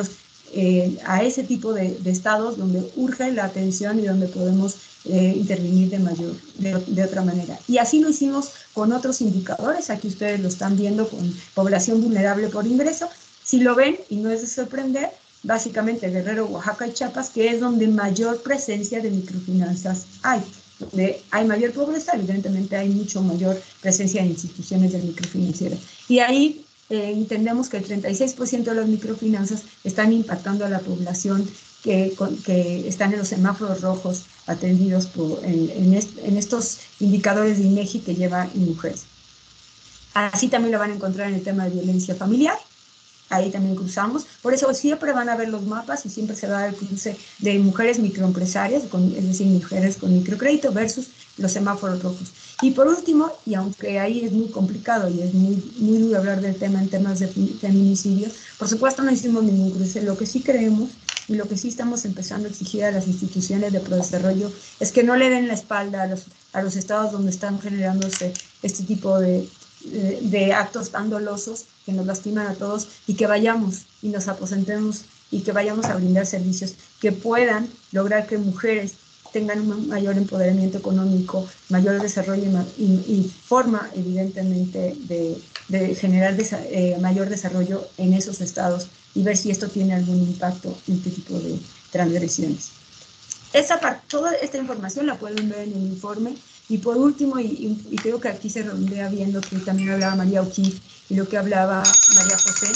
a ese tipo de estados donde urge la atención y donde podemos intervenir de otra manera. Y así lo hicimos con otros indicadores. Aquí ustedes lo están viendo con población vulnerable por ingreso. Si lo ven, y no es de sorprender, básicamente Guerrero, Oaxaca y Chiapas, que es donde mayor presencia de microfinanzas hay. Donde hay mayor pobreza, evidentemente hay mucho mayor presencia en instituciones de microfinanciera. Y ahí entendemos que el 36% de las microfinanzas están impactando a la población que están en los semáforos rojos atendidos en estos indicadores de INEGI que lleva mujeres. Así también lo van a encontrar en el tema de violencia familiar. Ahí también cruzamos. Por eso siempre van a ver los mapas y siempre se va a dar el cruce de mujeres microempresarias, es decir, mujeres con microcrédito versus los semáforos rojos. Y por último, y aunque ahí es muy complicado y es muy duro hablar del tema en temas de feminicidios, por supuesto no hicimos ningún cruce. Lo que sí creemos y lo que sí estamos empezando a exigir a las instituciones de prodesarrollo es que no le den la espalda a los estados donde están generándose este tipo de actos tan dolosos que nos lastiman a todos, y que vayamos y nos aposentemos y que vayamos a brindar servicios que puedan lograr que mujeres tengan un mayor empoderamiento económico, mayor desarrollo y forma evidentemente de generar mayor desarrollo en esos estados, y ver si esto tiene algún impacto en este tipo de transgresiones. Toda esta información la pueden ver en el informe. Y por último, y creo que aquí se redondea bien lo que también hablaba María O'Keeffe y lo que hablaba María José,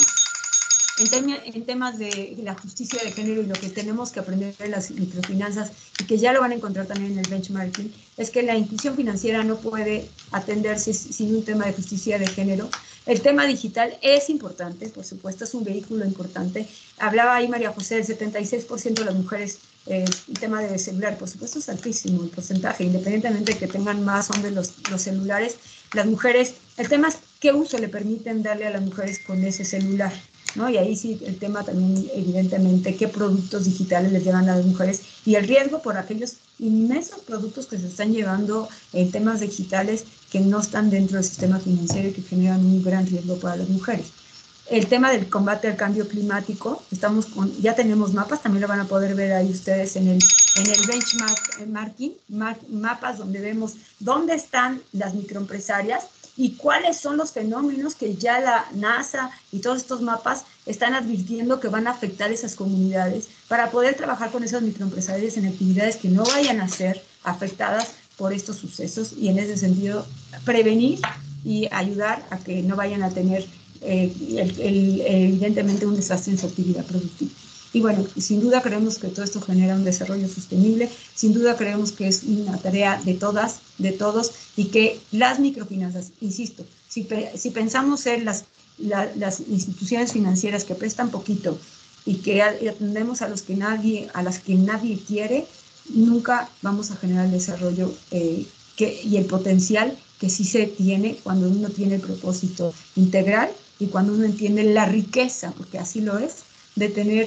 en temas de la justicia de género, y lo que tenemos que aprender de las microfinanzas, y que ya lo van a encontrar también en el benchmarking, es que la inclusión financiera no puede atenderse sin un tema de justicia de género. El tema digital es importante, por supuesto, es un vehículo importante. Hablaba ahí María José, el 76% de las mujeres, el tema de celular, por supuesto es altísimo el porcentaje, independientemente de que tengan más hombres los celulares. Las mujeres, el tema es qué uso le permiten darle a las mujeres con ese celular, ¿no? Y ahí sí el tema también, evidentemente, qué productos digitales les llevan a las mujeres, y el riesgo por aquellos inmensos productos que se están llevando en temas digitales que no están dentro del sistema financiero y que generan un gran riesgo para las mujeres. El tema del combate al cambio climático, ya tenemos mapas, también lo van a poder ver ahí ustedes en el benchmarking, mapas donde vemos dónde están las microempresarias y cuáles son los fenómenos que ya la NASA y todos estos mapas están advirtiendo que van a afectar esas comunidades, para poder trabajar con esas microempresarias en actividades que no vayan a ser afectadas por estos sucesos, y en ese sentido prevenir y ayudar a que no vayan a tener evidentemente un desastre en su actividad productiva. Y bueno, sin duda creemos que todo esto genera un desarrollo sostenible, sin duda creemos que es una tarea de todas, de todos, y que las microfinanzas, insisto, si pensamos en las instituciones financieras que prestan poquito y que atendemos a las que nadie quiere, nunca vamos a generar el desarrollo y el potencial que sí se tiene cuando uno tiene el propósito integral y cuando uno entiende la riqueza, porque así lo es, de tener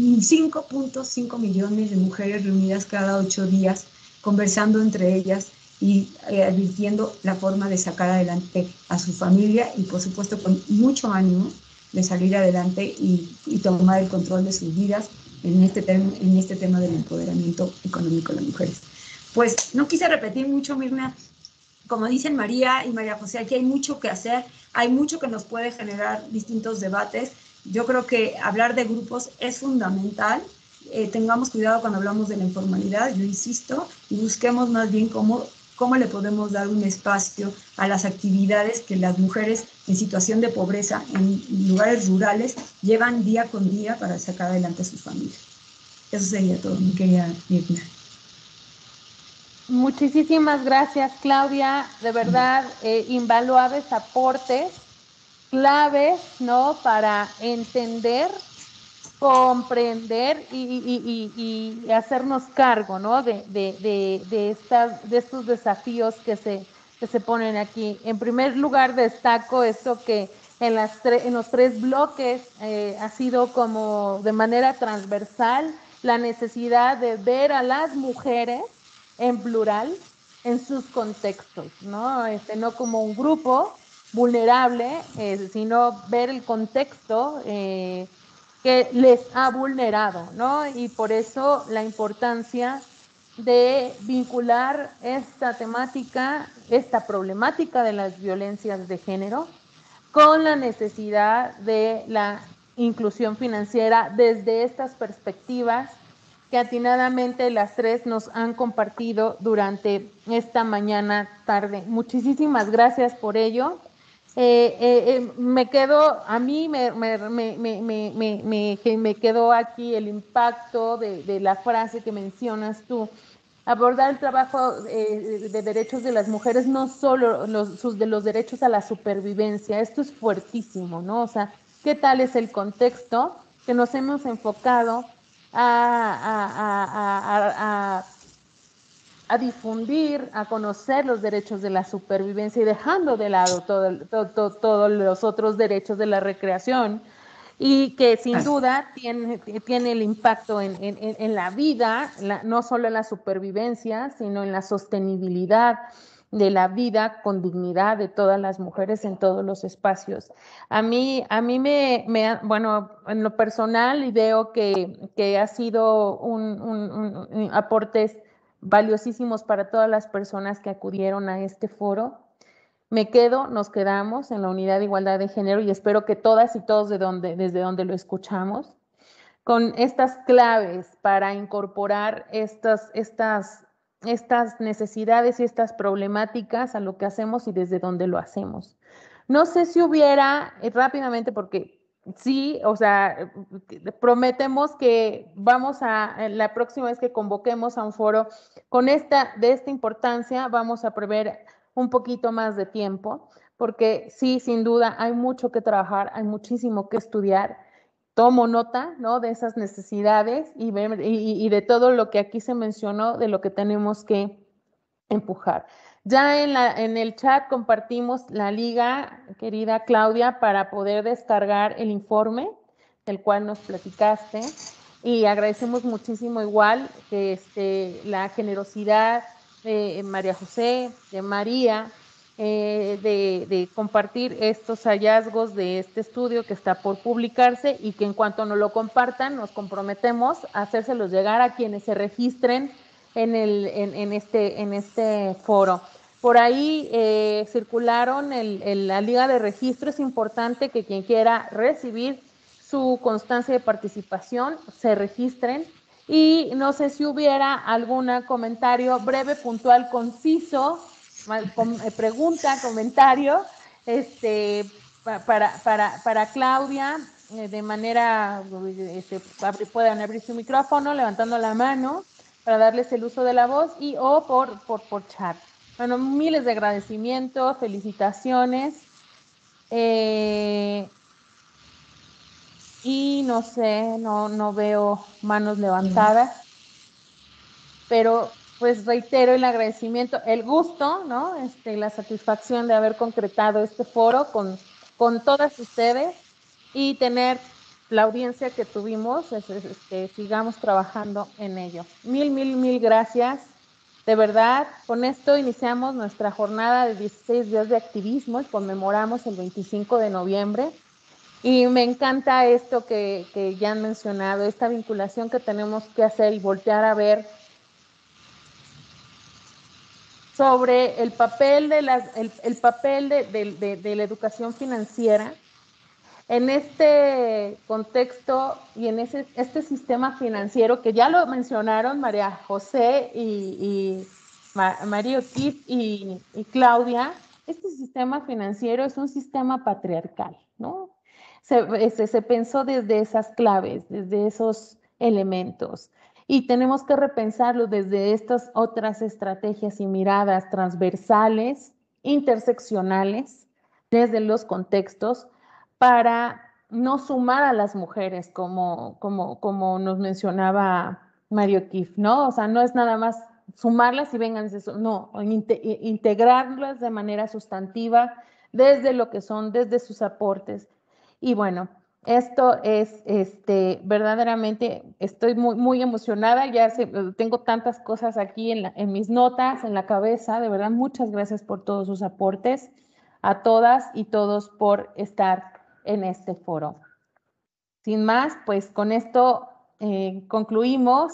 5.5 millones de mujeres reunidas cada 8 días, conversando entre ellas y advirtiendo la forma de sacar adelante a su familia, y por supuesto con mucho ánimo de salir adelante y tomar el control de sus vidas en este tema del empoderamiento económico de las mujeres. Pues no quise repetir mucho, Mirna. Como dicen María y María José, aquí hay mucho que hacer, hay mucho que nos puede generar distintos debates. Yo creo que hablar de grupos es fundamental. Tengamos cuidado cuando hablamos de la informalidad, yo insisto, y busquemos más bien cómo le podemos dar un espacio a las actividades que las mujeres en situación de pobreza en lugares rurales llevan día con día para sacar adelante a sus familias. Eso sería todo, mi querida Mirna. Muchísimas gracias, Claudia. De verdad, invaluables aportes, claves, ¿no? Para entender, comprender y hacernos cargo, ¿no? De estos desafíos que se ponen aquí. En primer lugar, destaco esto que en los 3 bloques ha sido como de manera transversal la necesidad de ver a las mujeres en plural, en sus contextos, ¿no? No como un grupo vulnerable, sino ver el contexto que que les ha vulnerado, ¿no? Y por eso la importancia de vincular esta temática, esta problemática de las violencias de género con la necesidad de la inclusión financiera desde estas perspectivas que atinadamente las tres nos han compartido durante esta mañana tarde. Muchísimas gracias por ello. Me quedó, a mí me quedó aquí el impacto de la frase que mencionas tú. Abordar el trabajo de derechos de las mujeres, no solo de los derechos a la supervivencia. Esto es fuertísimo, ¿no? O sea, ¿qué tal es el contexto que nos hemos enfocado a difundir, a conocer los derechos de la supervivencia y dejando de lado todos los otros derechos de la recreación? Y que sin duda tiene el impacto en la vida, no solo en la supervivencia, sino en la sostenibilidad de la vida con dignidad de todas las mujeres en todos los espacios. A mí bueno, en lo personal, y veo que ha sido un aportes valiosísimos para todas las personas que acudieron a este foro. Nos quedamos en la Unidad de Igualdad de Género y espero que todas y todos desde donde lo escuchamos, con estas claves para incorporar estas necesidades y estas problemáticas a lo que hacemos y desde donde lo hacemos. No sé si hubiera, rápidamente, porque sí, o sea, prometemos que la próxima vez que convoquemos a un foro de esta importancia, vamos a prever un poquito más de tiempo, porque sí, sin duda, hay mucho que trabajar, hay muchísimo que estudiar. Tomo nota, ¿no?, de esas necesidades y de todo lo que aquí se mencionó, de lo que tenemos que empujar. Ya en el chat compartimos la liga, querida Claudia, para poder descargar el informe del cual nos platicaste, y agradecemos muchísimo igual que la generosidad de María José, de María, de compartir estos hallazgos de este estudio que está por publicarse, y que en cuanto nos lo compartan, nos comprometemos a hacérselos llegar a quienes se registren en este foro. Por ahí circularon la liga de registro. Es importante que quien quiera recibir su constancia de participación se registren. Y no sé si hubiera algún comentario breve, puntual, conciso, pregunta, comentario, para Claudia, de manera, puedan abrir su micrófono levantando la mano para darles el uso de la voz o por chat. Bueno, miles de agradecimientos, felicitaciones. Y no sé, no veo manos levantadas, pero pues reitero el agradecimiento, el gusto, ¿no? La satisfacción de haber concretado este foro con todas ustedes y tener la audiencia que tuvimos, sigamos trabajando en ello. Mil gracias. De verdad, con esto iniciamos nuestra jornada de 16 días de activismo y conmemoramos el 25 de noviembre. Y me encanta esto que ya han mencionado, esta vinculación que tenemos que hacer y voltear a ver sobre el papel de la educación financiera en este contexto y en este sistema financiero que ya lo mencionaron María José y María O'Keeffe y Claudia. Este sistema financiero es un sistema patriarcal, ¿no? Se pensó desde esas claves, desde esos elementos, y tenemos que repensarlo desde estas otras estrategias y miradas transversales, interseccionales, desde los contextos, para no sumar a las mujeres, como nos mencionaba María O'Keeffe, ¿no? O sea, no es nada más sumarlas y vengan, no, integrarlas de manera sustantiva desde lo que son, desde sus aportes. Y bueno, esto es, verdaderamente estoy muy emocionada, tengo tantas cosas aquí en mis notas, en la cabeza. De verdad, muchas gracias por todos sus aportes, a todas y todos por estar en este foro. sin más, pues con esto concluimos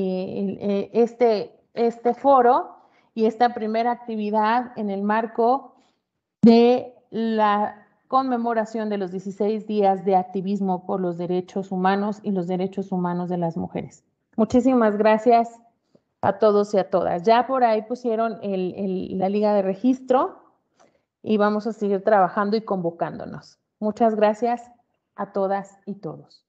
este foro y esta primera actividad en el marco de la conmemoración de los 16 días de activismo por los derechos humanos y los derechos humanos de las mujeres. Muchísimas gracias a todos y a todas. Ya por ahí pusieron la liga de registro y vamos a seguir trabajando y convocándonos. Muchas gracias a todas y todos.